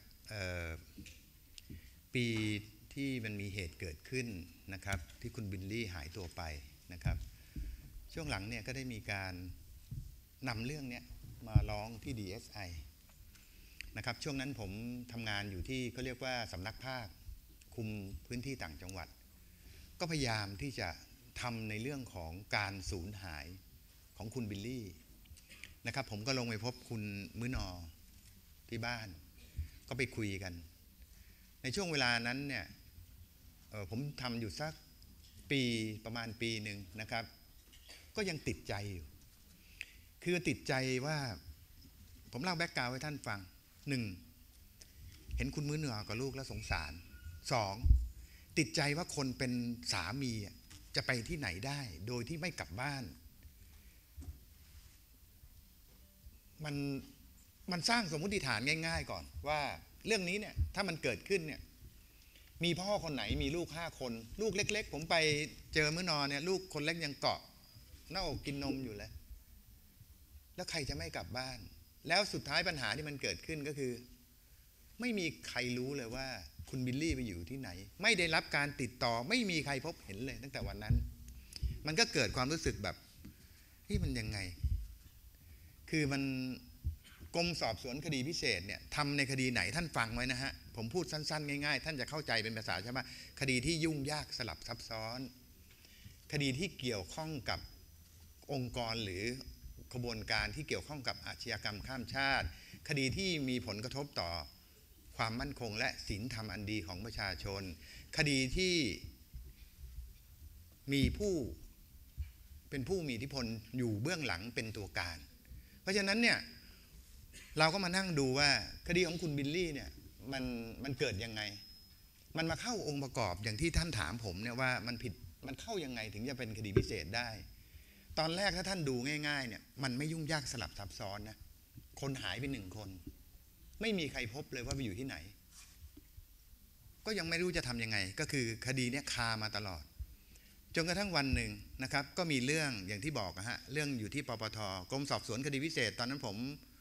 ปีที่มันมีเหตุเกิดขึ้นนะครับที่คุณบิลลี่หายตัวไปนะครับช่วงหลังเนี่ยก็ได้มีการนำเรื่องนี้มาร้องที่ ดี เอส ไอ นะครับช่วงนั้นผมทำงานอยู่ที่เขาเรียกว่าสำนักภาคคุมพื้นที่ต่างจังหวัดก็พยายามที่จะทำในเรื่องของการสูญหายของคุณบิลลี่นะครับผมก็ลงไปพบคุณมื้อนอที่บ้านก็ไปคุยกันในช่วงเวลานั้นเนี่ยผมทำอยู่สักปีประมาณปีหนึ่งนะครับก็ยังติดใจอยู่คือติดใจว่าผมเล่าแบ็กกราวด์ให้ท่านฟังหนึ่งเห็นคุณมื้อเหนือกับลูกแล้วสงสารสองติดใจว่าคนเป็นสามีจะไปที่ไหนได้โดยที่ไม่กลับบ้านมันมันสร้างสมมติฐานง่ายๆก่อนว่าเรื่องนี้เนี่ยถ้ามันเกิดขึ้นเนี่ยมีพ่อคนไหนมีลูกห้าคนลูกเล็กๆผมไปเจอมื้อนอนเนี่ยลูกคนเล็กยังเกาะหน้าอกกินนมอยู่เลยแล้วใครจะไม่กลับบ้านแล้วสุดท้ายปัญหาที่มันเกิดขึ้นก็คือไม่มีใครรู้เลยว่าคุณบิลลี่ไปอยู่ที่ไหนไม่ได้รับการติดต่อไม่มีใครพบเห็นเลยตั้งแต่วันนั้นมันก็เกิดความรู้สึกแบบที่มันยังไงคือมันกรมสอบสวนคดีพิเศษเนี่ยทำในคดีไหนท่านฟังไว้นะฮะผมพูดสั้นๆง่ายๆท่านจะเข้าใจเป็นภาษาใช่ไหมคดีที่ยุ่งยากสลับซับซ้อนคดีที่เกี่ยวข้องกับองค์กรหรือขบวนการที่เกี่ยวข้องกับอาชญากรรมข้ามชาติคดีที่มีผลกระทบต่อความมั่นคงและศีลธรรมอันดีของประชาชนคดีที่มีผู้เป็นผู้มีอิทธิพลอยู่เบื้องหลังเป็นตัวการเพราะฉะนั้นเนี่ยเราก็มานั่งดูว่าคดีของคุณบิลลี่เนี่ยมันมันเกิดยังไงมันมาเข้าองค์ประกอบอย่างที่ท่านถามผมเนี่ยว่ามันผิดมันเข้ายังไงถึงจะเป็นคดีพิเศษได้ตอนแรกถ้าท่านดูง่ายๆเนี่ยมันไม่ยุ่งยากสลับซับซ้อนนะคนหายไปหนึ่งคนไม่มีใครพบเลยว่าไปอยู่ที่ไหนก็ยังไม่รู้จะทำยังไงก็คือคดีนี้คามาตลอดจนกระทั่งวันหนึ่งนะครับก็มีเรื่องอย่างที่บอกนะฮะเรื่องอยู่ที่ปปทกรมสอบสวนคดีพิเศษตอนนั้นผม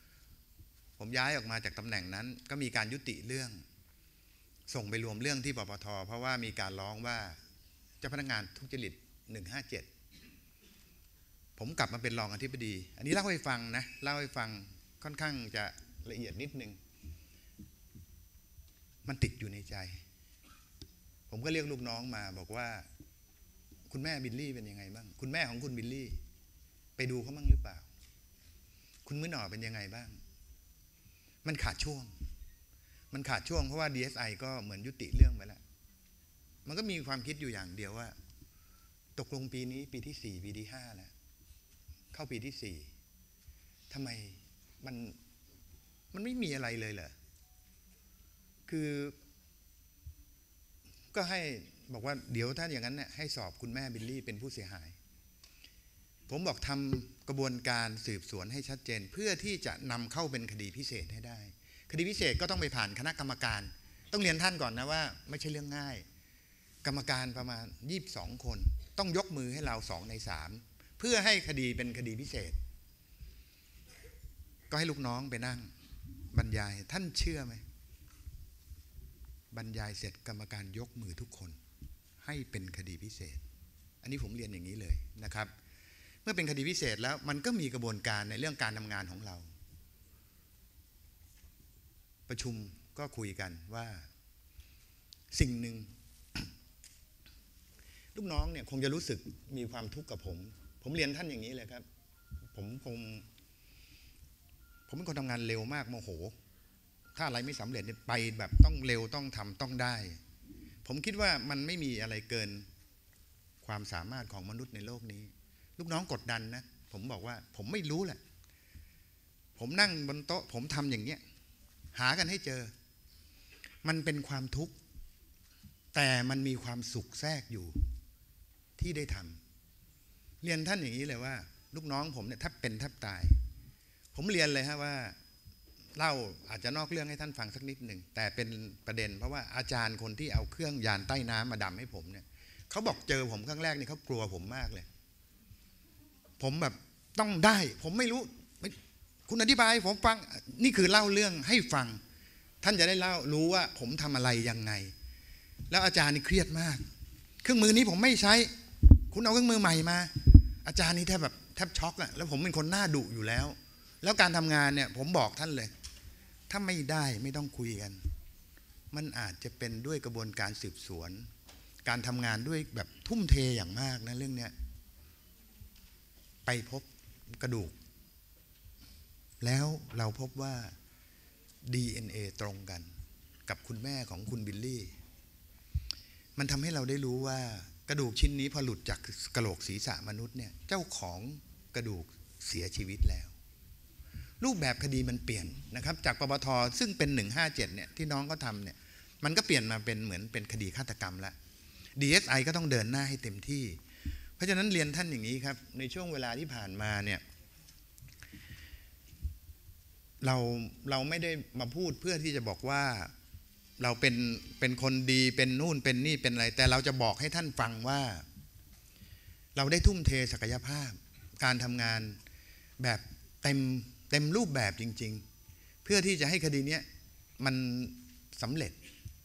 ผมย้ายออกมาจากตำแหน่งนั้นก็มีการยุติเรื่องส่งไปรวมเรื่องที่ปปท.เพราะว่ามีการร้องว่าเจ้าพนักงานทุจริตหนึ่งห้าเจ็ดผมกลับมาเป็นรองอธิบดีอันนี้เล่าให้ฟังนะเล่าให้ฟังค่อนข้างจะละเอียดนิดนึงมันติดอยู่ในใจผมก็เรียกลูกน้องมาบอกว่าคุณแม่บิลลี่เป็นยังไงบ้างคุณแม่ของคุณบิลลี่ไปดูเขาบ้างหรือเปล่าคุณมื้อหน่อเป็นยังไงบ้างมันขาดช่วงมันขาดช่วงเพราะว่า ดี เอส ไอ ก็เหมือนยุติเรื่องไปแล้วมันก็มีความคิดอยู่อย่างเดียวว่าตกลงปีนี้ปีที่สี่ปีที่ห้าแล้วเข้าปีที่สี่ทำไมมันมันไม่มีอะไรเลยเหรอคือก็ให้บอกว่าเดี๋ยวถ้าอย่างนั้นเนี่ยให้สอบคุณแม่บิลลี่เป็นผู้เสียหายผมบอกทำกระบวนการสืบสวนให้ชัดเจนเพื่อที่จะนำเข้าเป็นคดีพิเศษให้ได้คดีพิเศษก็ต้องไปผ่านคณะกรรมการต้องเรียนท่านก่อนนะว่าไม่ใช่เรื่องง่ายกรรมการประมาณยี่สิบสองคนต้องยกมือให้เราสองในสามเพื่อให้คดีเป็นคดีพิเศษก็ให้ลูกน้องไปนั่งบรรยายท่านเชื่อไหมบรรยายเสร็จกรรมการยกมือทุกคนให้เป็นคดีพิเศษอันนี้ผมเรียนอย่างนี้เลยนะครับเมื่อเป็นคดีพิเศษแล้วมันก็มีกระบวนการในเรื่องการทำงานของเราประชุมก็คุยกันว่าสิ่งหนึ่งลูกน้องเนี่ยคงจะรู้สึกมีความทุกข์กับผมผมเรียนท่านอย่างนี้เลยครับผมคงผมเป็นคนทำงานเร็วมากโมโหถ้าอะไรไม่สำเร็จไปแบบต้องเร็วต้องทำต้องได้ผมคิดว่ามันไม่มีอะไรเกินความสามารถของมนุษย์ในโลกนี้ลูกน้องกดดันนะผมบอกว่าผมไม่รู้แหละผมนั่งบนโต๊ะผมทำอย่างเนี้ยหากันให้เจอมันเป็นความทุกข์แต่มันมีความสุขแทรกอยู่ที่ได้ทำเรียนท่านอย่างนี้เลยว่าลูกน้องผมเนี่ยถ้าเป็นแทบตายผมเรียนเลยฮะว่าเล่าอาจจะนอกเรื่องให้ท่านฟังสักนิดหนึ่งแต่เป็นประเด็นเพราะว่าอาจารย์คนที่เอาเครื่องยานใต้น้ำมาดำให้ผมเนี่ยเขาบอกเจอผมครั้งแรกนี่เขากลัวผมมากเลยผมแบบต้องได้ผมไม่รู้คุณอธิบายผมฟังนี่คือเล่าเรื่องให้ฟังท่านจะได้เล่ารู้ว่าผมทำอะไรยังไงแล้วอาจารย์นี่เครียดมากเครื่องมือนี้ผมไม่ใช้คุณเอาเครื่องมือใหม่มาอาจารย์นี่แทบแบบแทบช็อกอะแล้วผมเป็นคนหน้าดุอยู่แล้วแล้วการทำงานเนี่ยผมบอกท่านเลยถ้าไม่ได้ไม่ต้องคุยกันมันอาจจะเป็นด้วยกระบวนการสืบสวนการทำงานด้วยแบบทุ่มเทอย่างมากนะเรื่องเนี้ยไปพบกระดูกแล้วเราพบว่า ดี เอ็น เอ ตรงกันกับคุณแม่ของคุณบิลลี่มันทำให้เราได้รู้ว่ากระดูกชิ้นนี้พอหลุดจากกระโหลกศีรษะมนุษย์เนี่ยเจ้าของกระดูกเสียชีวิตแล้วรูปแบบคดีมันเปลี่ยนนะครับจากปปท.ซึ่งเป็นหนึ่งห้าเจ็ดเนี่ยที่น้องก็ทำเนี่ยมันก็เปลี่ยนมาเป็นเหมือนเป็นคดีฆาตกรรมละ ดี เอส ไอ ก็ต้องเดินหน้าให้เต็มที่เพราะฉะนั้นเรียนท่านอย่างนี้ครับในช่วงเวลาที่ผ่านมาเนี่ยเราเราไม่ได้มาพูดเพื่อที่จะบอกว่าเราเป็นเป็นคนดีเป็นนู่นเป็นนี่เป็นอะไรแต่เราจะบอกให้ท่านฟังว่าเราได้ทุ่มเทศักยภาพการทำงานแบบเต็มเต็มรูปแบบจริงๆเพื่อที่จะให้คดีนี้มันสำเร็จ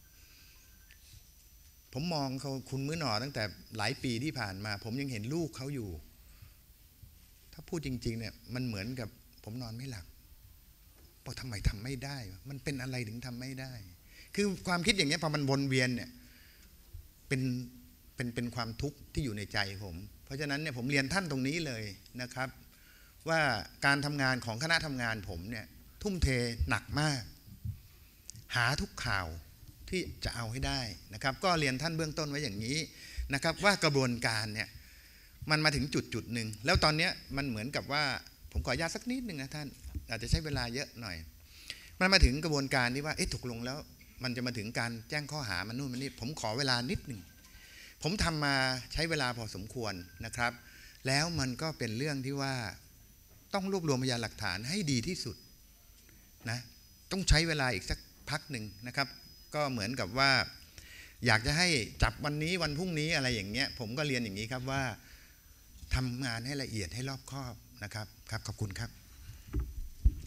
ผมมองเขาคุณมื้อหน่อตั้งแต่หลายปีที่ผ่านมาผมยังเห็นลูกเขาอยู่ถ้าพูดจริงๆเนี่ยมันเหมือนกับผมนอนไม่หลับบอกทำไมทำไม่ได้มันเป็นอะไรถึงทำไม่ได้คือความคิดอย่างนี้พอมันวนเวียนเนี่ยเป็นเป็นเป็นความทุกข์ที่อยู่ในใจผมเพราะฉะนั้นเนี่ยผมเรียนท่านตรงนี้เลยนะครับว่าการทำงานของคณะทำงานผมเนี่ยทุ่มเทหนักมากหาทุกข่าวที่จะเอาให้ได้นะครับก็เรียนท่านเบื้องต้นไว้อย่างนี้นะครับว่ากระบวนการเนี่ยมันมาถึงจุดจุดหนึ่งแล้วตอนนี้มันเหมือนกับว่าผมขออนุญาตสักนิดหนึ่งนะท่านอาจจะใช้เวลาเยอะหน่อยมันมาถึงกระบวนการที่ว่าเอ๊ะตกลงแล้วมันจะมาถึงการแจ้งข้อหามันนู่นมันนี่ผมขอเวลานิดหนึ่งผมทำมาใช้เวลาพอสมควรนะครับแล้วมันก็เป็นเรื่องที่ว่าต้องรวบรวมพยานหลักฐานให้ดีที่สุดนะต้องใช้เวลาอีกสักพักหนึ่งนะครับก็เหมือนกับว่าอยากจะให้จับวันนี้วันพรุ่งนี้อะไรอย่างเงี้ยผมก็เรียนอย่างนี้ครับว่าทำงานให้ละเอียดให้รอบคอบนะครับครับขอบคุณครับผมท่าน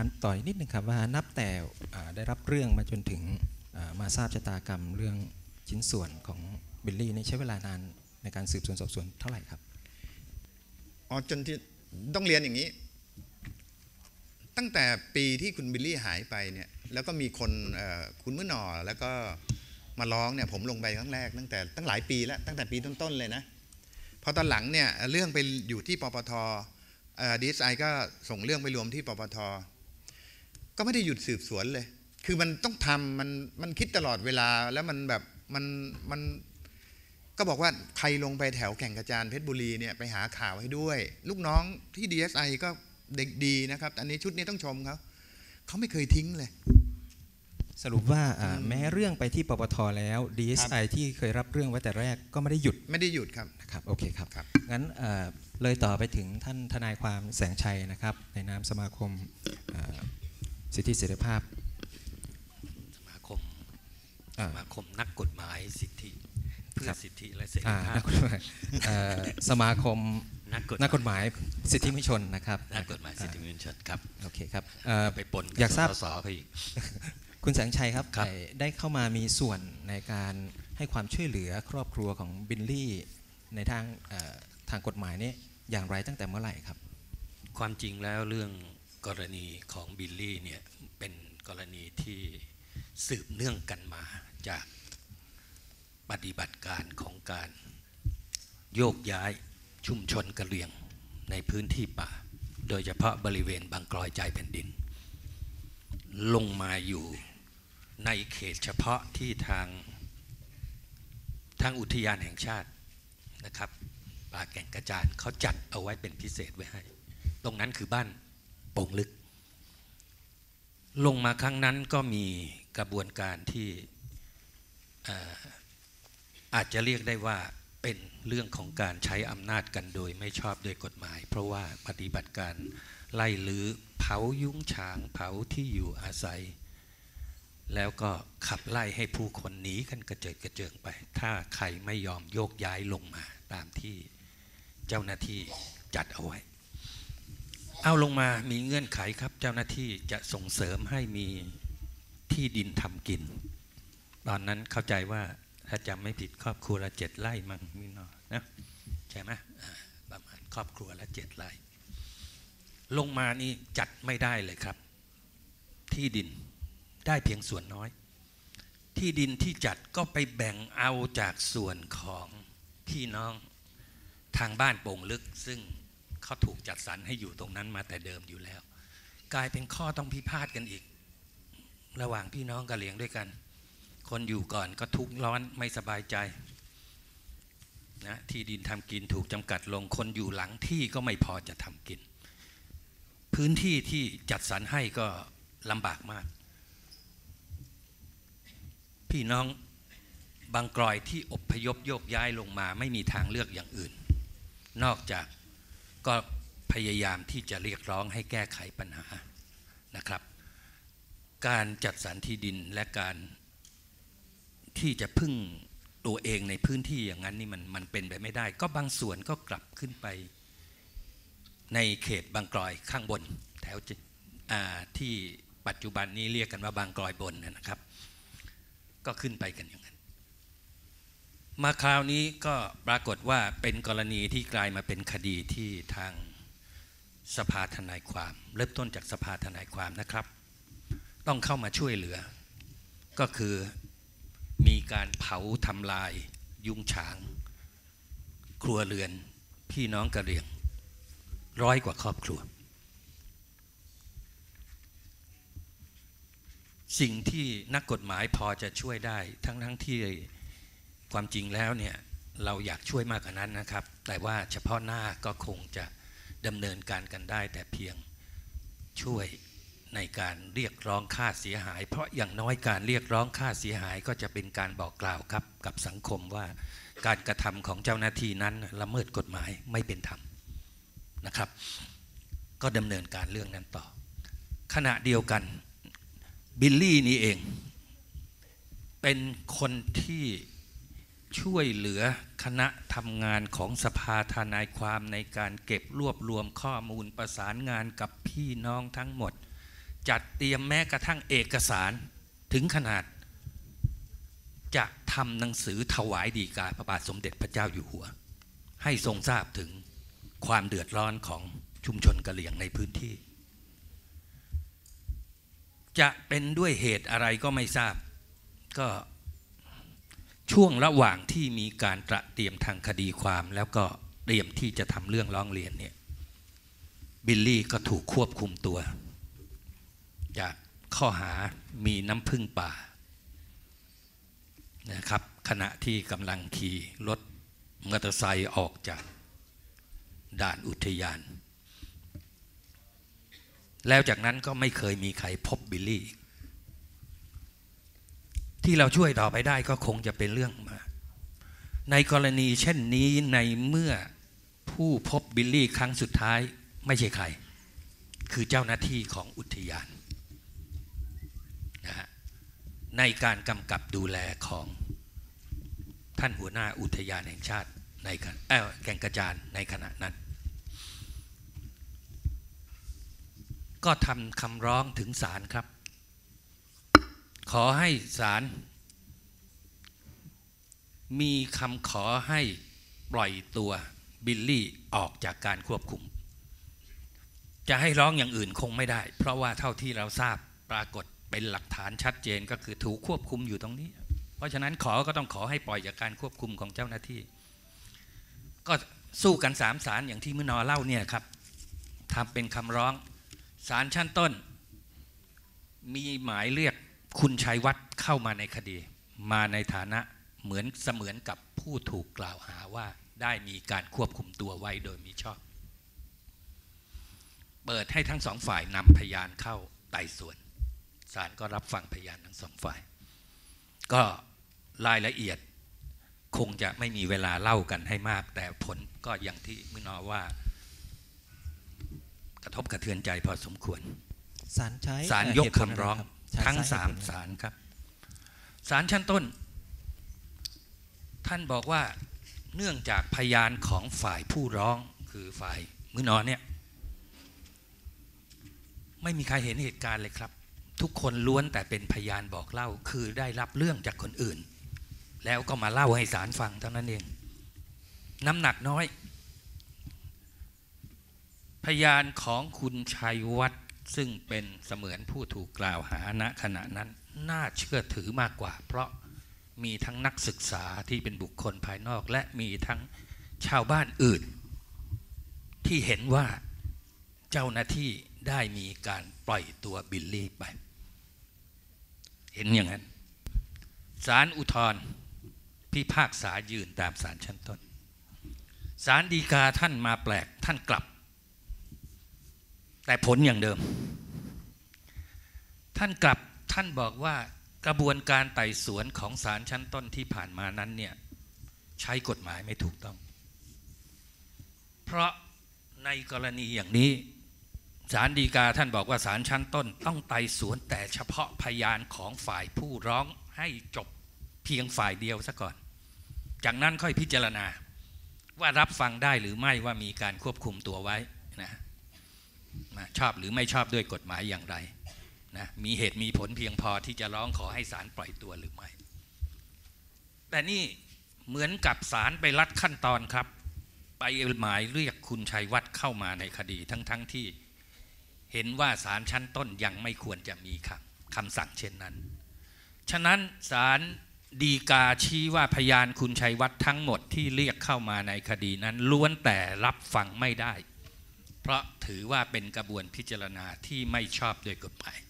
านต่อยนิดนึงครับว่านับแต่ได้รับเรื่องมาจนถึงมาทราบชะตากรรมเรื่องชิ้นส่วนของบิลลี่นี่ใช้เวลานานในการสืบสวนสอบสวนเท่าไหร่ครับอ๋อจนที่ต้องเรียนอย่างนี้ตั้งแต่ปีที่คุณบิลลี่หายไปเนี่ยแล้วก็มีคนคุณมื้อหน่อแล้วก็มาร้องเนี่ยผมลงไปครั้งแรกตั้งแต่ตั้งหลายปีแล้วตั้งแต่ปีต้นๆเลยนะพอตอนหลังเนี่ยเรื่องไปอยู่ที่ปปทดีเอสไอก็ส่งเรื่องไปรวมที่ปปทก็ไม่ได้หยุดสืบสวนเลยคือมันต้องทำมันมันคิดตลอดเวลาแล้วมันแบบมันมันก็บอกว่าใครลงไปแถวแก่งกระจานเพชรบุรีเนี่ยไปหาข่าวให้ด้วยลูกน้องที่ ดี เอส ไอ ก็เด็กดีนะครับอันนี้ชุดนี้ต้องชมเขาเขาไม่เคยทิ้งเลยสรุปว่าแม้เรื่องไปที่ปปทแล้ว ดี เอส ไอ ที่เคยรับเรื่องไว้แต่แรกก็ไม่ได้หยุดไม่ได้หยุดครับนะครับโอเคครับงั้นเลยต่อไปถึงท่านทนายความแสงชัยนะครับในนามสมาคมสิทธิเสรีภาพสมาคมสมาคมนักกฎหมายสิทธิเพื่อสิทธิและเสรีภาพสมาคมนักกฎหมายสิทธิมนุษยชนนะครับนักกฎหมายสิทธิมนุษยชนครับโอเคครับไปปนอยากทราบสออีกคุณแสงชัยครับได้เข้ามามีส่วนในการให้ความช่วยเหลือครอบครัวของบิลลี่ในทางทางกฎหมายนี้อย่างไรตั้งแต่เมื่อไหร่ครับความจริงแล้วเรื่องกรณีของบิลลี่เนี่ยเป็นกรณีที่สืบเนื่องกันมาจากปฏิบัติการของการโยกย้ายชุมชนกะเหรี่ยงในพื้นที่ป่าโดยเฉพาะบริเวณบางกลอยใจแผ่นดินลงมาอยู่ในเขตเฉพาะที่ทางทางอุทยานแห่งชาตินะครับป่าแก่งกระจานเขาจัดเอาไว้เป็นพิเศษไว้ให้ตรงนั้นคือบ้านโป่งลึกลงมาครั้งนั้นก็มีกระบวนการที่อาจจะเรียกได้ว่าเป็นเรื่องของการใช้อำนาจกันโดยไม่ชอบด้วยกฎหมายเพราะว่าปฏิบัติการไล่ลื้อเผายุ้งฉางเผาที่อยู่อาศัยแล้วก็ขับไล่ให้ผู้คนหนีกันกระเจิดกระเจิงไปถ้าใครไม่ยอมโยกย้ายลงมาตามที่เจ้าหน้าที่จัดเอาไว้เอาลงมามีเงื่อนไขครับเจ้าหน้าที่จะส่งเสริมให้มีที่ดินทำกินตอนนั้นเข้าใจว่าถ้าจำไม่ผิดครอบครัวละเจ็ดไร่มั้งนี่เนาะนะใช่ไหมประมาณครอบครัวละเจ็ดไร่ลงมานี่จัดไม่ได้เลยครับที่ดินได้เพียงส่วนน้อยที่ดินที่จัดก็ไปแบ่งเอาจากส่วนของพี่น้องทางบ้านโป่งลึกซึ่งเขาถูกจัดสรรให้อยู่ตรงนั้นมาแต่เดิมอยู่แล้วกลายเป็นข้อต้องพิพาทกันอีกระหว่างพี่น้องกะเหรี่ยงด้วยกันคนอยู่ก่อนก็ทุกข์ร้อนไม่สบายใจนะที่ดินทำกินถูกจำกัดลงคนอยู่หลังที่ก็ไม่พอจะทำกินพื้นที่ที่จัดสรรให้ก็ลำบากมากพี่น้องบางกลอยที่อพยพโยกย้ายลงมาไม่มีทางเลือกอย่างอื่นนอกจากก็พยายามที่จะเรียกร้องให้แก้ไขปัญหานะครับการจัดสรรที่ดินและการที่จะพึ่งตัวเองในพื้นที่อย่างนั้นนี่มันมันเป็นไปไม่ได้ก็บางส่วนก็กลับขึ้นไปในเขตบางกลอยข้างบนแถวที่ปัจจุบันนี้เรียกกันว่าบางกลอยบนนะครับก็ขึ้นไปกันอย่างนั้นมาคราวนี้ก็ปรากฏว่าเป็นกรณีที่กลายมาเป็นคดีที่ทางสภาทนายความเริ่มต้นจากสภาทนายความนะครับต้องเข้ามาช่วยเหลือก็คือมีการเผาทำลายยุ้งฉางครัวเรือนพี่น้องกะเหรี่ยงร้อยกว่าครอบครัวสิ่งที่นักกฎหมายพอจะช่วยได้ทั้งทั้งที่ความจริงแล้วเนี่ยเราอยากช่วยมากกว่านั้นนะครับแต่ว่าเฉพาะหน้าก็คงจะดำเนินการกันได้แต่เพียงช่วยในการเรียกร้องค่าเสียหายเพราะอย่างน้อยการเรียกร้องค่าเสียหายก็จะเป็นการบอกกล่าวครับกับสังคมว่าการกระทำของเจ้าหน้าที่นั้นละเมิดกฎหมายไม่เป็นธรรมนะครับก็ดำเนินการเรื่องนั้นต่อขณะเดียวกันบิลลี่นี่เองเป็นคนที่ช่วยเหลือคณะทำงานของสภาทนายความในการเก็บรวบรวมข้อมูลประสานงานกับพี่น้องทั้งหมดจัดเตรียมแม้กระทั่งเอกสารถึงขนาดจะทำหนังสือถวายฎีกาพระบาทสมเด็จพระเจ้าอยู่หัวให้ทรงทราบถึงความเดือดร้อนของชุมชนกะเหรี่ยงในพื้นที่จะเป็นด้วยเหตุอะไรก็ไม่ทราบก็ช่วงระหว่างที่มีการตระเตรียมทางคดีความแล้วก็เตรียมที่จะทำเรื่องร้องเรียนเนี่ยบิลลี่ก็ถูกควบคุมตัวจากข้อหามีน้ำผึ้งป่านะครับขณะที่กำลังขี่รถมอเตอร์ไซค์ออกจากด่านอุทยานแล้วจากนั้นก็ไม่เคยมีใครพบบิลลี่ที่เราช่วยต่อไปได้ก็คงจะเป็นเรื่องมาในกรณีเช่นนี้ในเมื่อผู้พบบิลลี่ครั้งสุดท้ายไม่ใช่ใครคือเจ้าหน้าที่ของอุทยานนะฮะในการกำกับดูแลของท่านหัวหน้าอุทยานแห่งชาติในแก่งกระจานในขณะนั้นก็ทำคำร้องถึงศาลครับขอให้ศาลมีคำขอให้ปล่อยตัวบิลลี่ออกจากการควบคุมจะให้ร้องอย่างอื่นคงไม่ได้เพราะว่าเท่าที่เราทราบปรากฏเป็นหลักฐานชัดเจนก็คือถูกควบคุมอยู่ตรงนี้เพราะฉะนั้นขอก็ต้องขอให้ปล่อยจากการควบคุมของเจ้าหน้าที่ก็สู้กันสามศาลอย่างที่มื้อนอเล่าเนี่ยครับทำเป็นคำร้องศาลชั้นต้นมีหมายเรียกคุณชัยวัฒน์เข้ามาในคดีมาในฐานะเหมือนเสมือนกับผู้ถูกกล่าวหาว่าได้มีการควบคุมตัวไว้โดยมิชอบเปิดให้ทั้งสองฝ่ายนำพยานเข้าไต่สวนศาลก็รับฟังพยานทั้งสองฝ่ายก็รายละเอียดคงจะไม่มีเวลาเล่ากันให้มากแต่ผลก็อย่างที่มื้อนอว่ากระทบกระเทือนใจพอสมควรศาลใช้ศาลยกคำร้องทั้งสามศาลครับศาลชั้นต้นท่านบอกว่าเนื่องจากพยานของฝ่ายผู้ร้องคือฝ่ายมื้อนอเนี่ยไม่มีใครเห็นเหตุการณ์เลยครับทุกคนล้วนแต่เป็นพยานบอกเล่าคือได้รับเรื่องจากคนอื่นแล้วก็มาเล่าให้ศาลฟังเท่านั้นเองน้ำหนักน้อยพยานของคุณชัยวัฒน์ซึ่งเป็นเสมือนผู้ถูกกล่าวหาณขณะนั้นน่าเชื่อถือมากกว่าเพราะมีทั้งนักศึกษาที่เป็นบุคคลภายนอกและมีทั้งชาวบ้านอื่นที่เห็นว่าเจ้าหน้าที่ได้มีการปล่อยตัวบิลลี่ไปเห็นอย่างนั้นศาลอุทธรณ์พิพากษายืนตามศาลชั้นต้นศาลฎีกาท่านมาแปลกท่านกลับแต่ผลอย่างเดิมท่านกลับท่านบอกว่ากระบวนการไต่สวนของศาลชั้นต้นที่ผ่านมานั้นเนี่ยใช้กฎหมายไม่ถูกต้องเพราะในกรณีอย่างนี้ศาลฎีกาท่านบอกว่าศาลชั้นต้นต้องไต่สวนแต่เฉพาะพยานของฝ่ายผู้ร้องให้จบเพียงฝ่ายเดียวซะก่อนจากนั้นค่อยพิจารณาว่ารับฟังได้หรือไม่ว่ามีการควบคุมตัวไว้นะชอบหรือไม่ชอบด้วยกฎหมายอย่างไรนะมีเหตุมีผลเพียงพอที่จะร้องขอให้ศาลปล่อยตัวหรือไม่แต่นี่เหมือนกับศาลไปลัดขั้นตอนครับไปหมายเรียกคุณชัยวัฒน์เข้ามาในคดีทั้งๆ ท, ที่เห็นว่าศาลชั้นต้นยังไม่ควรจะมีคำสั่งเช่นนั้นฉะนั้นศาลฎีกาชี้ว่าพยานคุณชัยวัฒน์ทั้งหมดที่เรียกเข้ามาในคดีนั้นล้วนแต่รับฟังไม่ได้เพราะถือว่าเป็นกระบวนพิจารณาที่ไม่ชอบด้วยกฎหมาย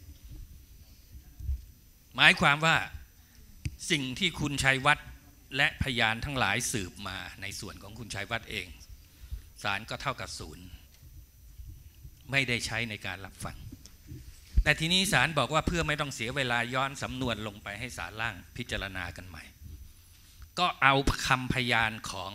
หมายความว่าสิ่งที่คุณชัยวัฒน์และพยานทั้งหลายสืบมาในส่วนของคุณชัยวัฒน์เองศาลก็เท่ากับศูนย์ไม่ได้ใช้ในการรับฟังแต่ทีนี้ศาลบอกว่าเพื่อไม่ต้องเสียเวลาย้อนสำนวนลงไปให้ศาลล่างพิจารณากันใหม่ก็เอาคำพยานของ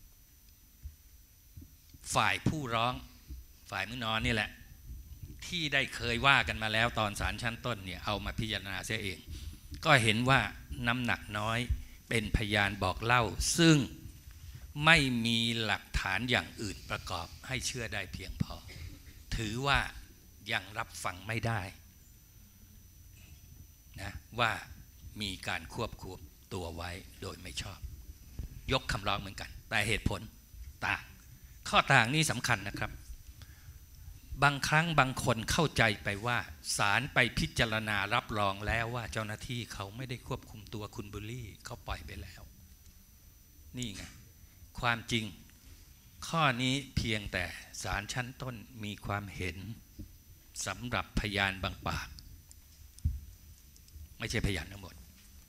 ฝ่ายผู้ร้องฝ่ายมื้อนอนี่แหละที่ได้เคยว่ากันมาแล้วตอนศาลชั้นต้นเนี่ยเอามาพิจารณาเสียเองก็เห็นว่าน้ำหนักน้อยเป็นพยานบอกเล่าซึ่งไม่มีหลักฐานอย่างอื่นประกอบให้เชื่อได้เพียงพอถือว่ายังรับฟังไม่ได้นะว่ามีการควบคุมตัวไว้โดยไม่ชอบยกคำร้องเหมือนกันแต่เหตุผลต่างข้อต่างนี้สำคัญนะครับบางครั้งบางคนเข้าใจไปว่าศาลไปพิจารณารับรองแล้วว่าเจ้าหน้าที่เขาไม่ได้ควบคุมตัวคุณบุลลี่เขาปล่อยไปแล้วนี่ไงความจริงข้อนี้เพียงแต่ศาลชั้นต้นมีความเห็นสำหรับพยานบางปากไม่ใช่พยานทั้งหมด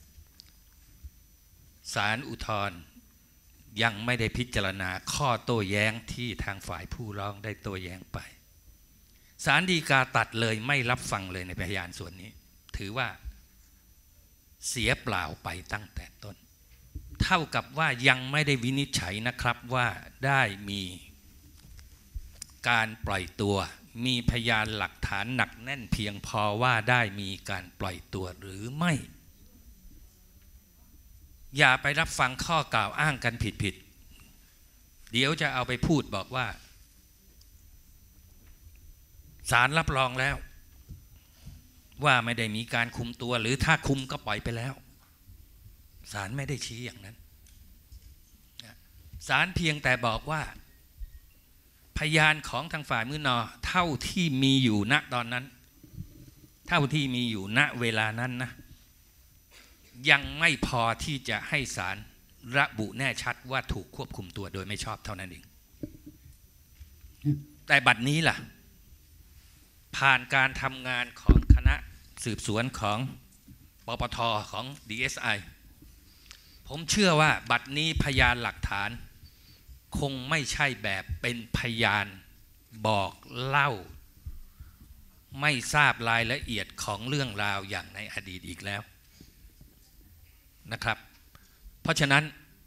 ศาลอุทธรณ์ยังไม่ได้พิจารณาข้อโต้แย้งที่ทางฝ่ายผู้ร้องได้โต้แย้งไปศาลฎีกาตัดเลยไม่รับฟังเลยในพยานส่วนนี้ถือว่าเสียเปล่าไปตั้งแต่ต้นเท่ากับว่ายังไม่ได้วินิจฉัยนะครับว่าได้มีการปล่อยตัวมีพยานหลักฐานหนักแน่นเพียงพอว่าได้มีการปล่อยตัวหรือไม่อย่าไปรับฟังข้อกล่าวอ้างกันผิดๆเดี๋ยวจะเอาไปพูดบอกว่าศาลรับรองแล้วว่าไม่ได้มีการคุมตัวหรือถ้าคุมก็ปล่อยไปแล้วศาลไม่ได้ชี้อย่างนั้นศาลเพียงแต่บอกว่าพยานของทางฝ่ายมือนอเท่าที่มีอยู่ณตอนนั้นเท่าที่มีอยู่ณเวลานั้นนะยังไม่พอที่จะให้ศาลระบุแน่ชัดว่าถูกควบคุมตัวโดยไม่ชอบเท่านั้นเองแต่บัดนี้ล่ะผ่านการทำงานของคณะสืบสวนของปปท.ของ ดี เอส ไอ ผมเชื่อว่าบัดนี้พยานหลักฐานคงไม่ใช่แบบเป็นพยานบอกเล่าไม่ทราบรายละเอียดของเรื่องราวอย่างในอดีตอีกแล้วนะครับเพราะฉะนั้น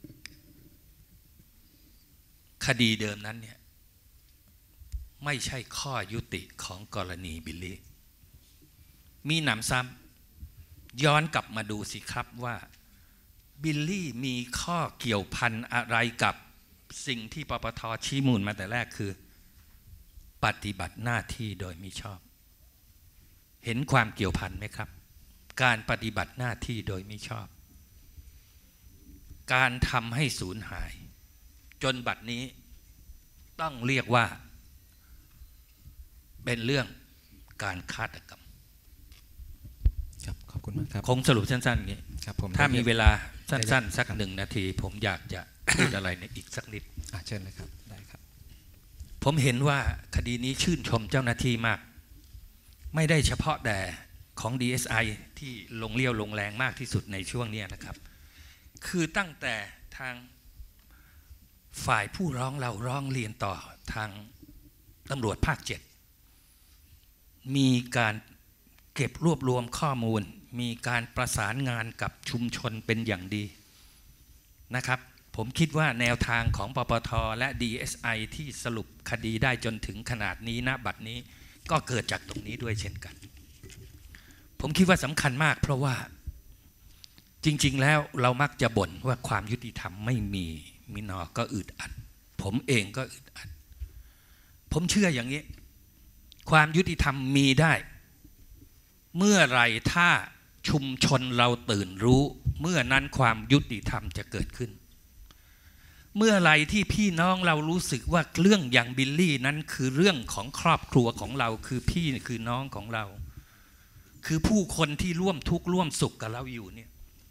คดีเดิมนั้นเนี่ยไม่ใช่ข้อยุติของกรณีบิลลี่มีหนำซ้ำย้อนกลับมาดูสิครับว่าบิลลี่มีข้อเกี่ยวพันอะไรกับสิ่งที่ปปท.ชี้มูลมาแต่แรกคือปฏิบัติหน้าที่โดยมิชอบเห็นความเกี่ยวพันไหมครับการปฏิบัติหน้าที่โดยมิชอบการทำให้สูญหายจนบัดนี้ต้องเรียกว่าเป็นเรื่องการฆาตกรรมครับขอบคุณมากครับคงสรุปสั้นๆอย่างนี้ครับผมถ้ามีเวลาสั้นๆสักหนึ่งนาทีผมอยากจะพูดอะไรในอีกสักนิดเชิญเลยครับได้ครับผมเห็นว่าคดีนี้ชื่นชมเจ้าหน้าที่มากไม่ได้เฉพาะแต่ของ ดี เอส ไอ ที่ลงเลี้ยวลงแรงมากที่สุดในช่วงนี้นะครับคือตั้งแต่ทางฝ่ายผู้ร้องเราร้องเรียนต่อทางตำรวจภาคเจ็ดมีการเก็บรวบรวมข้อมูลมีการประสานงานกับชุมชนเป็นอย่างดีนะครับผมคิดว่าแนวทางของปปท.และ ดี เอส ไอ ที่สรุปคดีได้จนถึงขนาดนี้ณบัดนี้ก็เกิดจากตรงนี้ด้วยเช่นกันผมคิดว่าสำคัญมากเพราะว่าจริงๆแล้วเรามักจะบ่นว่าความยุติธรรมไม่มีมินอก็อึดอัดผมเองก็อึดอัดผมเชื่ออย่างนี้ความยุติธรรมมีได้เมื่อไรถ้าชุมชนเราตื่นรู้เมื่อนั้นความยุติธรรมจะเกิดขึ้นเมื่อไรที่พี่น้องเรารู้สึกว่าเรื่องอย่างบิลลี่นั้นคือเรื่องของครอบครัวของเราคือพี่คือน้องของเราคือผู้คนที่ร่วมทุกข์ร่วมสุขกับเราอยู่เนี่ย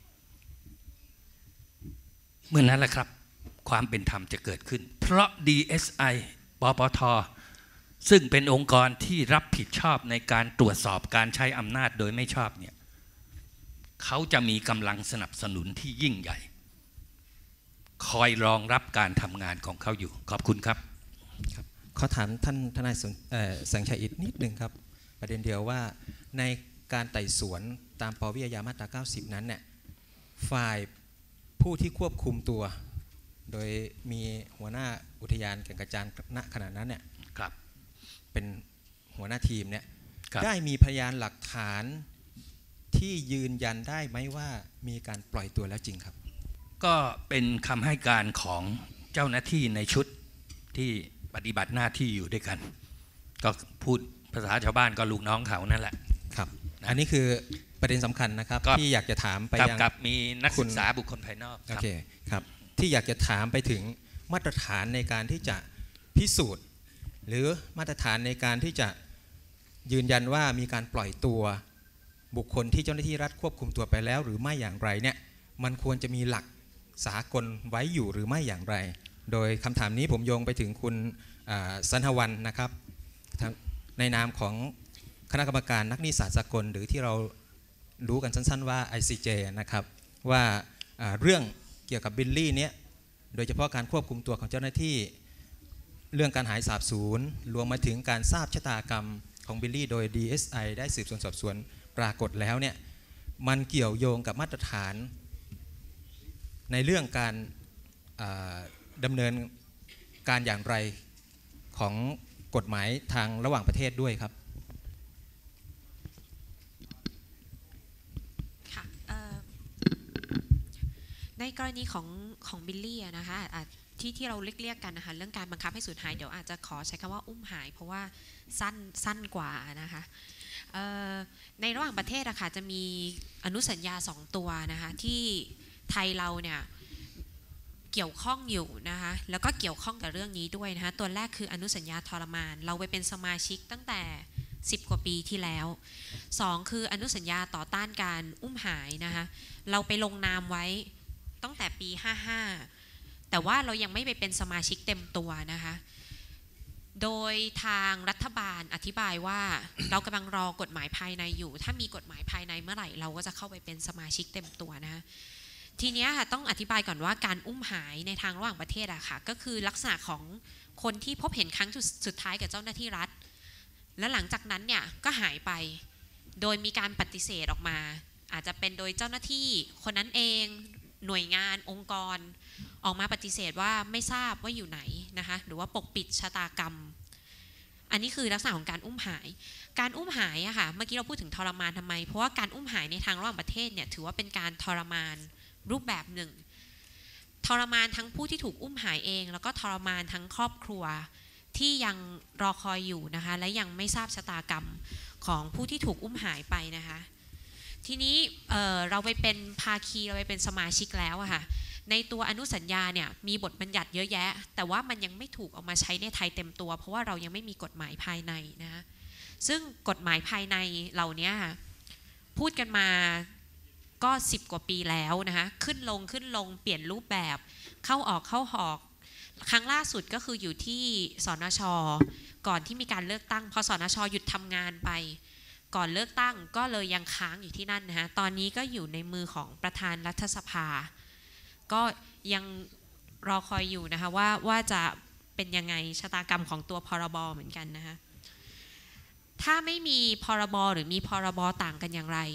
เมื่อนั้นแหละครับความเป็นธรรมจะเกิดขึ้นเพราะ ดี เอส ไอ ปปท.ซึ่งเป็นองค์กรที่รับผิดชอบในการตรวจสอบการใช้อำนาจโดยไม่ชอบเนี่ยเขาจะมีกำลังสนับสนุนที่ยิ่งใหญ่คอยรองรับการทำงานของเขาอยู่ขอบคุณครับครับขอถามท่านทนายแสงชัยอีกนิดนึงครับประเด็นเดียวว่าในการไต่สวนตามปวิอาญามาตราเก้าสิบนั้นเนี่ยฝ่ายผู้ที่ควบคุมตัวโดยมีหัวหน้าอุทยานแก่งกระจานณขณะนั้นเนี่ยเป็นหัวหน้าทีมเนี่ยได้มีพยานหลักฐานที่ยืนยันได้ไหมว่ามีการปล่อยตัวแล้วจริงครับก็เป็นคำให้การของเจ้าหน้าที่ในชุดที่ปฏิบัติหน้าที่อยู่ด้วยกันก็พูดภาษาชาวบ้านก็ลูกน้องเขานั่นแหละครับอันนี้คือประเด็นสำคัญนะครับที่อยากจะถามไปยังกับมีนักศึกษาบุคคลภายนอกโอเคครับที่อยากจะถามไปถึงมาตรฐานในการที่จะพิสูจน์หรือมาตรฐานในการที่จะยืนยันว่ามีการปล่อยตัวบุคคลที่เจ้าหน้าที่รัฐควบคุมตัวไปแล้วหรือไม่อย่างไรเนี่ยมันควรจะมีหลักสากลไว้อยู่หรือไม่อย่างไรโดยคำถามนี้ผมโยงไปถึงคุณสันหวันนะครับในนามของคณะกรรมการนักนิติศาสตร์สากลหรือที่เรารู้กันสั้นๆว่า ไอ ซี เจ นะครับว่าเรื่องเกี่ยวกับบิลลี่เนี้ยโดยเฉพาะการควบคุมตัวของเจ้าหน้าที่เรื่องการหายสาบสูญรวมมาถึงการทราบชะตากรรมของบิลลี่โดย ดี เอส ไอ ได้สืบสวนสอบสวนปรากฏแล้วเนี่ยมันเกี่ยวโยงกับมาตรฐานในเรื่องการดำเนินการอย่างไรของกฎหมายทางระหว่างประเทศด้วยครับค่ะในกรณีของของบิลลี่นะคะที่ที่เราเรียกกันนะคะเรื่องการบังคับให้สูญหายเดี๋ยวอาจจะขอใช้คำว่าอุ้มหายเพราะว่าสั้นสั้นกว่านะคะในระหว่างประเทศอะค่ะจะมีอนุสัญญาสองตัวนะคะที่ไทยเราเนี่ยเกี่ยวข้องอยู่นะคะแล้วก็เกี่ยวข้องกับเรื่องนี้ด้วยนะคะตัวแรกคืออนุสัญญาทรมานเราไปเป็นสมาชิกตั้งแต่สิบกว่าปีที่แล้วสองคืออนุสัญญาต่อต้านการอุ้มหายนะคะเราไปลงนามไว้ตั้งแต่ปีห้าห้าแต่ว่าเรายังไม่ไปเป็นสมาชิกเต็มตัวนะคะโดยทางรัฐบาลอธิบายว่าเรากำลังรอกฎหมายภายในอยู่ถ้ามีกฎหมายภายในเมื่อไหร่เราก็จะเข้าไปเป็นสมาชิกเต็มตัวนะคะทีนี้ค่ะต้องอธิบายก่อนว่าการอุ้มหายในทางระหว่างประเทศอะค่ะก็คือลักษณะของคนที่พบเห็นครั้งสุดท้ายกับเจ้าหน้าที่รัฐและหลังจากนั้นเนี่ยก็หายไปโดยมีการปฏิเสธออกมาอาจจะเป็นโดยเจ้าหน้าที่คนนั้นเองหน่วยงานองค์กรออกมาปฏิเสธว่าไม่ทราบว่าอยู่ไหนนะคะหรือว่าปกปิดชะตากรรมอันนี้คือลักษณะของการอุ้มหายการอุ้มหายอะค่ะเมื่อกี้เราพูดถึงทรมานทำไมเพราะว่าการอุ้มหายในทางระหว่างประเทศเนี่ยถือว่าเป็นการทรมานรูปแบบหนึ่งทรมานทั้งผู้ที่ถูกอุ้มหายเองแล้วก็ทรมานทั้งครอบครัวที่ยังรอคอยอยู่นะคะและยังไม่ทราบชะตากรรมของผู้ที่ถูกอุ้มหายไปนะคะทีนี้ เ, เราไปเป็นภาคีเราไปเป็นสมาชิกแล้วอะค่ะในตัวอนุสัญญาเนี่ยมีบทบัญญัติเยอะแยะแต่ว่ามันยังไม่ถูกเอามาใช้ในไทยเต็มตัวเพราะว่าเรายังไม่มีกฎหมายภายในนะคะซึ่งกฎหมายภายในเหล่านี้พูดกันมาก็สิบกว่าปีแล้วนะคะขึ้นลงขึ้นลงเปลี่ยนรูปแบบเข้าออกเข้าออกครั้งล่าสุดก็คืออยู่ที่สนช.ก่อนที่มีการเลือกตั้งพอสนช.หยุดทำงานไปก่อนเลือกตั้งก็เลยยังค้างอยู่ที่นั่นนะคะตอนนี้ก็อยู่ในมือของประธานรัฐสภาก็ยังรอคอยอยู่นะคะว่าว่าจะเป็นยังไงชะตากรรมของตัวพรบเหมือนกันนะคะถ้าไม่มีพรบหรือมีพรบต่างกันอย่างไร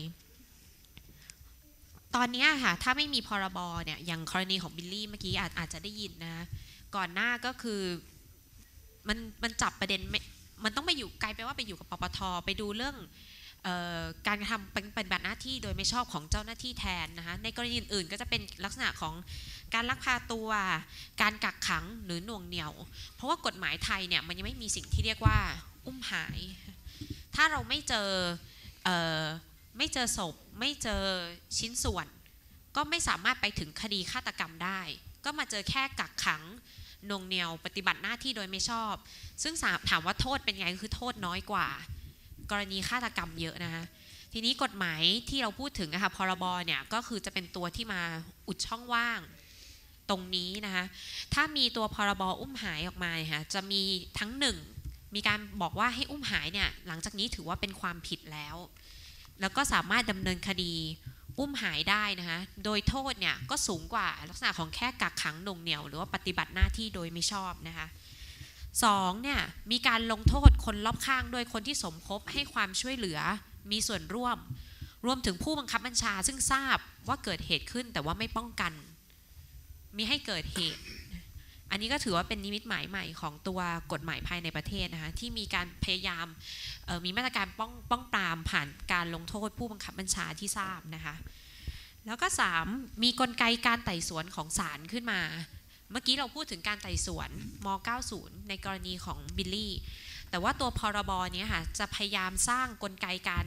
ตอนนี้ค่ะถ้าไม่มีพรบเนี่ยอย่างกรณีของบิลลี่เมื่อกี้อาจอาจจะได้ยินนะก่อนหน้าก็คือมันมันจับประเด็นมันต้องไปอยู่ไกลไปว่าไปอยู่กับปปท.ไปดูเรื่องเอ่อการกระทำปฏิบัติหน้าที่โดยไม่ชอบของเจ้าหน้าที่แทนนะคะในกรณีอื่นๆก็จะเป็นลักษณะของการลักพาตัวการกักขังหรือหน่วงเหนี่ยวเพราะว่ากฎหมายไทยเนี่ยมันยังไม่มีสิ่งที่เรียกว่าอุ้มหายถ้าเราไม่เจอเอ่อไม่เจอศพไม่เจอชิ้นส่วนก็ไม่สามารถไปถึงคดีฆาตกรรมได้ก็มาเจอแค่กักขังหน่วงเหนี่ยวปฏิบัติหน้าที่โดยไม่ชอบซึ่งถามว่าโทษเป็นไงคือโทษน้อยกว่ากรณีฆาตกรรมเยอะนะคะทีนี้กฎหมายที่เราพูดถึงนะคะพรบเนี่ยก็คือจะเป็นตัวที่มาอุดช่องว่างตรงนี้นะคะถ้ามีตัวพรบอุ้มหายออกมาค่ะจะมีทั้งหนึ่งมีการบอกว่าให้อุ้มหายเนี่ยหลังจากนี้ถือว่าเป็นความผิดแล้วแล้วก็สามารถดำเนินคดีอุ้มหายได้นะคะโดยโทษเนี่ยก็สูงกว่าลักษณะของแค่กักขังหน่วงเหนี่ยวหรือว่าปฏิบัติหน้าที่โดยไม่ชอบนะคะสองเนี่ยมีการลงโทษคนรอบข้างโดยคนที่สมคบให้ความช่วยเหลือมีส่วนร่วมรวมถึงผู้บังคับบัญชาซึ่งทราบว่าเกิดเหตุขึ้นแต่ว่าไม่ป้องกันมีให้เกิดเหตุอันนี้ก็ถือว่าเป็นนิมิตหมายใหม่ของตัวกฎหมายภายในประเทศนะคะที่มีการพยายามมีมาตรการป้องป้องปรามผ่านการลงโทษผู้บังคับบัญชาที่ทราบนะคะแล้วก็สามมีกลไกการไต่สวนของศาลขึ้นมาเมื่อกี้เราพูดถึงการไต่สวนม.เก้าสิบในกรณีของบิลลี่แต่ว่าตัวพรบนี้ค่ะจะพยายามสร้างกลไกการ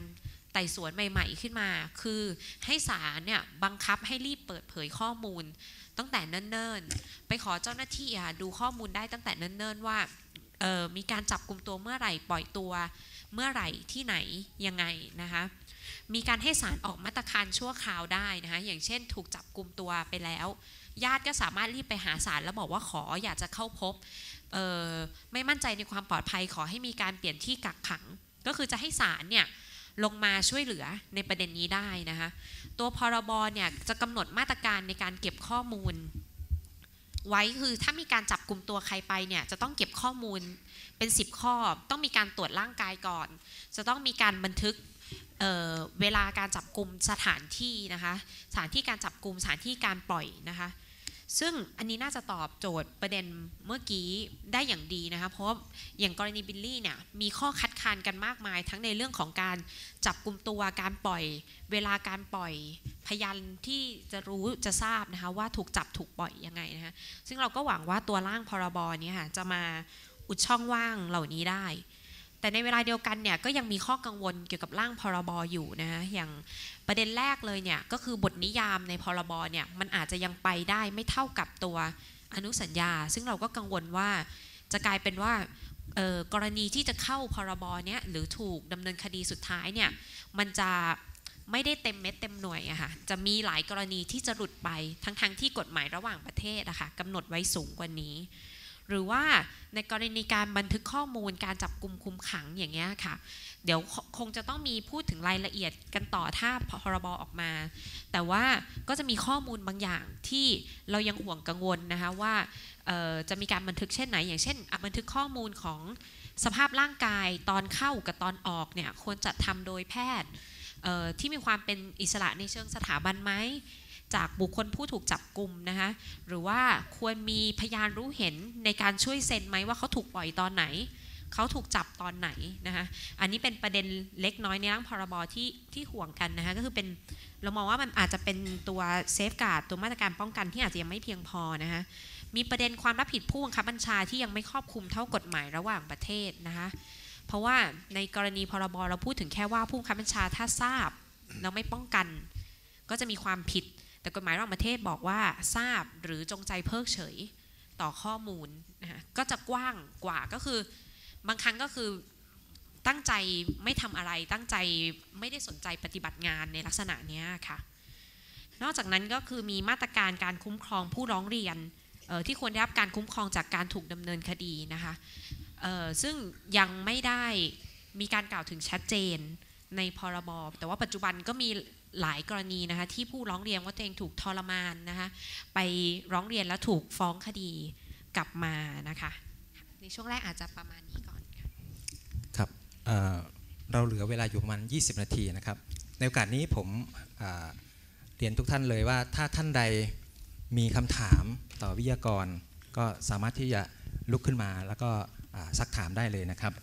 ไต่สวนใหม่ๆขึ้นมาคือให้ศาลเนี่ยบังคับให้รีบเปิดเผยข้อมูลตั้งแต่เนิ่นๆไปขอเจ้าหน้าที่ดูข้อมูลได้ตั้งแต่เนิ่นๆว่ามีการจับกุมตัวเมื่อไหร่ปล่อยตัวเมื่อไหร่ที่ไหนยังไงนะคะมีการให้ศาลออกมาตรการชั่วคราวได้นะคะอย่างเช่นถูกจับกุมตัวไปแล้วญาติก็สามารถรีบไปหาศาลแล้วบอกว่าขออยากจะเข้าพบไม่มั่นใจในความปลอดภัยขอให้มีการเปลี่ยนที่กักขังก็คือจะให้ศาลเนี่ยลงมาช่วยเหลือในประเด็นนี้ได้นะคะตัวพรบเนี่ยจะกำหนดมาตรการในการเก็บข้อมูลไว้คือถ้ามีการจับกุมตัวใครไปเนี่ยจะต้องเก็บข้อมูลเป็นสิบข้อต้องมีการตรวจร่างกายก่อนจะต้องมีการบันทึก เ, เวลาการจับกุมสถานที่นะคะสถานที่การจับกุมสถานที่การปล่อยนะคะซึ่งอันนี้น่าจะตอบโจทย์ประเด็นเมื่อกี้ได้อย่างดีนะคะเพราะอย่างกรณีบิลลี่เนี่ยมีข้อคัดค้านกันมากมายทั้งในเรื่องของการจับกุมตัวการปล่อยเวลาการปล่อยพยานที่จะรู้จะทราบนะคะว่าถูกจับถูกปล่อยยังไงนะคะซึ่งเราก็หวังว่าตัวร่างพรบนี้ค่ะจะมาอุดช่องว่างเหล่านี้ได้แต่ในเวลาเดียวกันเนี่ยก็ยังมีข้อกังวลเกี่ยวกับร่างพรบอยู่นะอย่างประเด็นแรกเลยเนี่ยก็คือบทนิยามในพรบเนี่ยมันอาจจะยังไปได้ไม่เท่ากับตัวอนุสัญญาซึ่งเราก็กังวลว่าจะกลายเป็นว่ากรณีที่จะเข้าพรบเนี่ยหรือถูกดำเนินคดีสุดท้ายเนี่ยมันจะไม่ได้เต็มเม็ดเต็มหน่วยอะค่ะจะมีหลายกรณีที่จะหลุดไปทั้งๆ ท, ที่กฎหมายระหว่างประเทศอะค่ะกำหนดไว้สูงกว่านี้หรือว่าในกรณีการบันทึกข้อมูลการจับกุมคุมขังอย่างเงี้ยค่ะเดี๋ยวคงจะต้องมีพูดถึงรายละเอียดกันต่อถ้าพรบออกมาแต่ว่าก็จะมีข้อมูลบางอย่างที่เรายังห่วงกังวลนะคะว่าจะมีการบันทึกเช่นไหนอย่างเช่นบันทึกข้อมูลของสภาพร่างกายตอนเข้ากับตอนออกเนี่ยควรจัดทำโดยแพทย์ที่มีความเป็นอิสระในเชิงสถาบันไหมจากบุคคลผู้ถูกจับกุมนะคะหรือว่าควรมีพยานรู้เห็นในการช่วยเซ็นไหมว่าเขาถูกปล่อยตอนไหนเขาถูกจับตอนไหนนะคะอันนี้เป็นประเด็นเล็กน้อยในร่างพรบที่ที่ห่วงกันนะคะก็คือเป็นเรามองว่ามันอาจจะเป็นตัวเซฟการ์ดตัวมาตรการป้องกันที่อาจจะยังไม่เพียงพอนะคะมีประเด็นความรับผิดผู้บังคับบัญชาที่ยังไม่ครอบคลุมเท่ากฎหมายระหว่างประเทศนะคะเพราะว่าในกรณีพรบเราพูดถึงแค่ว่าผู้บังคับบัญชาถ้าทราบแล้วไม่ป้องกันก็จะมีความผิดแต่กฎหมายระหว่างประเทศบอกว่าทราบหรือจงใจเพิกเฉยต่อข้อมูลนะคะก็จะกว้างกว่าก็คือบางครั้งก็คือตั้งใจไม่ทำอะไรตั้งใจไม่ได้สนใจปฏิบัติงานในลักษณะนี้ค่ะนอกจากนั้นก็คือมีมาตรการการคุ้มครองผู้ร้องเรียนที่ควรได้รับการคุ้มครองจากการถูกดำเนินคดีนะคะซึ่งยังไม่ได้มีการกล่าวถึงชัดเจนในพรบแต่ว่าปัจจุบันก็มีหลายกรณีนะคะที่ผู้ร้องเรียนว่าตัวเองถูกทรมานนะคะไปร้องเรียนแล้วถูกฟ้องคดีกลับมานะคะในช่วงแรกอาจจะประมาณนี้ก่อนครับ เ, เราเหลือเวลาอยู่ประมาณยี่สิบนาทีนะครับในโอกาสนี้ผมเรียนทุกท่านเลยว่าถ้าท่านใดมีคำถามต่อวิทยากรก็สามารถที่จะลุกขึ้นมาแล้วก็ซักถามได้เลยนะครับ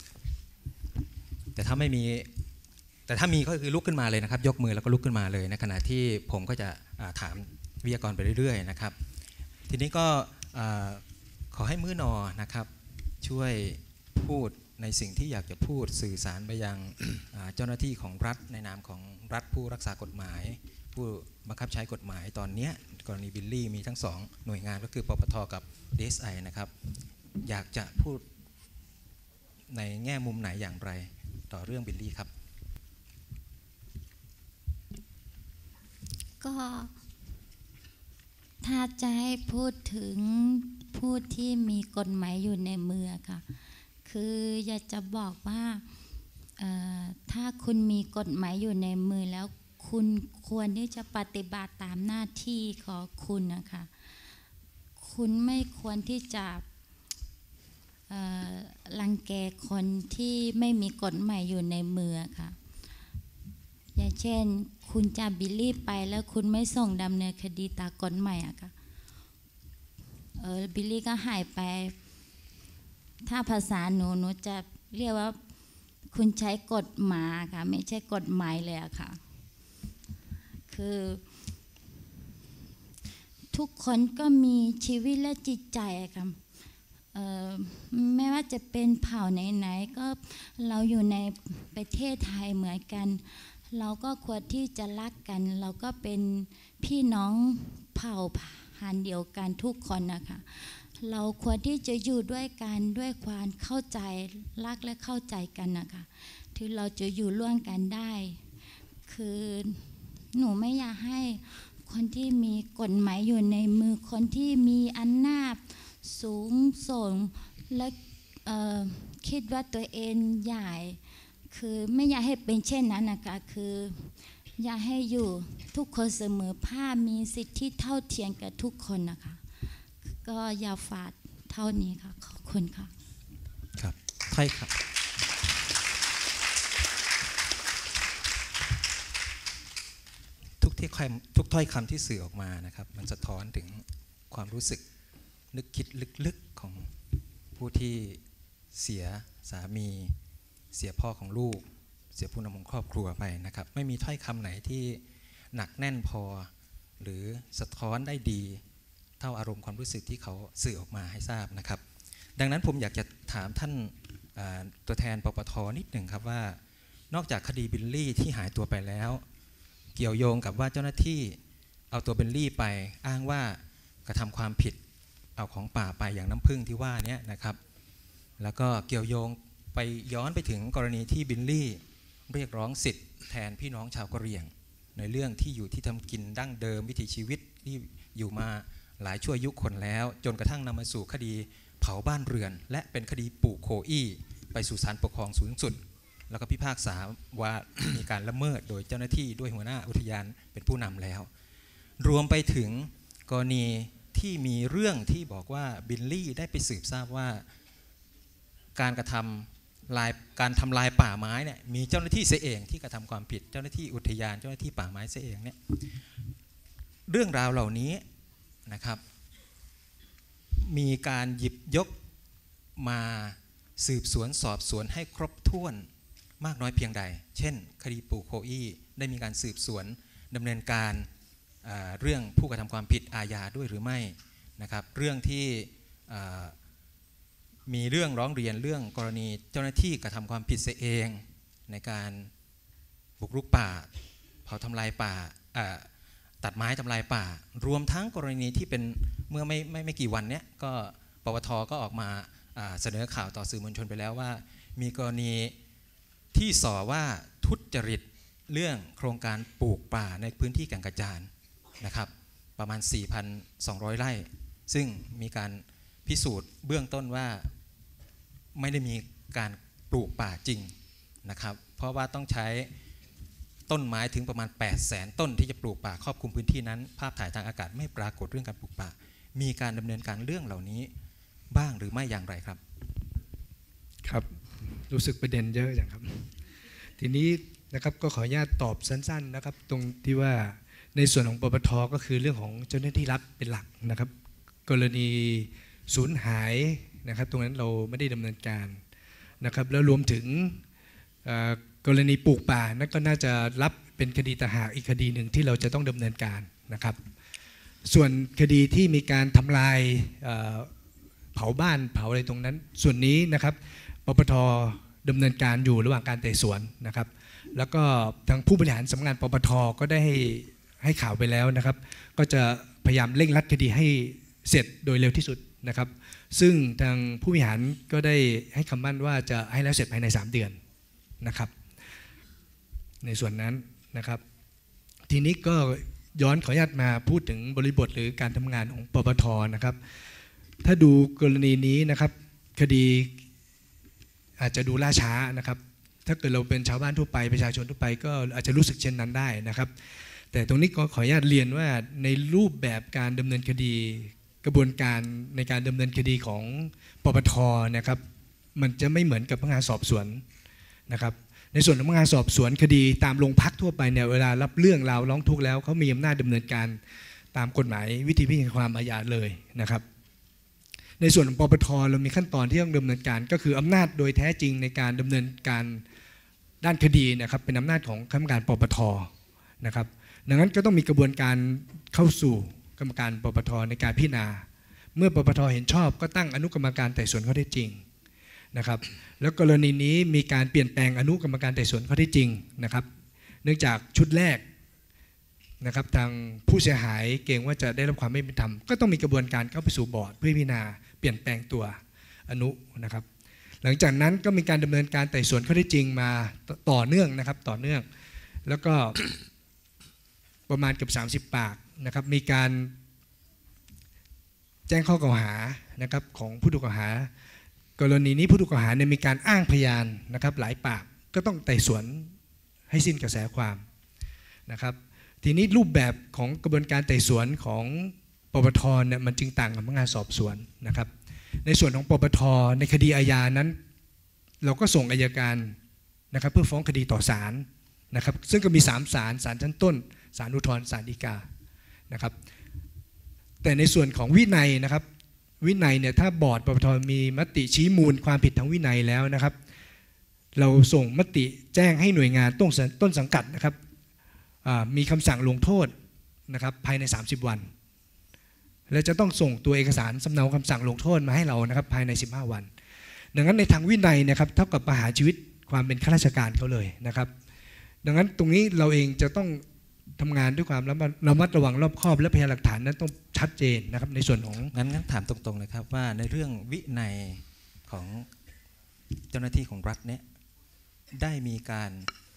แต่ถ้าไม่มีแต่ถ้ามีก็คือลุกขึ้นมาเลยนะครับยกมือแล้วก็ลุกขึ้นมาเลยในขณะที่ผมก็จะถามวิทยากรไปเรื่อยๆนะครับทีนี้ก็ขอให้มื้อนอนะครับช่วยพูดในสิ่งที่อยากจะพูดสื่อสารไปยังเจ้าหน้าที่ของรัฐในนามของรัฐผู้รักษากฎหมายผู้บังคับใช้กฎหมายตอนนี้กรณีบิลลี่มีทั้งสองหน่วยงานก็คือปปทกับ ดี เอส ไอ นะครับอยากจะพูดในแง่มุมไหนอย่างไรต่อเรื่องบิลลี่ครับก็ถ้าจะให้พูดถึงผู้ที่มีกฎหมายอยู่ในมือค่ะคืออยากจะบอกว่าถ้าคุณมีกฎหมายอยู่ในมือแล้วคุณควรที่จะปฏิบัติตามหน้าที่ของคุณนะคะคุณไม่ควรที่จะรังแกคนที่ไม่มีกฎหมายอยู่ในมือค่ะอย่างเช่นคุณจับบิลลี่ไปแล้วคุณไม่ส่งดำเนินคดีตามกฎหมายอะค่ะเออบิลลี่ก็หายไปถ้าภาษาหนูหนูจะเรียกว่าคุณใช้กฎหมายค่ะไม่ใช่กฎหมายเลยอะค่ะคือทุกคนก็มีชีวิตและจิตใจค่ะไม่ว่าจะเป็นเผ่าไหนๆก็เราอยู่ในประเทศไทยเหมือนกันเราก็ควรที่จะรักกันเราก็เป็นพี่น้องเผ่าพันธุ์เดียวกันทุกคนนะคะเราควรที่จะอยู่ด้วยกันด้วยความเข้าใจรักและเข้าใจกันนะคะที่เราจะอยู่ร่วมกันได้คือหนูไม่อยากให้คนที่มีกฎหมายอยู่ในมือคนที่มีอำนาจสูงส่งและคิดว่าตัวเองใหญ่คือไม่อยากให้เป็นเช่นนั้นนะคะคืออยากให้อยู่ทุกคนเสมอภาคมีสิทธิเท่าเทียมกับทุกคนนะคะก็อยากฝากเท่านี้ค่ะขอบคุณค่ะครับใช่ครับทุกที่คำทุกถ้อยคำที่สื่อออกมานะครับมันสะท้อนถึงความรู้สึกนึกคิดลึกๆของผู้ที่เสียสามีเสียพ่อของลูกเสียผู้นำของครอบครัวไปนะครับไม่มีถ้อยคำไหนที่หนักแน่นพอหรือสะท้อนได้ดีเท่าอารมณ์ความรู้สึกที่เขาสื่อออกมาให้ทราบนะครับดังนั้นผมอยากจะถามท่านตัวแทนปปท.นิดหนึ่งครับว่านอกจากคดีบิลลี่ที่หายตัวไปแล้วเกี่ยวโยงกับว่าเจ้าหน้าที่เอาตัวบิลลี่ไปอ้างว่ากระทำความผิดเอาของป่าไปอย่างน้ำผึ้งที่ว่านี้นะครับแล้วก็เกี่ยวโยงไปย้อนไปถึงกรณีที่บิลลี่เรียกร้องสิทธิ์แทนพี่น้องชาวกะเหรี่ยงในเรื่องที่อยู่ที่ทำกินดั้งเดิมวิถีชีวิตที่อยู่มาหลายชั่วยุคคนแล้วจนกระทั่งนำมาสู่คดีเผาบ้านเรือนและเป็นคดีปลูกโคอี้ไปสู่ศาลปกครองสูงสุดแล้วก็พิพากษาว่า มีการละเมิดโดยเจ้าหน้าที่ด้วยหัวหน้าอุทยานเป็นผู้นำแล้วรวมไปถึงกรณีที่มีเรื่องที่บอกว่าบิลลี่ได้ไปสืบทราบว่าการกระทำลายการทำลายป่าไม้เนี่ยมีเจ้าหน้าที่เสียเองที่กระทำความผิดเจ้าหน้าที่อุทยานเจ้าหน้าที่ป่าไม้เสียเองเนี่ยเรื่องราวเหล่านี้นะครับมีการหยิบยกมาสืบสวนสอบสวนให้ครบถ้วนมากน้อยเพียงใดเช่นคดีปลูกโคอี้ได้มีการสืบสวนดำเนินการเรื่องผู้กระทำความผิดอาญาด้วยหรือไม่นะครับเรื่องที่มีเรื่องร้องเรียนเรื่องกรณีเจ้าหน้าที่กระทำความผิดเสียเองในการบุกรุกป่าเผาทำลายป่าตัดไม้ทำลายป่ารวมทั้งกรณีที่เป็นเมื่อไม่ไม่ไม่กี่วันเนี้ยก็ปปท.ก็ออกมาเสนอข่าวต่อสื่อมวลชนไปแล้วว่ามีกรณีที่ส่อว่าทุจริตเรื่องโครงการปลูกป่าในพื้นที่แก่งกระจานนะครับประมาณ สี่พันสองร้อย ไร่ซึ่งมีการพิสูจน์เบื้องต้นว่าไม่ได้มีการปลูกป่าจริงนะครับเพราะว่าต้องใช้ต้นไม้ถึงประมาณ แปดแสน ต้นที่จะปลูกป่าครอบคลุมพื้นที่นั้นภาพถ่ายทางอากาศไม่ปรากฏเรื่องการปลูกป่ามีการดำเนินการเรื่องเหล่านี้บ้างหรือไม่อย่างไรครับครับรู้สึกประเด็นเยอะอย่างครับทีนี้นะครับก็ขออนุญาตตอบสั้นๆนะครับตรงที่ว่าในส่วนของปปท.ก็คือเรื่องของเจ้าหน้าที่รัฐเป็นหลักนะครับกรณีสูญหายนะครับตรงนั้นเราไม่ได้ดำเนินการนะครับแล้วรวมถึงกรณีปลูกป่านั่นก็น่าจะรับเป็นคดีต่างหากอีกคดีหนึ่งที่เราจะต้องดำเนินการนะครับส่วนคดีที่มีการทำลายเผาบ้านเผาอะไรตรงนั้นส่วนนี้นะครับปปท.ดำเนินการอยู่ระหว่างการไต่สวนนะครับแล้วก็ทางผู้บริหารสำนักงานปปท.ก็ได้ให้ให้ข่าวไปแล้วนะครับก็จะพยายามเร่งรัดคดีให้เสร็จโดยเร็วที่สุดนะครับซึ่งทางผู้บริหารก็ได้ให้คำมั่นว่าจะให้แล้วเสร็จภายในสามเดือนนะครับในส่วนนั้นนะครับทีนี้ก็ย้อนขออนุญาตมาพูดถึงบริบทหรือการทำงานของปปท.นะครับถ้าดูกรณีนี้นะครับคดีอาจจะดูล่าช้านะครับถ้าเกิดเราเป็นชาวบ้านทั่วไปประชาชนทั่วไปก็อาจจะรู้สึกเช่นนั้นได้นะครับแต่ตรงนี้ก็ขออนุญาตเรียนว่าในรูปแบบการดำเนินคดีกระบวนการในการดำเนินคดีของปปท.นะครับมันจะไม่เหมือนกับพนักงานสอบสวนนะครับในส่วนของพนักงานสอบสวนคดีตามโรงพักทั่วไปเนี่ยเวลารับเรื่องราวร้องทุกข์แล้วเขามีอำนาจดำเนินการตามกฎหมายวิธีพิจารณาความอาญาเลยนะครับในส่วนของปปท.เรามีขั้นตอนที่ต้องดำเนินการก็คืออำนาจโดยแท้จริงในการดำเนินการด้านคดีนะครับเป็นอำนาจของคณะกรรมการปปท.นะครับดังนั้นก็ต้องมีกระบวนการเข้าสู่กรรมการปปท.ในการพิจารณาเมื่อปปทเห็นชอบก็ตั้งอนุกรรมการไต่สวนข้อเท็จจริงนะครับแล้วกรณีนี้มีการเปลี่ยนแปลงอนุกรรมการไต่สวนข้อเท็จจริงนะครับเนื่องจากชุดแรกนะครับทางผู้เสียหายเกรงว่าจะได้รับความไม่เป็นธรรมก็ต้องมีกระบวนการเข้าไปสู่บอร์ดเพื่อพิจารณาเปลี่ยนแปลงตัวอนุนะครับหลังจากนั้นก็มีการดำเนินการไต่สวนข้อเท็จจริงมาต่อเนื่องนะครับต่อเนื่องแล้วก็ ประมาณเกือบสามสิบปากนะครับมีการแจ้งข้อกล่าวหานะครับของผู้ถูกกล่าวหากรณีนี้ผู้ถูกกล่าวหาเนี่ยมีการอ้างพยานนะครับหลายปากก็ต้องไต่สวนให้สิ้นกระแสความนะครับทีนี้รูปแบบของกระบวนการไต่สวนของปปทเนี่ยมันจึงต่างกับพนักงานสอบสวนนะครับในส่วนของปปทในคดีอาญานั้นเราก็ส่งอัยการนะครับเพื่อฟ้องคดีต่อศาลนะครับซึ่งก็มีสามศาลศาลชั้นต้นศาลอุทธรณ์ศาลฎีกานะครับแต่ในส่วนของวินัยนะครับวินัยเนี่ยถ้าบอร์ดปปทมีมติชี้มูลความผิดทางวินัยแล้วนะครับเราส่งมติแจ้งให้หน่วยงานต้นต้นสังกัดนะครับมีคำสั่งลงโทษนะครับภายในสามสิบวันและจะต้องส่งตัวเอกสารสำเนาคำสั่งลงโทษมาให้เรานะครับภายในสิบห้าวันดังนั้นในทางวินัยนะครับเท่ากับประหารชีวิตความเป็นข้าราชการเขาเลยนะครับดังนั้นตรงนี้เราเองจะต้องทำงานด้วยความระมัดระวังรอบคอบและพยานหลักฐานนั้นต้องชัดเจนนะครับในส่วนของงั้นงั้นถามตรงๆเลยครับว่าในเรื่องวินัยของเจ้าหน้าที่ของรัฐเนี่ยได้มีการ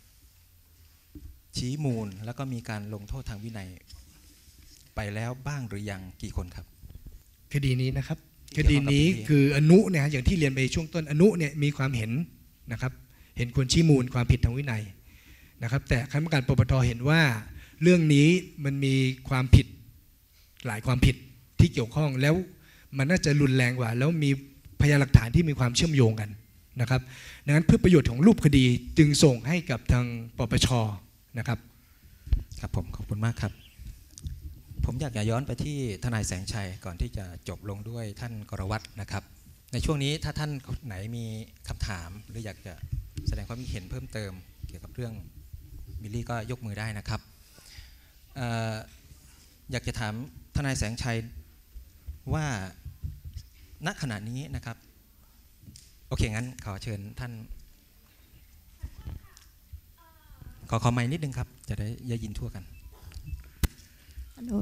ชี้มูลแล้วก็มีการลงโทษทางวินัยไปแล้วบ้างหรือยังกี่คนครับคดีนี้นะครับคดีนี้คืออนุเนี่ยอย่างที่เรียนไปช่วงต้นอนุเนี่ยมีความเห็นนะครับเห็นควรชี้มูลความผิดทางวินัยนะครับแต่คณะกรรมการปปทเห็นว่าเรื่องนี้มันมีความผิดหลายความผิดที่เกี่ยวข้องแล้วมันน่าจะรุนแรงกว่าแล้วมีพยานหลักฐานที่มีความเชื่อมโยงกันนะครับดังนั้นเพื่อประโยชน์ของรูปคดีจึงส่งให้กับทางปปชนะครับครับผมขอบคุณมากครับผมอยากจะย้อนไปที่ทนายแสงชัยก่อนที่จะจบลงด้วยท่านกรวัตรนะครับในช่วงนี้ถ้าท่านไหนมีคำถามหรืออยากจะแสดงความคิดเห็นเพิ่มเติมเกี่ยวกับเรื่องบิลลี่ก็ยกมือได้นะครับ อ, อยากจะถามทนายแสงชัยว่าณขณะนี้นะครับโอเคงั้นขอเชิญท่านขอขอไมค์นิดนึงครับจะได้ยินทั่วกันฮัลโหล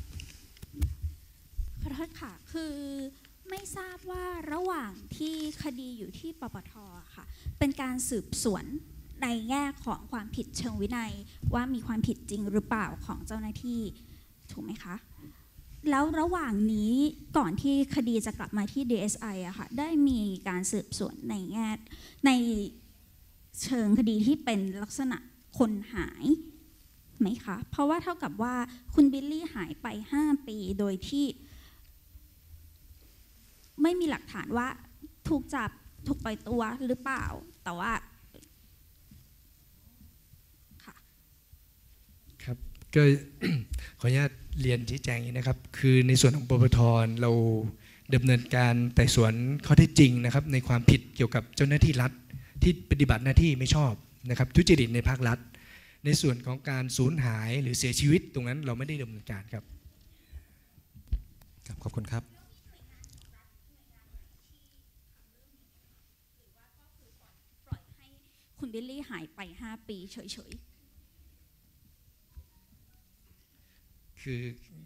ขอโทษค่ะคือไม่ทราบว่าระหว่างที่คดีอยู่ที่ปปท.ค่ะเป็นการสืบสวนในแง่ของความผิดเชิงวินัยว่ามีความผิดจริงหรือเปล่าของเจ้าหน้าที่ถูกไหมคะแล้วระหว่างนี้ก่อนที่คดีจะกลับมาที่ ดี เอส ไอ อะค่ะได้มีการสืบสวนในแง่ในเชิงคดีที่เป็นลักษณะคนหายไหมคะเพราะว่าเท่ากับว่าคุณบิลลี่หายไปห้าปีโดยที่ไม่มีหลักฐานว่าถูกจับถูกปล่อยตัวหรือเปล่าแต่ว่าค่ะครับก็ ขออนุญาตเรียนชี้แจงนี้นะครับคือในส่วนของปปทเราดำเนินการไต่สวนข้อเท็จจริงนะครับในความผิดเกี่ยวกับเจ้าหน้าที่รัฐที่ปฏิบัติหน้าที่ไม่ชอบนะครับทุจริตในภาครัฐในส่วนของการสูญหายหรือเสียชีวิตตรงนั้นเราไม่ได้ดำเนินการครับครับขอบคุณครับคุณบิลลี่หายไปห้าปีเฉยๆคือ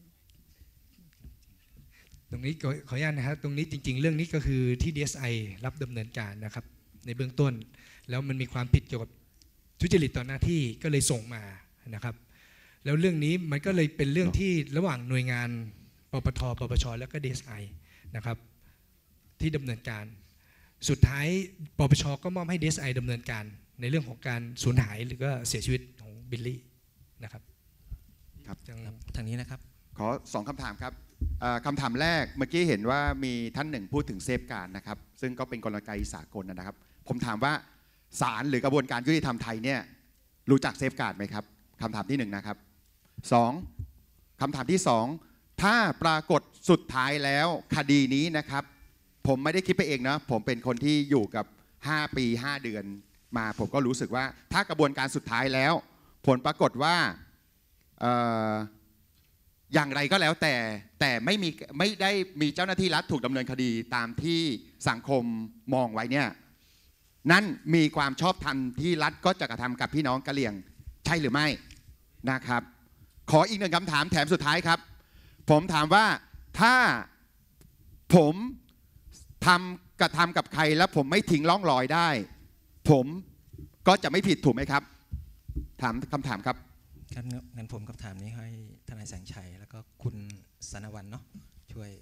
ตรงนี้ขออนุญาตนะครับตรงนี้จริงๆเรื่องนี้ก็คือที่ ดี เอส ไอ รับดำเนินการนะครับในเบื้องต้นแล้วมันมีความผิดเกี่ยวกับทุจริตต่อหน้าที่ก็เลยส่งมานะครับแล้วเรื่องนี้มันก็เลยเป็นเรื่องที่ระหว่างหน่วยงานปปทปปชแล้วก็ ดี เอส ไอ นะครับที่ดำเนินการสุดท้ายปปชก็มอบให้ ดี เอส ไอ ดำเนินการในเรื่องของการสูญหายหรือก็เสียชีวิตของบิลลี่นะครับครับทางนี้นะครับขอสองคำถามครับคำถามแรกเมื่อกี้เห็นว่ามีท่านหนึ่งพูดถึงเซฟการ์ดนะครับซึ่งก็เป็นกลไกสากลนะครับผมถามว่าศาลหรือกระบวนการยุติธรรมไทยเนี่ยรู้จักเซฟการ์ดไหมครับคำถามที่หนึ่งนะครับสองคำถามที่สองถ้าปรากฏสุดท้ายแล้วคดีนี้นะครับผมไม่ได้คิดไปเองนะผมเป็นคนที่อยู่กับห้าปีห้าเดือนมาผมก็รู้สึกว่าถ้ากระบวนการสุดท้ายแล้วผลปรากฏว่าอย่างไรก็แล้วแต่แต่ไม่มีไม่ได้มีเจ้าหน้าที่รัฐถูกดำเนินคดีตามที่สังคมมองไว้เนี่ยนั่นมีความชอบธรรมที่รัฐก็จะกระทำกับพี่น้องกะเหรี่ยงใช่หรือไม่นะครับขออีกหนึ่งคำถามแถมสุดท้ายครับผมถามว่าถ้าผมทำกระทำกับใครแล้วผมไม่ทิ้งร่องรอยได้ผมก็จะไม่ผิดถูกไหมครับถามคำถามครับครับงั้นผมคำถามนี้ให้ทนายแสงชัยแล้วก็คุณสนวรรณเนาะช่วย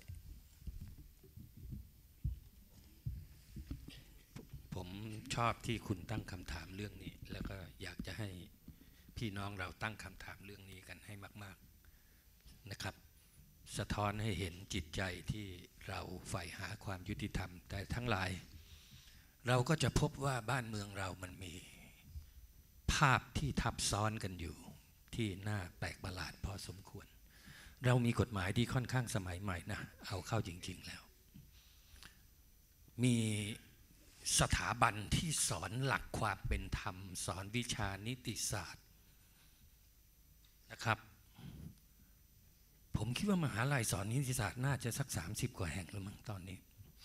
ผมชอบที่คุณตั้งคำถามเรื่องนี้แล้วก็อยากจะให้พี่น้องเราตั้งคำถามเรื่องนี้กันให้มากๆนะครับสะท้อนให้เห็นจิตใจที่เราใฝ่หาความยุติธรรมแต่ทั้งหลายเราก็จะพบว่าบ้านเมืองเรามันมีภาพที่ทับซ้อนกันอยู่ที่น่าแปลกประหลาดพอสมควรเรามีกฎหมายที่ค่อนข้างสมัยใหม่นะเอาเข้าจริงๆแล้วมีสถาบันที่สอนหลักความเป็นธรรมสอนวิชานิติศาสตร์นะครับผมคิดว่ามหาลัยสอนนิติศาสตร์น่าจะสักสามสิบกว่าแห่งแล้วมั้งตอนนี้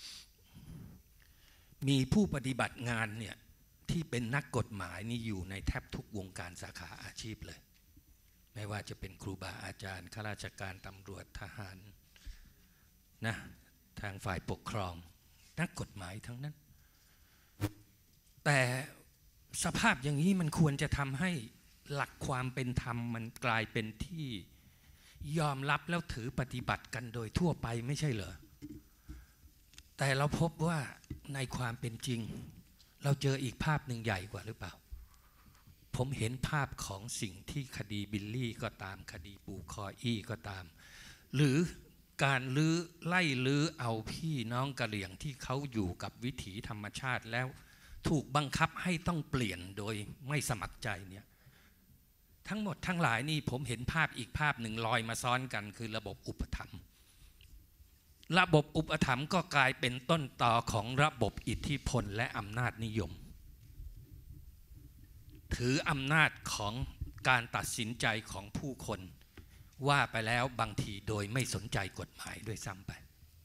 มีผู้ปฏิบัติงานเนี่ยที่เป็นนักกฎหมายนี่อยู่ในแทบทุกวงการสาขาอาชีพเลยไม่ว่าจะเป็นครูบาอาจารย์ข้าราชการตำรวจทหารนะทางฝ่ายปกครองนักกฎหมายทั้งนั้นแต่สภาพอย่างนี้มันควรจะทำให้หลักความเป็นธรรมมันกลายเป็นที่ยอมรับแล้วถือปฏิบัติกันโดยทั่วไปไม่ใช่เหรอแต่เราพบว่าในความเป็นจริงเราเจออีกภาพหนึ่งใหญ่กว่าหรือเปล่าผมเห็นภาพของสิ่งที่คดีบิลลี่ก็ตามคดีปูคออี้ก็ตามหรือการลื้อไล่ลื้อเอาพี่น้องกะเหรี่ยงที่เขาอยู่กับวิถีธรรมชาติแล้วถูกบังคับให้ต้องเปลี่ยนโดยไม่สมัครใจเนี่ยทั้งหมดทั้งหลายนี่ผมเห็นภาพอีกภาพหนึ่งลอยมาซ้อนกันคือระบบอุปถัมภ์ระบบอุปถัมภ์ก็กลายเป็นต้นตอของระบบอิทธิพลและอำนาจนิยมถืออำนาจของการตัดสินใจของผู้คนว่าไปแล้วบางทีโดยไม่สนใจกฎหมายด้วยซ้ำไป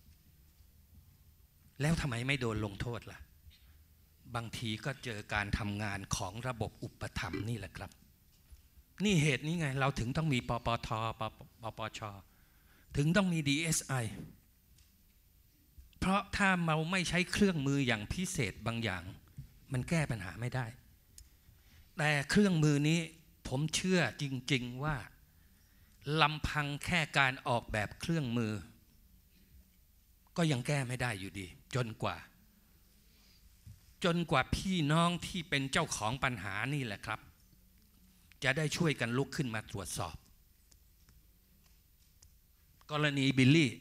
แล้วทำไมไม่โดนลงโทษล่ะบางทีก็เจอการทำงานของระบบอุปถัมภ์นี่แหละครับนี่เหตุนี้ไงเราถึงต้องมีปปท ปปช.ถึงต้องมี ดี เอส ไอ เพราะถ้าเราไม่ใช้เครื่องมืออย่างพิเศษบางอย่างมันแก้ปัญหาไม่ได้แต่เครื่องมือนี้ผมเชื่อจริงๆว่าลำพังแค่การออกแบบเครื่องมือก็ยังแก้ไม่ได้อยู่ดีจนกว่าจนกว่าพี่น้องที่เป็นเจ้าของปัญหานี่แหละครับจะได้ช่วยกันลุกขึ้นมาตรวจสอบกรณีบิลลี่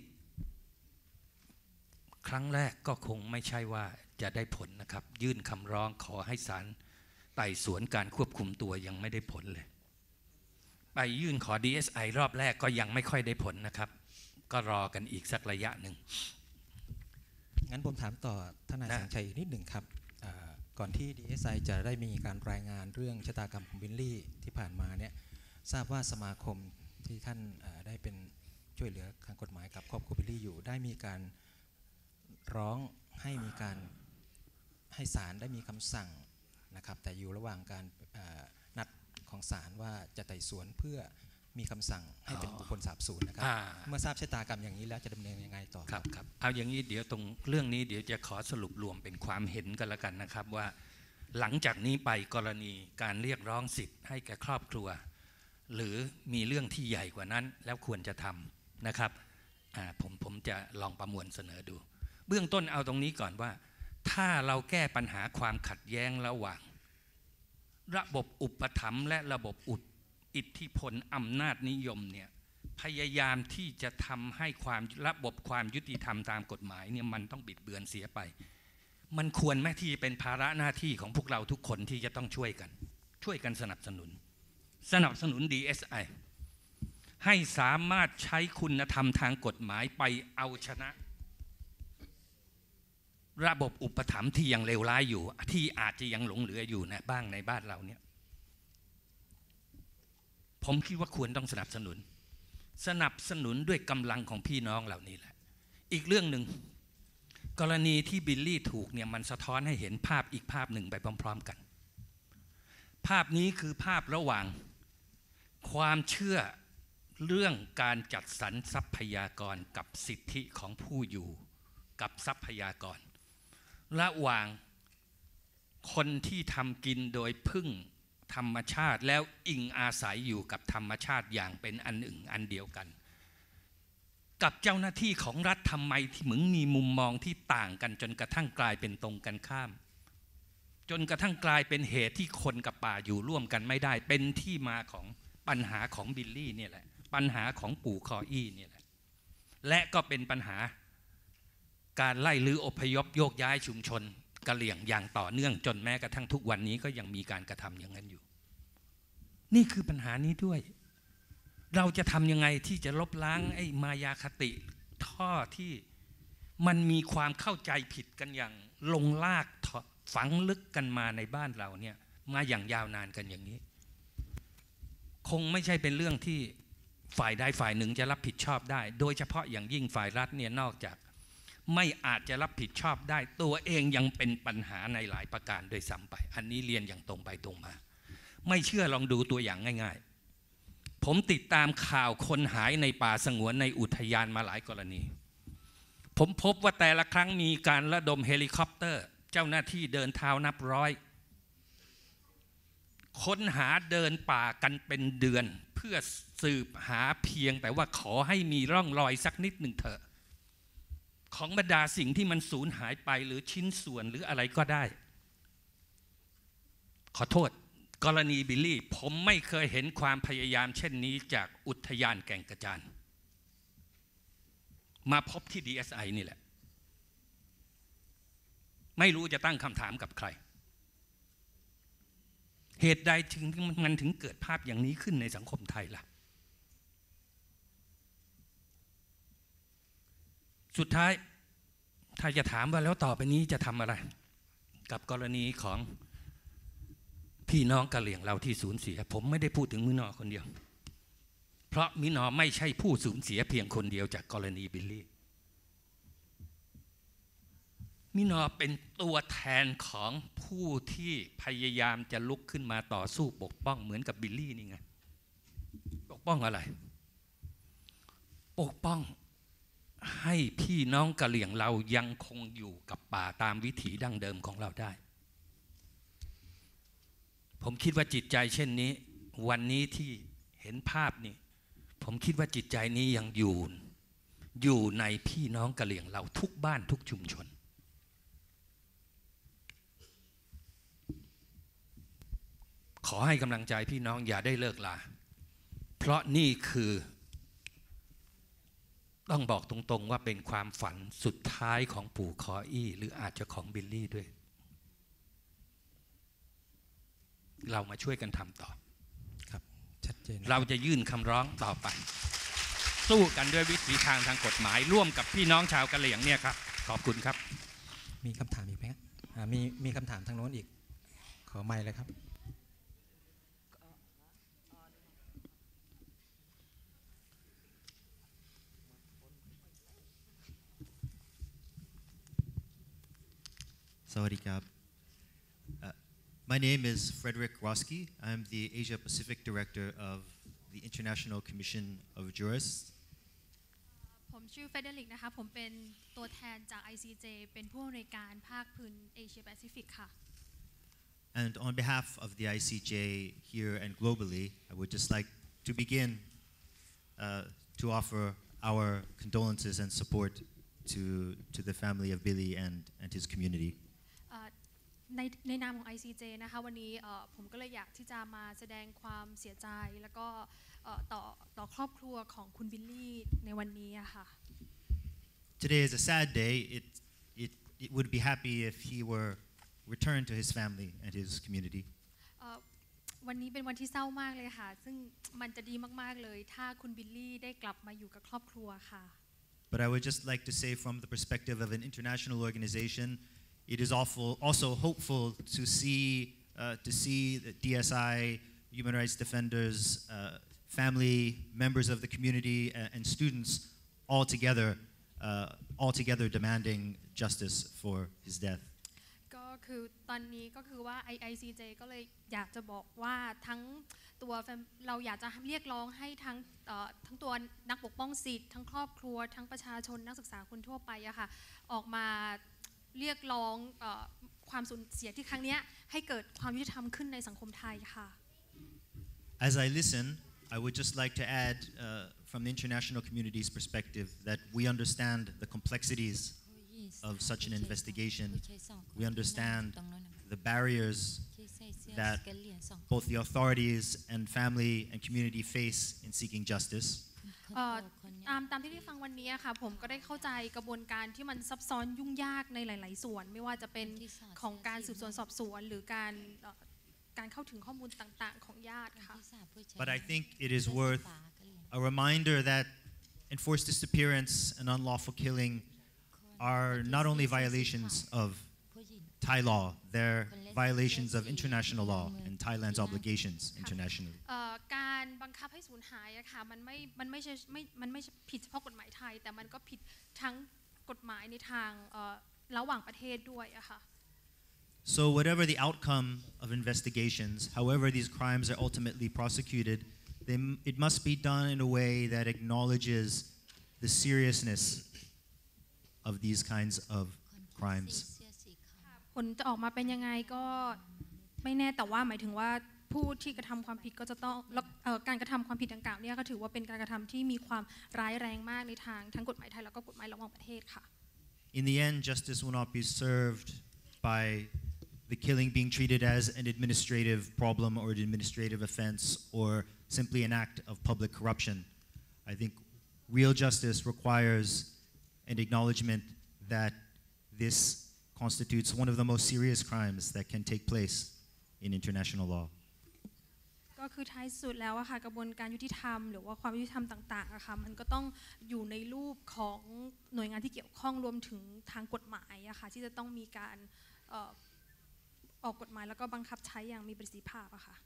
ครั้งแรกก็คงไม่ใช่ว่าจะได้ผลนะครับยื่นคำร้องขอให้ศาลไต่สวนการควบคุมตัวยังไม่ได้ผลเลยไปยื่นขอ ดี เอส ไอ รอบแรกก็ยังไม่ค่อยได้ผลนะครับก็รอกันอีกสักระยะหนึ่งงั้นผมถามต่อทนายแสงชัยอีกนิดหนึ่งครับก่อนที่ ดี เอส ไอ จะได้มีการรายงานเรื่องชะตากรรมของบิลลี่ที่ผ่านมาเนี่ยทราบว่าสมาคมที่ท่านได้เป็นช่วยเหลือทางกฎหมายกับครอบครัวบิลลี่อยู่ได้มีการร้องให้มีการให้ศาลได้มีคำสั่งนะครับแต่อยู่ระหว่างการนัดของศาลว่าจะไต่สวนเพื่อมีคำสั่งให้เป็นบุคคลสาบสูญนะครับเมื่อทราบชะตากรรมอย่างนี้แล้วจะดำเนินยังไงต่อครับครับเอาอย่างนี้เดี๋ยวตรงเรื่องนี้เดี๋ยวจะขอสรุปรวมเป็นความเห็นกันละกันนะครับว่าหลังจากนี้ไปกรณีการเรียกร้องสิทธิ์ให้แก่ครอบครัวหรือมีเรื่องที่ใหญ่กว่านั้นแล้วควรจะทำนะครับผมผมจะลองประมวลเสนอดูเบื้องต้นเอาตรงนี้ก่อนว่าถ้าเราแก้ปัญหาความขัดแย้งระหว่างระบบอุปถัมภ์และระบบอุดอิทธิพลอำนาจนิยมเนี่ยพยายามที่จะทำให้ความระบบความยุติธรรมตามกฎหมายเนี่ยมันต้องบิดเบือนเสียไปมันควรไหมที่เป็นภาระหน้าที่ของพวกเราทุกคนที่จะต้องช่วยกันช่วยกันสนับสนุนสนับสนุน ดี เอส ไอ ให้สามารถใช้คุณธรรมทางกฎหมายไปเอาชนะระบบอุปถัมภ์ที่ยังเลวร้ายอยู่ที่อาจจะยังหลงเหลืออยู่นะบ้างในบ้านเราเนี่ยผมคิดว่าควรต้องสนับสนุนสนับสนุนด้วยกำลังของพี่น้องเหล่านี้แหละอีกเรื่องหนึ่งกรณีที่บิลลี่ถูกเนี่ยมันสะท้อนให้เห็นภาพอีกภาพหนึ่งไปพร้อมๆกันภาพนี้คือภาพระหว่างความเชื่อเรื่องการจัดสรรทรัพยากรกับสิทธิของผู้อยู่กับทรัพยากรระหว่างคนที่ทำกินโดยพึ่งธรรมชาติแล้วอิงอาศัยอยู่กับธรรมชาติอย่างเป็นอันหนึ่งอันเดียวกันกับเจ้าหน้าที่ของรัฐทำไมที่มึงมีมุมมองที่ต่างกันจนกระทั่งกลายเป็นตรงกันข้ามจนกระทั่งกลายเป็นเหตุที่คนกับป่าอยู่ร่วมกันไม่ได้เป็นที่มาของปัญหาของบิลลี่เนี่ยแหละปัญหาของปู่คออี้เนี่ยแหละและก็เป็นปัญหาการไล่ลื้ออพยพโยกย้ายชุมชนกะเหรี่ยงอย่างต่อเนื่องจนแม้กระทั่งทุกวันนี้ก็ยังมีการกระทำอย่างนั้นอยู่นี่คือปัญหานี้ด้วยเราจะทำยังไงที่จะลบล้างไอ้มายาคติท่อที่มันมีความเข้าใจผิดกันอย่างลงลากฝังลึกกันมาในบ้านเราเนี่ยมาอย่างยาวนานกันอย่างนี้คงไม่ใช่เป็นเรื่องที่ฝ่ายใดฝ่ายหนึ่งจะรับผิดชอบได้โดยเฉพาะอย่างยิ่งฝ่ายรัฐเนี่ยนอกจากไม่อาจจะรับผิดชอบได้ตัวเองยังเป็นปัญหาในหลายประการโดยซ้ำไปอันนี้เรียนอย่างตรงไปตรงมาไม่เชื่อลองดูตัวอย่างง่ายๆผมติดตามข่าวคนหายในป่าสงวนในอุทยานมาหลายกรณีผมพบว่าแต่ละครั้งมีการระดมเฮลิคอปเตอร์เจ้าหน้าที่เดินเท้านับร้อยค้นหาเดินป่ากันเป็นเดือนเพื่อสืบหาเพียงแต่ว่าขอให้มีร่องรอยสักนิดหนึ่งเถอะของบรรดาสิ่งที่มันสูญหายไปหรือชิ้นส่วนหรืออะไรก็ได้ขอโทษกรณีบิลลี่ผมไม่เคยเห็นความพยายามเช่นนี้จากอุทยานแก่งกระจานมาพบที่ ดี เอส ไอ นี่แหละไม่รู้จะตั้งคำถามกับใครเหตุใดถึงมันถึงเกิดภาพอย่างนี้ขึ้นในสังคมไทยล่ะสุดท้ายถ้าจะถามว่าแล้วต่อไปนี้จะทำอะไรกับกรณีของพี่น้องกะเหรี่ยงเราที่สูญเสียผมไม่ได้พูดถึงมินอคนเดียวเพราะมินอไม่ใช่ผู้สูญเสียเพียงคนเดียวจากกรณีบิลลี่มินอเป็นตัวแทนของผู้ที่พยายามจะลุกขึ้นมาต่อสู้ปกป้องเหมือนกับบิลลี่นี่ไงปกป้องอะไรปกป้องให้พี่น้องกะเหรี่ยงเรายังคงอยู่กับป่าตามวิถีดั้งเดิมของเราได้ผมคิดว่าจิตใจเช่นนี้วันนี้ที่เห็นภาพนี่ผมคิดว่าจิตใจนี้ยังอยู่อยู่ในพี่น้องกะเหรี่ยงเราทุกบ้านทุกชุมชนขอให้กำลังใจพี่น้องอย่าได้เลิกลาเพราะนี่คือต้องบอกตรงๆว่าเป็นความฝันสุดท้ายของปู่คออี้หรืออาจจะของบิลลี่ด้วยเรามาช่วยกันทำต่อครับชัดเจนเราจะยื่นคำร้องต่อไปสู้กันด้วยวิถีทางทางกฎหมายร่วมกับพี่น้องชาวกะเหรี่ยงเนี่ยครับขอบคุณครับมีคำถามอีกไหมมีมีคำถามทางโน้นอีกขอไมค์เลยครับ Sawadee-kap. Uh, my name is Frederick Roski. I'm the Asia Pacific Director of the International Commission of Jurists. ผมชื่อเฟเดริกนะคะผมเป็นตัวแทนจาก ไอ ซี เจ เป็นผู้อำนวยการภาคพื้นเอเชียแปซิฟิกค่ะ And on behalf of the ไอ ซี เจ here and globally, I would just like to begin uh, to offer our condolences and support to, to the family of Billy and, and his community. ในในนามของ ไอ ซี เจ นะคะวันนี้ผมก็เลยอยากที่จะมาแสดงความเสียใจแล้วก็ต่อต่อครอบครัวของคุณบิลลี่ในวันนี้ค่ะ Today is a sad day. It it it would be happy if he were returned to his family and his community. วันนี้เป็นวันที่เศร้ามากเลยค่ะซึ่งมันจะดีมากๆเลยถ้าคุณบิลลี่ได้กลับมาอยู่กับครอบครัวค่ะ But I would just like to say from the perspective of an international organization.It is also hopeful to see uh, to see the ดี เอส ไอ, human rights defenders, uh, family, members of the community, and, and students all together, uh, all together demanding justice for his death. ก็คือตอนนี้ก็คือว่า ไอ ซี เจ ก็เลยอยากจะบอกว่าทั้งตัวเราอยากจะเรียกร้องให้ทั้งทั้งตัวนักปกป้องสิทธิ์ทั้งครอบครัวทั้งประชาชนนักศึกษาคนทั่วไปอะค่ะออกมาเรียกร้องความสูญเสียที่ครั้งนี้ให้เกิดความยุติธรรมขึ้นในสังคมไทยค่ะ As I listen, I would just like to add uh, from the international community's perspective that we understand the complexities of such an investigation. We understand the barriers that both the authorities and family and community face in seeking justice. ตามที่ได้ฟังวันนี้ค่ะผมก็ได้เข้าใจกระบวนการที่มันซับซ้อนยุ่งยากในหลายๆส่วนไม่ว่าจะเป็นของการสืบสวนสอบสวนหรือการการเข้าถึงข้อมูลต่างๆของญาติค่ะ But I think it is worth a reminder that enforced disappearance and unlawful killing are not only violations of Thai law, they're violations of international law and Thailand's obligations internationally. การบังคับให้สูญหายอะค่ะมันไม่มันไม่ใช่ไม่มันไม่ผิดเฉพาะกฎหมายไทยแต่มันก็ผิดทั้งกฎหมายในทางระหว่างประเทศด้วยอะค่ะ So whatever the outcome of investigations, however these crimes are ultimately prosecuted, they, it must be done in a way that acknowledges the seriousness of these kinds of crimes. ผลจะออกมาเป็นยังไงก็ไม่แน่แต่ว่าหมายถึงว่าผู้ที่กระทำความผิดก็จะต้องการกระทำความผิดดังกล่าวเนี่ยก็ถือว่าเป็นการกระทำที่มีความร้ายแรงมากในทางทั้งกฎหมายไทยแล้วก็กฎหมายระหว่างประเทศค่ะ In the end, justice will not be served by the killing being treated as an administrative problem or an administrative offense or simply an act of public corruption. I think real justice requires an acknowledgement that this constitutes one of the most serious crimes that can take place in international law. ก็คือท้ายสุดแล้วอะค่ะกระบวนการยุติธรรมหรือว่าความยุติธรรมต่างๆอะค่ะมันก็ต้องอยู่ในรูปของหน่วยงานที่เกี่ยวข้องรวมถึงทางกฎหมายอะค่ะที่จะต้องมีการออกกฎหมายแล้วก็บังคับใช้อย่างมีประสิทธิภาพอะค่ะ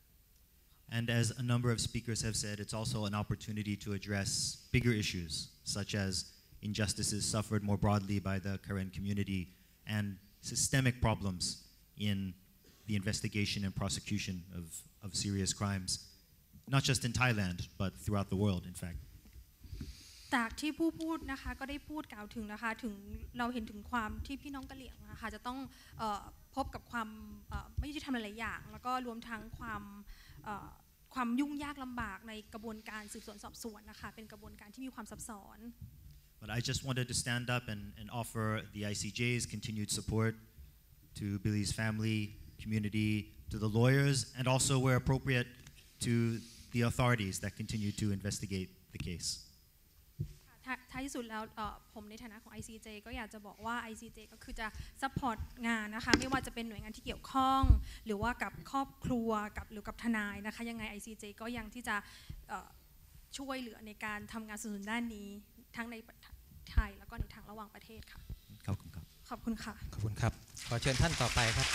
And as a number of speakers have said, it's also an opportunity to address bigger issues such as injustices suffered more broadly by the Karen community and systemic problems in the investigation and prosecution of, of serious crimes, not just in Thailand, but throughout the world, in fact. จากที่ผู้พูดนะคะก็ได้พูดกล่าวถึงนะคะถึงเราเห็นถึงความที่พี่น้องกะเหรี่ยงนะคะจะต้องพบกับความไม่ยุติธรรมหลายอย่างแล้วก็รวมทั้งความความยุ่งยากลำบากในกระบวนการสืบสวนสอบสวนนะคะเป็นกระบวนการที่มีความซับซ้อน But I just wanted to stand up and, and offer the I C J's continued support to Billy's family, community, to the lawyers, and also where appropriate to the authorities that continue to investigate the case. ท้ายที่สุดแล้วผมในฐานะของ ไอ ซี เจ ก็อยากจะบอกว่า ไอ ซี เจ ก็คือจะซัพพอร์ตงานนะคะไม่ว่าจะเป็นหน่วยงานที่เกี่ยวข้องหรือว่ากับครอบครัวกับหรือกับทนายนะคะยังไง ไอ ซี เจ ก็ยังที่จะช่วยเหลือในการทำงานสืบสวนด้านนี้ทั้งในไทยแล้วก็ในทางระหว่างประเทศค่ะขอบคุณครับขอบคุณค่ะขอบคุณครับขอเชิญท่านต่อไปครับ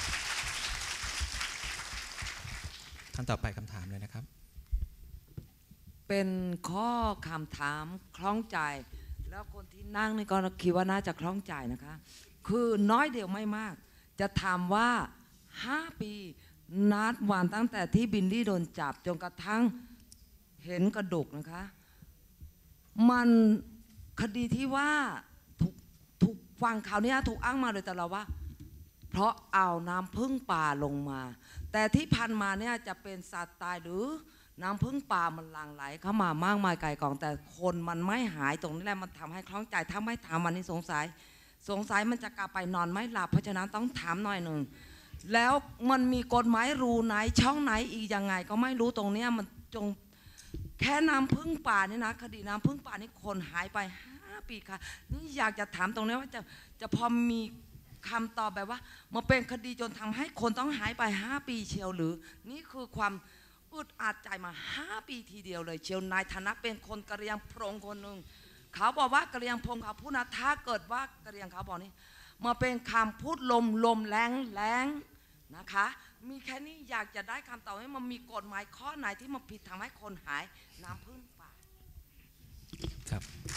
ท่านต่อไปคำถามเลยนะครับเป็นข้อคำถามคล้องใจแล้วคนที่นั่งนี่ก็คิดว่าน่าจะคล้องใจนะคะคือน้อยเดียวไม่มากจะถามว่าห้าปีนัดวันตั้งแต่ที่บิลลี่โดนจับจนกระทั่งเห็นกระดูกนะคะมันคดีที่ว่าถูกถูกฟังข่าวนี้ถูกอ้างมาโดยตลอดว่าเพราะเอาน้ำพึ่งป่าลงมาแต่ที่พันมาเนี่ยจะเป็นสัตว์ตายหรือน้ำพึ่งป่ามันหลั่งไหลเข้ามามากมายไกลกองแต่คนมันไม่หายตรงนี้แหละมันทำให้คล้องใจถ้าไม่ถามวันนี้สงสัยสงสัยมันจะกลับไปนอนไม่หลับเพราะฉะนั้นต้องถามหน่อยหนึ่งแล้วมันมีกฎหมายรูไหนช่องไหนอีกยังไงก็ไม่รู้ตรงนี้มันจงแค่น้ำพึ่งป่านี่นะคดีน้ำพึ่งป่านี่คนหายไปห้าปีค่ะนี่อยากจะถามตรงนี้ว่าจะจะพอมีคำตอบแบบว่ามาเป็นคดีจนทำให้คนต้องหายไปห้าปีเชียวหรือนี่คือความอึดอัดใจมาห้าปีทีเดียวเลยเชียวนายฐานะเป็นคนกะเหรี่ยงโพรงคนหนึ่งเขาบอกว่ากะเหรี่ยงโพรงเขาพูดนะถ้าเกิดว่ากะเหรี่ยงเขาบอกนี่มาเป็นคำพูดลมลมแรงแรงนะคะมีแค่นี้อยากจะได้คำตอบให้มันมีกฎหมายข้อไหนที่มันผิดทำให้คนหายน้ำพึ่งป่าครับ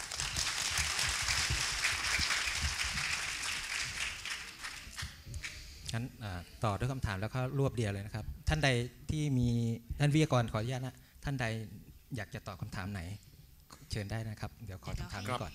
งั้นต่อด้วยคำถามแล้วก็รวบเดียวเลยนะครับท่านใดที่มีท่านวิทยากรขออนุญาตนะท่านใดอยากจะตอบคำถามไหนเชิญได้นะครับเดี๋ยวขอคำถามนี้ก่อน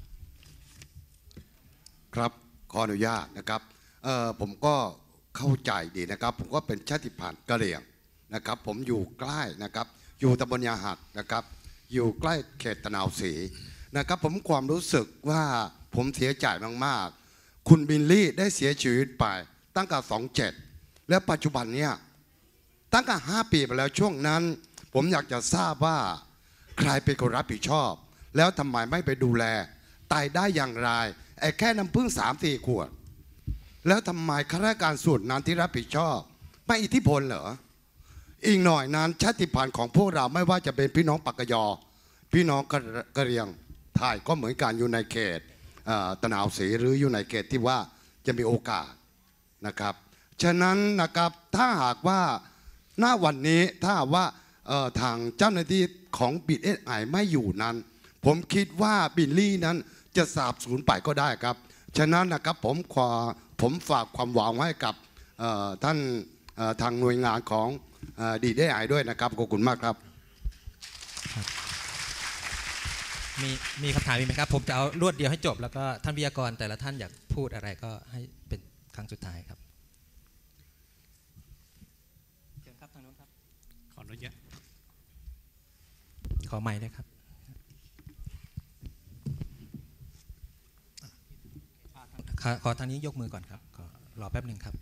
ครับขออนุญาตนะครับเอ่อผมก็เข้าใจดีนะครับผมก็เป็นชาติพันธุ์กะเหรี่ยงนะครับผมอยู่ใกล้นะครับอยู่ตำบลยาหัดนะครับอยู่ใกล้เขตตะนาวศรีนะครับผมความรู้สึกว่าผมเสียใจมากๆคุณบิลลี่ได้เสียชีวิตไปตั้งแต่สองเจ็ดและปัจจุบันเนี่ยตั้งแต่ห้าปีไปแล้วช่วงนั้นผมอยากจะทราบว่าใครเป็นคนรับผิดชอบแล้วทำไมไม่ไปดูแลตายได้อย่างไรไอ้แค่น้ำพึ่งสามสี่ขวดแล้วทำไมข้าราชการส่วนนั้นที่รับผิดชอบไม่อิทธิพลเหรออีกหน่อยนั้นชาติพันธุ์ของพวกเราไม่ว่าจะเป็นพี่น้องปักกยอพี่น้องกะเหรี่ยงไทยก็เหมือนกันอยู่ในเขตตะนาวศรีหรืออยู่ในเขตที่ว่าจะมีโอกาสนะครับฉะนั้นนะครับถ้าหากว่าหน้าวันนี้ถ้าหากว่าทางเจ้าหน้าที่ของบีเอสไอไม่อยู่นั้นผมคิดว่าบิลลี่นั้นจะสาบสูญไปก็ได้ครับฉะนั้นนะครับผมขอผมฝากความหวังไว้กับท่านทางหน่วยงานของดีเอสไอด้วยนะครับขอบคุณมากครับมีมีคำถามมีไหมครับผมจะเอารวดเดียวให้จบแล้วก็ท่านวิทยากรแต่ละท่านอยากพูดอะไรก็ให้เป็นครั้งสุดท้ายครับเชิญครับทางโน้นครับขออนุญาตขอไมค์ด้วยครับขอทางนี้ยกมือก่อนครับรอแป๊บหนึ่งครับ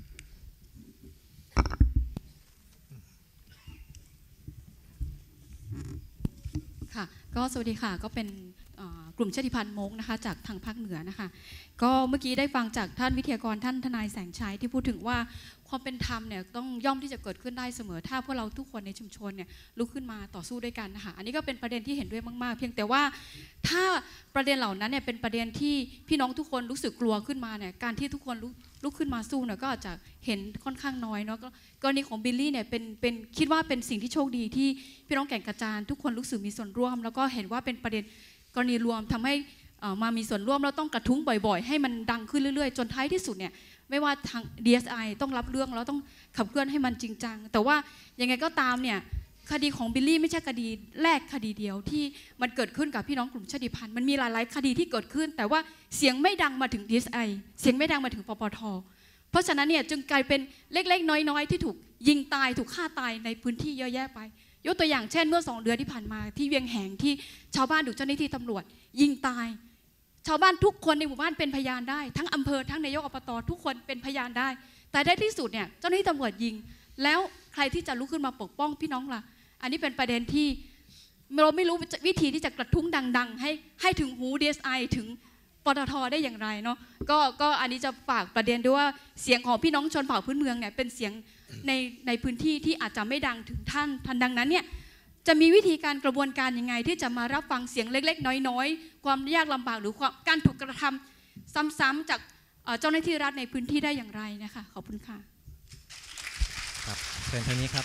ค่ะก็สวัสดีค่ะก็เป็นกลุ่มชาติพันธุ์มงนะคะจากทางภาคเหนือนะคะก็เมื่อกี้ได้ฟังจากท่านวิทยากรท่านทนายแสงชัยที่พูดถึงว่าความเป็นธรรมเนี่ยต้องย่อมที่จะเกิดขึ้นได้เสมอถ้าพวกเราทุกคนในชุมชนเนี่ยลุกขึ้นมาต่อสู้ด้วยกันนะคะอันนี้ก็เป็นประเด็นที่เห็นด้วยมากๆเพียงแต่ว่าถ้าประเด็นเหล่านั้นเนี่ยเป็นประเด็นที่พี่น้องทุกคนรู้สึกกลัวขึ้นมาเนี่ยการที่ทุกคนลุกลุกขึ้นมาสู้เนี่ยก็อาจจะเห็นค่อนข้างน้อยเนาะกรณีของบิลลี่เนี่ยเป็นเป็นคิดว่าเป็นสิ่งที่โชคดีที่พี่น้องแก่งกระจานทุกคนรู้สึกมีส่วนร่วมแล้วก็เห็นว่าเป็นประเด็นกรณีรวมทำให้มามีส่วนร่วมแล้วต้องกระทุ้งบ่อยๆให้มันดังขึ้นเรื่อยๆจนท้ายที่สุดเนี่ยไม่ว่าทาง ดี เอส ไอ ต้องรับเรื่องแล้วต้องขับเคลื่อนให้มันจริงจังแต่ว่ายังไงก็ตามเนี่ยคดีของบิลลี่ไม่ใช่คดีแรกคดีเดียวที่มันเกิดขึ้นกับพี่น้องกลุ่มชาติพันธุ์มันมีหลายๆคดีที่เกิดขึ้นแต่ว่าเสียงไม่ดังมาถึง ดี เอส ไอ เสียงไม่ดังมาถึงปปท.เพราะฉะนั้นเนี่ยจึงกลายเป็นเล็กๆน้อยๆที่ถูกยิงตายถูกฆ่าตายในพื้นที่เยอะแยะไปยกตัวอย่างเช่นเมื่อสองเดือนที่ผ่านมาที่เวียงแหงที่ชาวบ้านถูกเจ้าหน้าที่ตำรวจยิงตายชาวบ้านทุกคนในหมู่บ้านเป็นพยานได้ทั้งอำเภอทั้งนายกอบตทุกคนเป็นพยานได้แต่ได้ที่สุดเนี่ยเจ้าหน้าที่ตำรวจยิงแล้วใครที่จะลุกขึ้นมาปกป้องพี่น้องล่ะอันนี้เป็นประเด็นที่เราไม่รู้วิธีที่จะกระทุ้งดังๆให้ให้ถึงหู ดี เอส ไอ ถึงปตท.ได้อย่างไรเนาะก็ก็อันนี้จะฝากประเด็นด้วยว่าเสียงของพี่น้องชนเผ่าพื้นเมืองเนี่ยเป็นเสียงในในพื้นที่ที่อาจจะไม่ดังถึงท่านทันดังนั้นเนี่ยจะมีวิธีการกระบวนการยังไงที่จะมารับฟังเสียงเล็กๆน้อยๆความยากลำบากหรือการถูกกระทำซ้ำๆจากเจ้าหน้าที่รัฐในพื้นที่ได้อย่างไรนะคะขอบคุณค่ะครับเชิญทางนี้ครับ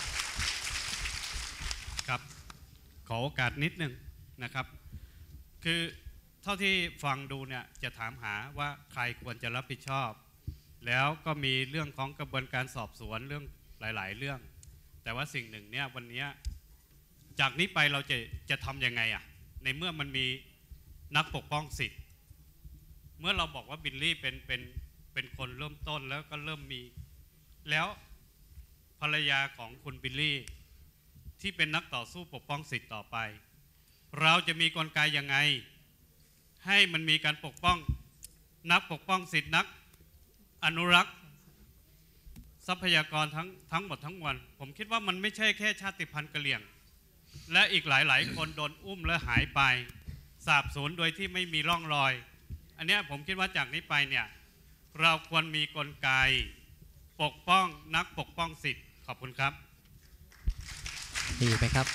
ครับขอโอกาสนิดหนึ่งนะครับคือเท่าที่ฟังดูเนี่ยจะถามหาว่าใครควรจะรับผิดชอบแล้วก็มีเรื่องของกระบวนการสอบสวนเรื่องหลายๆเรื่องแต่ว่าสิ่งหนึ่งเนี่ยวันนี้จากนี้ไปเราจะจะทำยังไงอ่ะในเมื่อมันมีนักปกป้องสิทธิ์เมื่อเราบอกว่าบิลลี่เป็นเป็นเป็นคนเริ่มต้นแล้วก็เริ่มมีแล้วภรรยาของคุณบิลลี่ที่เป็นนักต่อสู้ปกป้องสิทธิ์ต่อไปเราจะมีกลไกยังไงให้มันมีการปกป้องนักปกป้องสิทธิ์นักอนุรักษ์ทรัพยากรทั้งทั้งหมดทั้งมวลผมคิดว่ามันไม่ใช่แค่ชาติพันธุ์กะเหรี่ยงและอีกหลายๆคนโดนอุ้มและหายไปสาบสูญโดยที่ไม่มีร่องรอยอันนี้ผมคิดว่าจากนี้ไปเนี่ยเราควรมีกลไกปกป้องนักปกป้องสิทธิ์ขอบคุณครับดีไหมครับ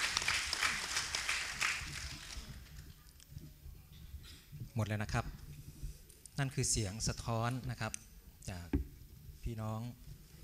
หมดแล้วนะครับนั่นคือเสียงสะท้อนนะครับจากพี่น้อง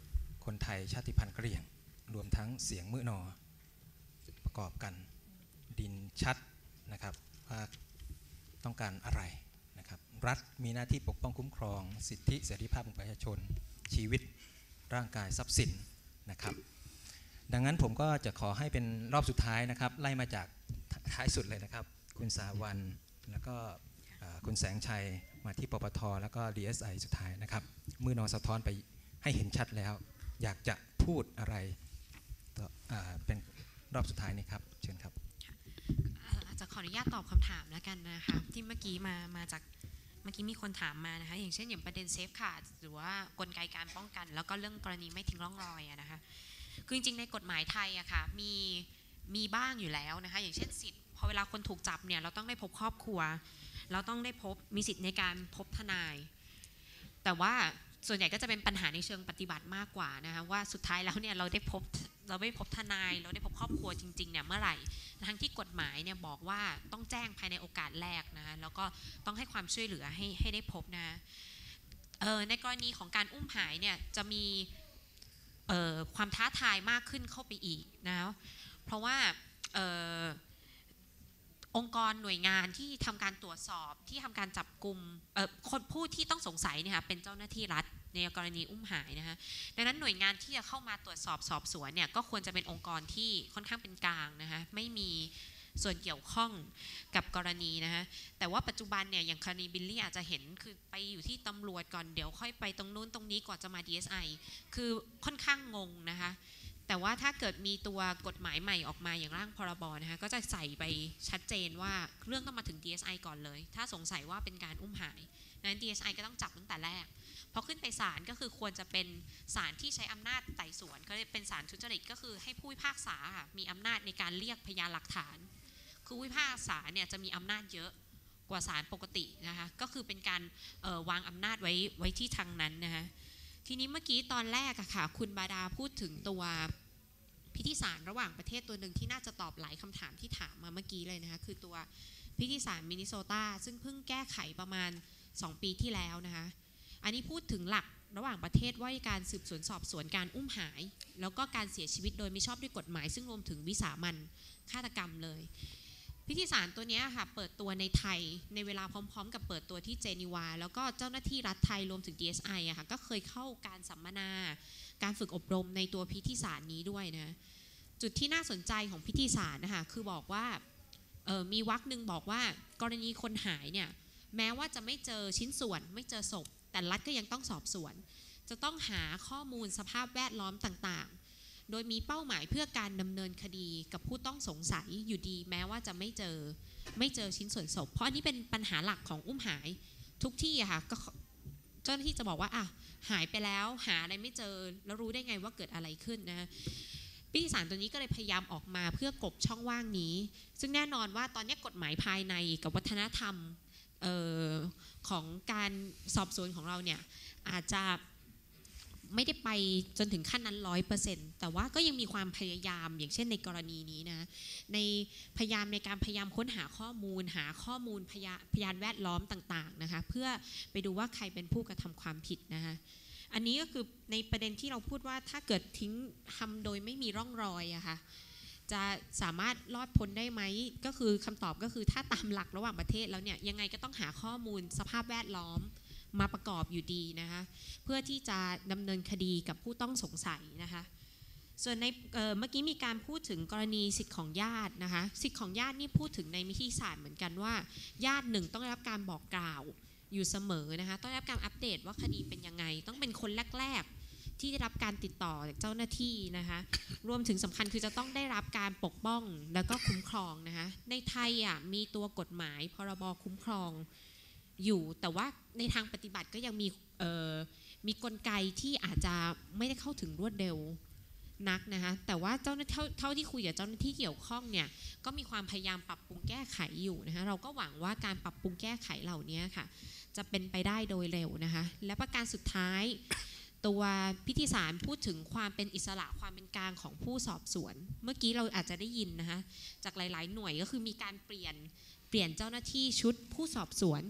คนไทยชาติพันธุ์กะเหรี่ยงรวมทั้งเสียงมื้อนอประกอบกันดินชัดนะครับว่าต้องการอะไรนะครับรัฐมีหน้าที่ปกป้องคุ้มครองสิทธิเสรีภาพของประชาชนชีวิตร่างกายทรัพย์สินนะครับดังนั้นผมก็จะขอให้เป็นรอบสุดท้ายนะครับไล่มาจากท้ายสุดเลยนะครับคุณสาวันแล้วก็คุณแสงชัยมาที่ปปทแล้วก็ ดี เอส ไอ สุดท้ายนะครับมื้อนอสะท้อนไปให้เห็นชัดแล้วอยากจะพูดอะไรต่อเป็นรอบสุดท้ายนี้ครับเชิญครับอาจจะขออนุญาตตอบคำถามแล้วกันนะคะที่เมื่อกี้มามาจากเมื่อกี้มีคนถามมานะคะอย่างเช่นอย่างประเด็นเซฟขาดหรือว่ากลไกการป้องกันแล้วก็เรื่องกรณีไม่ทิ้งร่องรอยนะคะคือจริงๆในกฎหมายไทยอะค่ะมีมีบ้างอยู่แล้วนะคะอย่างเช่นสิทธิ์พอเวลาคนถูกจับเนี่ยเราต้องได้พบครอบครัวเราต้องได้พบมีสิทธิ์ในการพบทนายแต่ว่าส่วนใหญ่ก็จะเป็นปัญหาในเชิงปฏิบัติมากกว่านะคะว่าสุดท้ายแล้วเนี่ยเราได้พบเราไม่พบทนายเราได้พบครอบครัวจริงๆเนี่ยเมื่อไหร่ทั้งที่กฎหมายเนี่ยบอกว่าต้องแจ้งภายในโอกาสแรกนะคะแล้วก็ต้องให้ความช่วยเหลือให้ให้ได้พบนะเออในกรณีของการอุ้มหายเนี่ยจะมีเอ่อความท้าทายมากขึ้นเข้าไปอีกนะเพราะว่าเอ่อองค์กรหน่วยงานที่ทำการตรวจสอบที่ทำการจับกลุ่มคนผู้ที่ต้องสงสัยเนี่ยค่ะเป็นเจ้าหน้าที่รัฐในกรณีอุ้มหายนะคะดังนั้นหน่วยงานที่จะเข้ามาตรวจสอบสอบสวนเนี่ยก็ควรจะเป็นองค์กรที่ค่อนข้างเป็นกลางนะคะไม่มีส่วนเกี่ยวข้องกับกรณีนะคะแต่ว่าปัจจุบันเนี่ยอย่างกรณีบิลลี่อาจจะเห็นคือไปอยู่ที่ตำรวจก่อนเดี๋ยวค่อยไปตรงนู้นตรงนี้ก่อนจะมา ดี เอส ไอ คือค่อนข้างงงนะคะแต่ว่าถ้าเกิดมีตัวกฎหมายใหม่ออกมาอย่างร่างพรบนะคะก็จะใส่ไปชัดเจนว่าเรื่องต้องมาถึง ดี เอส ไอ ก่อนเลยถ้าสงสัยว่าเป็นการอุ้มหายนั้น ดี เอส ไอ ก็ต้องจับตั้งแต่แรกพอขึ้นไปศาลก็คือควรจะเป็นศาลที่ใช้อำนาจไต่สวนก็เลยเป็นศาลทุจริตก็คือให้ผู้พิพากษามีอำนาจในการเรียกพยานหลักฐานคือผู้พิพากษาเนี่ยจะมีอำนาจเยอะกว่าศาลปกตินะคะก็คือเป็นการวางอำนาจไว้ไว้ที่ทางนั้นนะคะทีนี้เมื่อกี้ตอนแรกอะค่ะคุณบาดาพูดถึงตัวพิธีสารระหว่างประเทศตัวหนึ่งที่น่าจะตอบหลายคำถามที่ถามมาเมื่อกี้เลยนะคะคือตัวพิธีสารมินนิโซตาซึ่งเพิ่งแก้ไขประมาณสองปีที่แล้วนะคะอันนี้พูดถึงหลักระหว่างประเทศว่าการสืบสวนสอบสวนการอุ้มหายแล้วก็การเสียชีวิตโดยไม่ชอบด้วยกฎหมายซึ่งรวมถึงวิสามัญฆาตกรรมเลยพิธีสารตัวนี้ค่ะเปิดตัวในไทยในเวลาพร้อมๆกับเปิดตัวที่เจนีวาแล้วก็เจ้าหน้าที่รัฐไทยรวมถึง ดี เอส ไอ อะค่ะก็เคยเข้าการสัมมนาการฝึกอบรมในตัวพิธีสารนี้ด้วยนะจุดที่น่าสนใจของพิธีสารนะคะคือบอกว่ามีวรรคหนึ่งบอกว่ากรณีคนหายเนี่ยแม้ว่าจะไม่เจอชิ้นส่วนไม่เจอศพแต่รัฐก็ยังต้องสอบสวนจะต้องหาข้อมูลสภาพแวดล้อมต่างๆโดยมีเป้าหมายเพื่อการดำเนินคดีกับผู้ต้องสงสัยอยู่ดีแม้ว่าจะไม่เจอไม่เจอชิ้นส่วนศพเพราะอันนี้เป็นปัญหาหลักของอุ้มหายทุกที่อะค่ะก็เจ้าหน้าที่จะบอกว่าอ่ะหายไปแล้วหาอะไรไม่เจอแล้วรู้ได้ไงว่าเกิดอะไรขึ้นนะพิธีสารตัวนี้ก็เลยพยายามออกมาเพื่อกลบช่องว่างนี้ซึ่งแน่นอนว่าตอนนี้กฎหมายภายในกับวัฒนธรรมออของการสอบสวนของเราเนี่ยอาจจะไม่ได้ไปจนถึงขั้นนั้น ร้อยเปอร์เซ็นต์ แต่ว่าก็ยังมีความพยายามอย่างเช่นในกรณีนี้นะในพยายามในการพยายามค้นหาข้อมูลหาข้อมูลพยานพยานแวดล้อมต่างๆนะคะเพื่อไปดูว่าใครเป็นผู้กระทำความผิดนะคะอันนี้ก็คือในประเด็นที่เราพูดว่าถ้าเกิดทิ้งทำโดยไม่มีร่องรอยอะค่ะจะสามารถรอดพ้นได้ไหมก็คือคำตอบก็คือถ้าตามหลักระหว่างประเทศแล้วเนี่ยยังไงก็ต้องหาข้อมูลสภาพแวดล้อมมาประกอบอยู่ดีนะคะเพื่อที่จะดำเนินคดีกับผู้ต้องสงสัยนะคะส่วนใน เอ่อ เมื่อกี้มีการพูดถึงกรณีสิทธิของญาตินะคะสิทธิของญาตินี่พูดถึงในมิติศาสตร์เหมือนกันว่าญาติหนึ่งต้องได้รับการบอกกล่าวอยู่เสมอนะคะต้องได้รับการอัปเดตว่าคดีเป็นยังไงต้องเป็นคนแรกๆที่ได้รับการติดต่อจากเจ้าหน้าที่นะคะรวมถึงสำคัญคือจะต้องได้รับการปกป้องแล้วก็คุ้มครองนะคะในไทยอ่ะมีตัวกฎหมายพรบคุ้มครองอยู่แต่ว่าในทางปฏิบัติก็ยังมีเอ่อมีกลไกที่อาจจะไม่ได้เข้าถึงรวดเร็วนักนะคะแต่ว่าเจ้าหน้าที่เท่าที่คุยกับเจ้าหน้าที่เกี่ยวข้องเนี่ยก็มีความพยายามปรับปรุงแก้ไขอยู่นะคะเราก็หวังว่าการปรับปรุงแก้ไขเหล่านี้ค่ะจะเป็นไปได้โดยเร็วนะคะและประการสุดท้ายตัวพิธีสารพูดถึงความเป็นอิสระความเป็นกลางของผู้สอบสวนเมื่อกี้เราอาจจะได้ยินนะคะจากหลายๆหน่วยก็คือมีการเปลี่ยนเปลี่ยนเจ้าหน้าที่ชุดผู้สอบสวน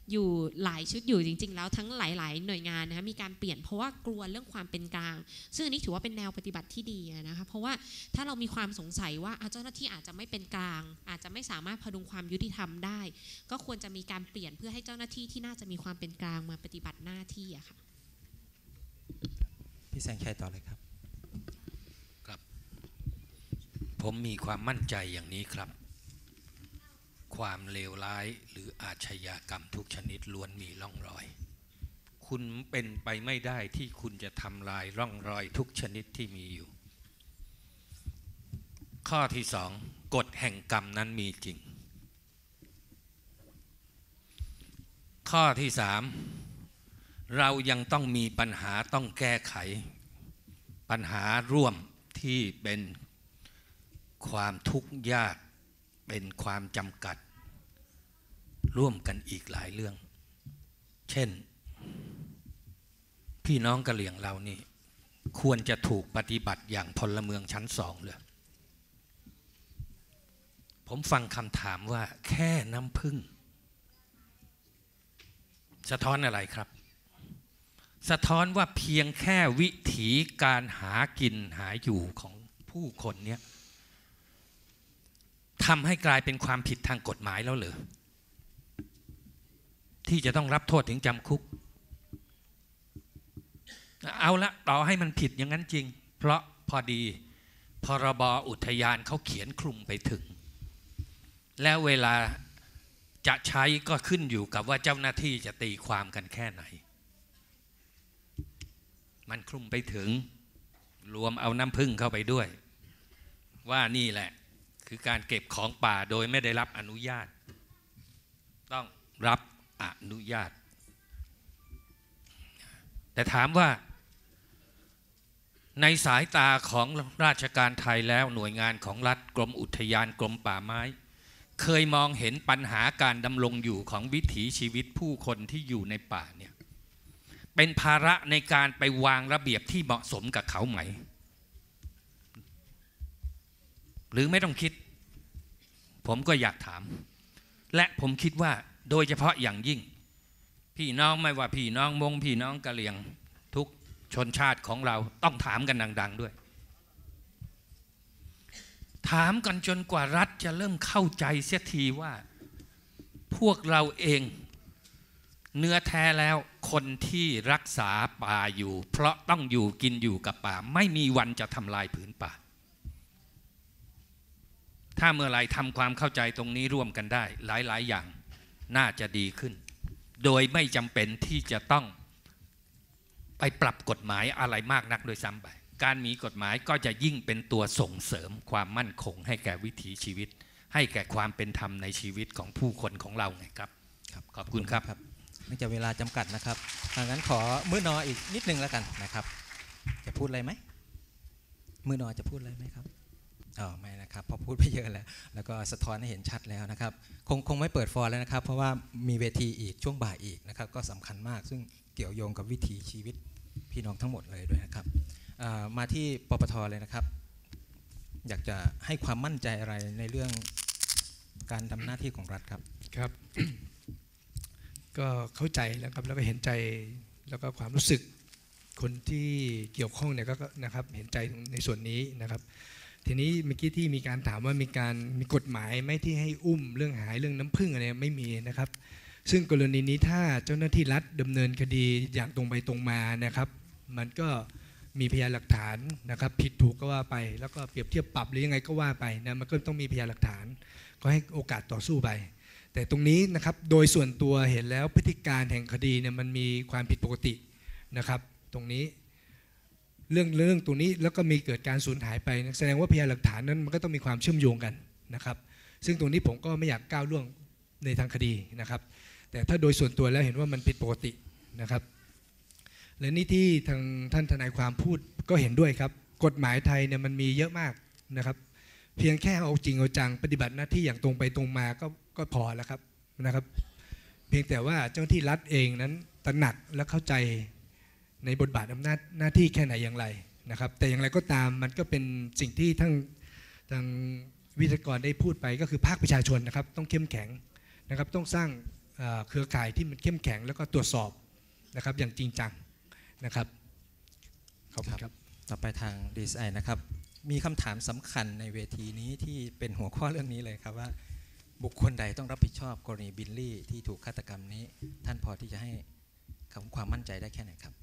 อยู่หลายชุดอยู่จริงๆแล้วทั้งหลายๆหน่วยงานนะคะมีการเปลี่ยนเพราะว่ากลัวเรื่องความเป็นกลางซึ่งอันนี้ถือว่าเป็นแนวปฏิบัติที่ดีนะคะเพราะว่าถ้าเรามีความสงสัยว่าเจ้าหน้าที่อาจจะไม่เป็นกลางอาจจะไม่สามารถพดุงความยุติธรรมได้ก็ควรจะมีการเปลี่ยนเพื่อให้เจ้าหน้าที่ที่น่าจะมีความเป็นกลางมาปฏิบัติหน้าที่อะค่ะพี่แสงชัยต่อเลยครับครับผมมีความมั่นใจอย่างนี้ครับความเลวร้ายหรืออาชญากรรมทุกชนิดล้วนมีร่องรอยคุณเป็นไปไม่ได้ที่คุณจะทำลายร่องรอยทุกชนิดที่มีอยู่ข้อที่สองกฎแห่งกรรมนั้นมีจริงข้อที่สามเรายังต้องมีปัญหาต้องแก้ไขปัญหาร่วมที่เป็นความทุกข์ยากเป็นความจำกัดร่วมกันอีกหลายเรื่องเช่นพี่น้องกะเหรี่ยงเรานี่ควรจะถูกปฏิบัติอย่างพลเมืองชั้นสองเลยผมฟังคำถามว่าแค่น้ำผึ้งสะท้อนอะไรครับสะท้อนว่าเพียงแค่วิถีการหากินหาอยู่ของผู้คนเนี้ยทำให้กลายเป็นความผิดทางกฎหมายแล้วเหรอที่จะต้องรับโทษถึงจำคุกเอาละต่อให้มันผิดอย่างนั้นจริงเพราะพอดีพรบอุทยานเขาเขียนคลุมไปถึงแล้วเวลาจะใช้ก็ขึ้นอยู่กับว่าเจ้าหน้าที่จะตีความกันแค่ไหนมันคลุมไปถึงรวมเอาน้ำผึ้งเข้าไปด้วยว่านี่แหละคือการเก็บของป่าโดยไม่ได้รับอนุญาตต้องรับอนุญาตแต่ถามว่าในสายตาของราชการไทยแล้วหน่วยงานของรัฐกรมอุทยานกรมป่าไม้เคยมองเห็นปัญหาการดำรงอยู่ของวิถีชีวิตผู้คนที่อยู่ในป่าเนี่ยเป็นภาระในการไปวางระเบียบที่เหมาะสมกับเขาไหมหรือไม่ต้องคิดผมก็อยากถามและผมคิดว่าโดยเฉพาะอย่างยิ่งพี่น้องไม่ว่าพี่น้องมงพี่น้องกะเหรี่ยงทุกชนชาติของเราต้องถามกันดังๆด้วยถามกันจนกว่ารัฐจะเริ่มเข้าใจเสียทีว่าพวกเราเองเนื้อแท้แล้วคนที่รักษาป่าอยู่เพราะต้องอยู่กินอยู่กับป่าไม่มีวันจะทำลายผืนป่าถ้าเมื่อไรทำความเข้าใจตรงนี้ร่วมกันได้หลายๆอย่างน่าจะดีขึ้นโดยไม่จำเป็นที่จะต้องไปปรับกฎหมายอะไรมากนักโดยซ้ำไปการมีกฎหมายก็จะยิ่งเป็นตัวส่งเสริมความมั่นคงให้แก่วิถีชีวิตให้แก่ความเป็นธรรมในชีวิตของผู้คนของเราไงครับขอบคุณครับเนื่องจากเวลาจำกัดนะครับดังนั้นขอมื้อนออีกนิดนึงแล้วกันนะครับจะพูดอะไรไหมมื้อนอจะพูดอะไรไหมครับอ๋อไม่นะครับพอพูดไปเยอะแล้วแล้วก็สะท้อนให้เห็นชัดแล้วนะครับคงคงไม่เปิดฟอร์แล้วนะครับเพราะว่ามีเวทีอีกช่วงบ่ายอีกนะครับก็สำคัญมากซึ่งเกี่ยวโยงกับวิถีชีวิตพี่น้องทั้งหมดเลยด้วยนะครับมาที่ปปทเลยนะครับอยากจะให้ความมั่นใจอะไรในเรื่องการทำหน้าที่ของรัฐครับครับ ก็เข้าใจแล้วครับแล้วก็เห็นใจแล้วก็ความรู้สึกคนที่เกี่ยวข้องเนี่ยก็นะครับเห็นใจในส่วนนี้นะครับทีนี้เมื่อกี้ที่มีการถามว่ามีการมีกฎหมายไหมที่ให้อุ้มเรื่องหายเรื่องน้ำผึ้งอะไรไม่มีนะครับซึ่งกรณีนี้ถ้าเจ้าหน้าที่รัฐดำเนินคดีอย่างตรงไปตรงมานะครับมันก็มีพยานหลักฐานนะครับผิดถูกก็ว่าไปแล้วก็เปรียบเทียบปรับหรือยังไงก็ว่าไปนะมันก็ต้องมีพยานหลักฐานก็ให้โอกาสต่อสู้ไปแต่ตรงนี้นะครับโดยส่วนตัวเห็นแล้วพฤติการแห่งคดีเนี่ยมันมีความผิดปกตินะครับตรงนี้เรื่องเรื่องตรงนี้แล้วก็มีเกิดการสูญหายไปแสดงว่าพยานหลักฐานนั้นมันก็ต้องมีความเชื่อมโยงกันนะครับซึ่งตรงนี้ผมก็ไม่อยากก้าวล่วงในทางคดีนะครับแต่ถ้าโดยส่วนตัวแล้วเห็นว่ามันผิดปกตินะครับและนี่ที่ทางท่านทนายความพูดก็เห็นด้วยครับกฎหมายไทยเนี่ยมันมีเยอะมากนะครับเพียงแค่เอาจริงเอาจังปฏิบัติหน้าที่อย่างตรงไปตรงมาก็ก็พอแล้วครับนะครับเพียงแต่ว่าเจ้าหน้าที่รัฐเองนั้นตระหนักและเข้าใจในบทบาทอำนาจหน้าที่แค่ไหนอย่างไรนะครับแต่อย่างไรก็ตามมันก็เป็นสิ่งที่ทั้งทางวิทยากรได้พูดไปก็คือภาคประชาชนนะครับต้องเข้มแข็งนะครับต้องสร้างเครือข่ายที่มันเข้มแข็งแล้วก็ตรวจสอบนะครับอย่างจริงจังนะครับขอบคุณครับต่อไปทางดีไซน์นะครับมีคำถามสำคัญในเวทีนี้ที่เป็นหัวข้อเรื่องนี้เลยครับว่าบุคคลใดต้องรับผิดชอบกรณีบิลลี่ที่ถูกฆาตกรรมนี้ท่านพอที่จะให้ความมั่นใจได้แค่ไหนครับ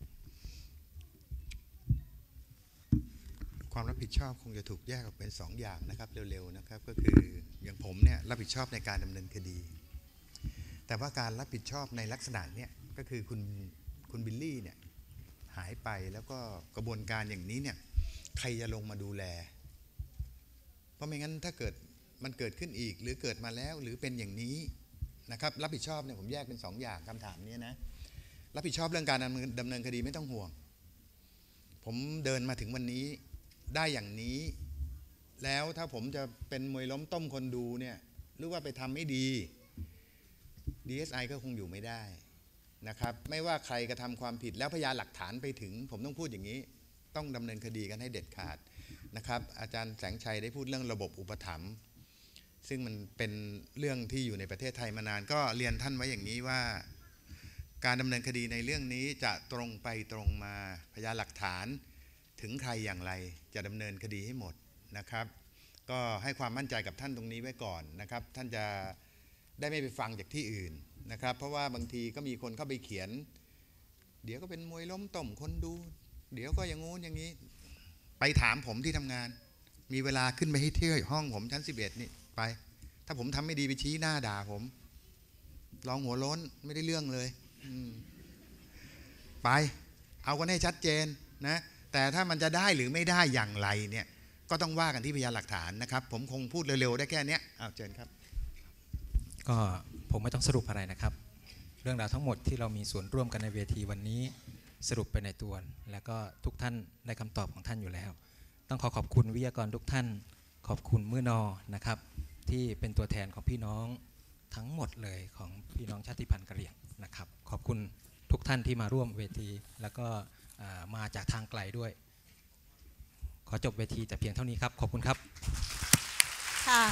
ความรับผิดชอบคงจะถูกแยกออกเป็นสองอย่างนะครับเร็วๆนะครับก็คืออย่างผมเนี่ยรับผิดชอบในการดำเนินคดีแต่ว่าการรับผิดชอบในลักษณะเนี้ยก็คือคุณคุณบิลลี่เนี่ยหายไปแล้วก็กระบวนการอย่างนี้เนี่ยใครจะลงมาดูแลเพราะไม่งั้นถ้าเกิดมันเกิดขึ้นอีกหรือเกิดมาแล้วหรือเป็นอย่างนี้นะครับรับผิดชอบเนี่ยผมแยกเป็นสองอย่างคำถามนี้นะรับผิดชอบเรื่องการดำเนินคดีไม่ต้องห่วงผมเดินมาถึงวันนี้ได้อย่างนี้แล้วถ้าผมจะเป็นมวยล้มต้มคนดูเนี่ยหรือว่าไปทำไม่ดี ดี เอส ไอ ก็คงอยู่ไม่ได้นะครับไม่ว่าใครกระทำความผิดแล้วพยานหลักฐานไปถึงผมต้องพูดอย่างนี้ต้องดำเนินคดีกันให้เด็ดขาดนะครับอาจารย์แสงชัยได้พูดเรื่องระบบอุปถัมภ์ซึ่งมันเป็นเรื่องที่อยู่ในประเทศไทยมานานก็เรียนท่านไว้อย่างนี้ว่าการดำเนินคดีในเรื่องนี้จะตรงไปตรงมาพยานหลักฐานถึงใครอย่างไรจะดำเนินคดีให้หมดนะครับก็ให้ความมั่นใจกับท่านตรงนี้ไว้ก่อนนะครับท่านจะได้ไม่ไปฟังจากที่อื่นนะครับเพราะว่าบางทีก็มีคนเข้าไปเขียนเดี๋ยวก็เป็นมวยล้มต้มคนดูเดี๋ยวก็อย่างงู้นอย่างนี้ไปถามผมที่ทำงานมีเวลาขึ้นไปให้เที่ยวห้องผมชั้นสิบเอ็ดนี่ไปถ้าผมทำไม่ดีไปชี้หน้าด่าผมร้องหัวโล้นไม่ได้เรื่องเลยไปเอากันให้ชัดเจนนะแต่ถ้ามันจะได้หรือไม่ได้อย่างไรเนี่ยก็ต้องว่ากันที่พยานหลักฐานนะครับผมคงพูดเร็วๆได้แค่นี้อ้าวเชิญครับก็ผมไม่ต้องสรุปอะไรนะครับเรื่องราวทั้งหมดที่เรามีส่วนร่วมกันในเวทีวันนี้สรุปไปในตัวแล้วก็ทุกท่านได้คำตอบของท่านอยู่แล้วต้องขอขอบคุณวิทยากรทุกท่านขอบคุณมื้อนอนะครับที่เป็นตัวแทนของพี่น้องทั้งหมดเลยของพี่น้องชาติพันธุ์กะเหรี่ยงนะครับขอบคุณทุกท่านที่มาร่วมเวทีแล้วก็มาจากทางไกลด้วยขอจบเวทีแต่เพียงเท่านี้ครับขอบคุณครับค่ะ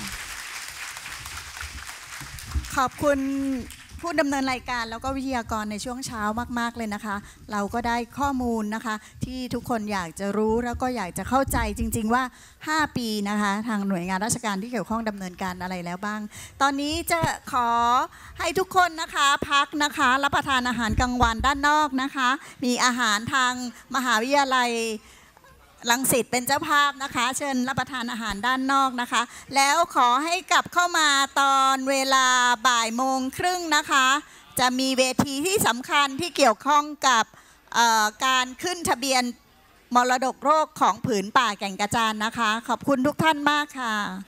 ขอบคุณผู้ดำเนินรายการแล้วก็วิทยากรในช่วงเช้ามากๆเลยนะคะเราก็ได้ข้อมูลนะคะที่ทุกคนอยากจะรู้แล้วก็อยากจะเข้าใจจริงๆว่าห้าปีนะคะทางหน่วยงานราชการที่เกี่ยวข้องดำเนินการอะไรแล้วบ้างตอนนี้จะขอให้ทุกคนนะคะพักนะคะรับประทานอาหารกลางวันด้านนอกนะคะมีอาหารทางมหาวิทยาลัยรังสิตเป็นเจ้าภาพนะคะเชิญรับประทานอาหารด้านนอกนะคะแล้วขอให้กลับเข้ามาตอนเวลาบ่ายโมงครึ่งนะคะจะมีเวทีที่สำคัญที่เกี่ยวข้องกับการขึ้นทะเบียนมรดกโลกของผืนป่าแก่งกระจานนะคะขอบคุณทุกท่านมากค่ะ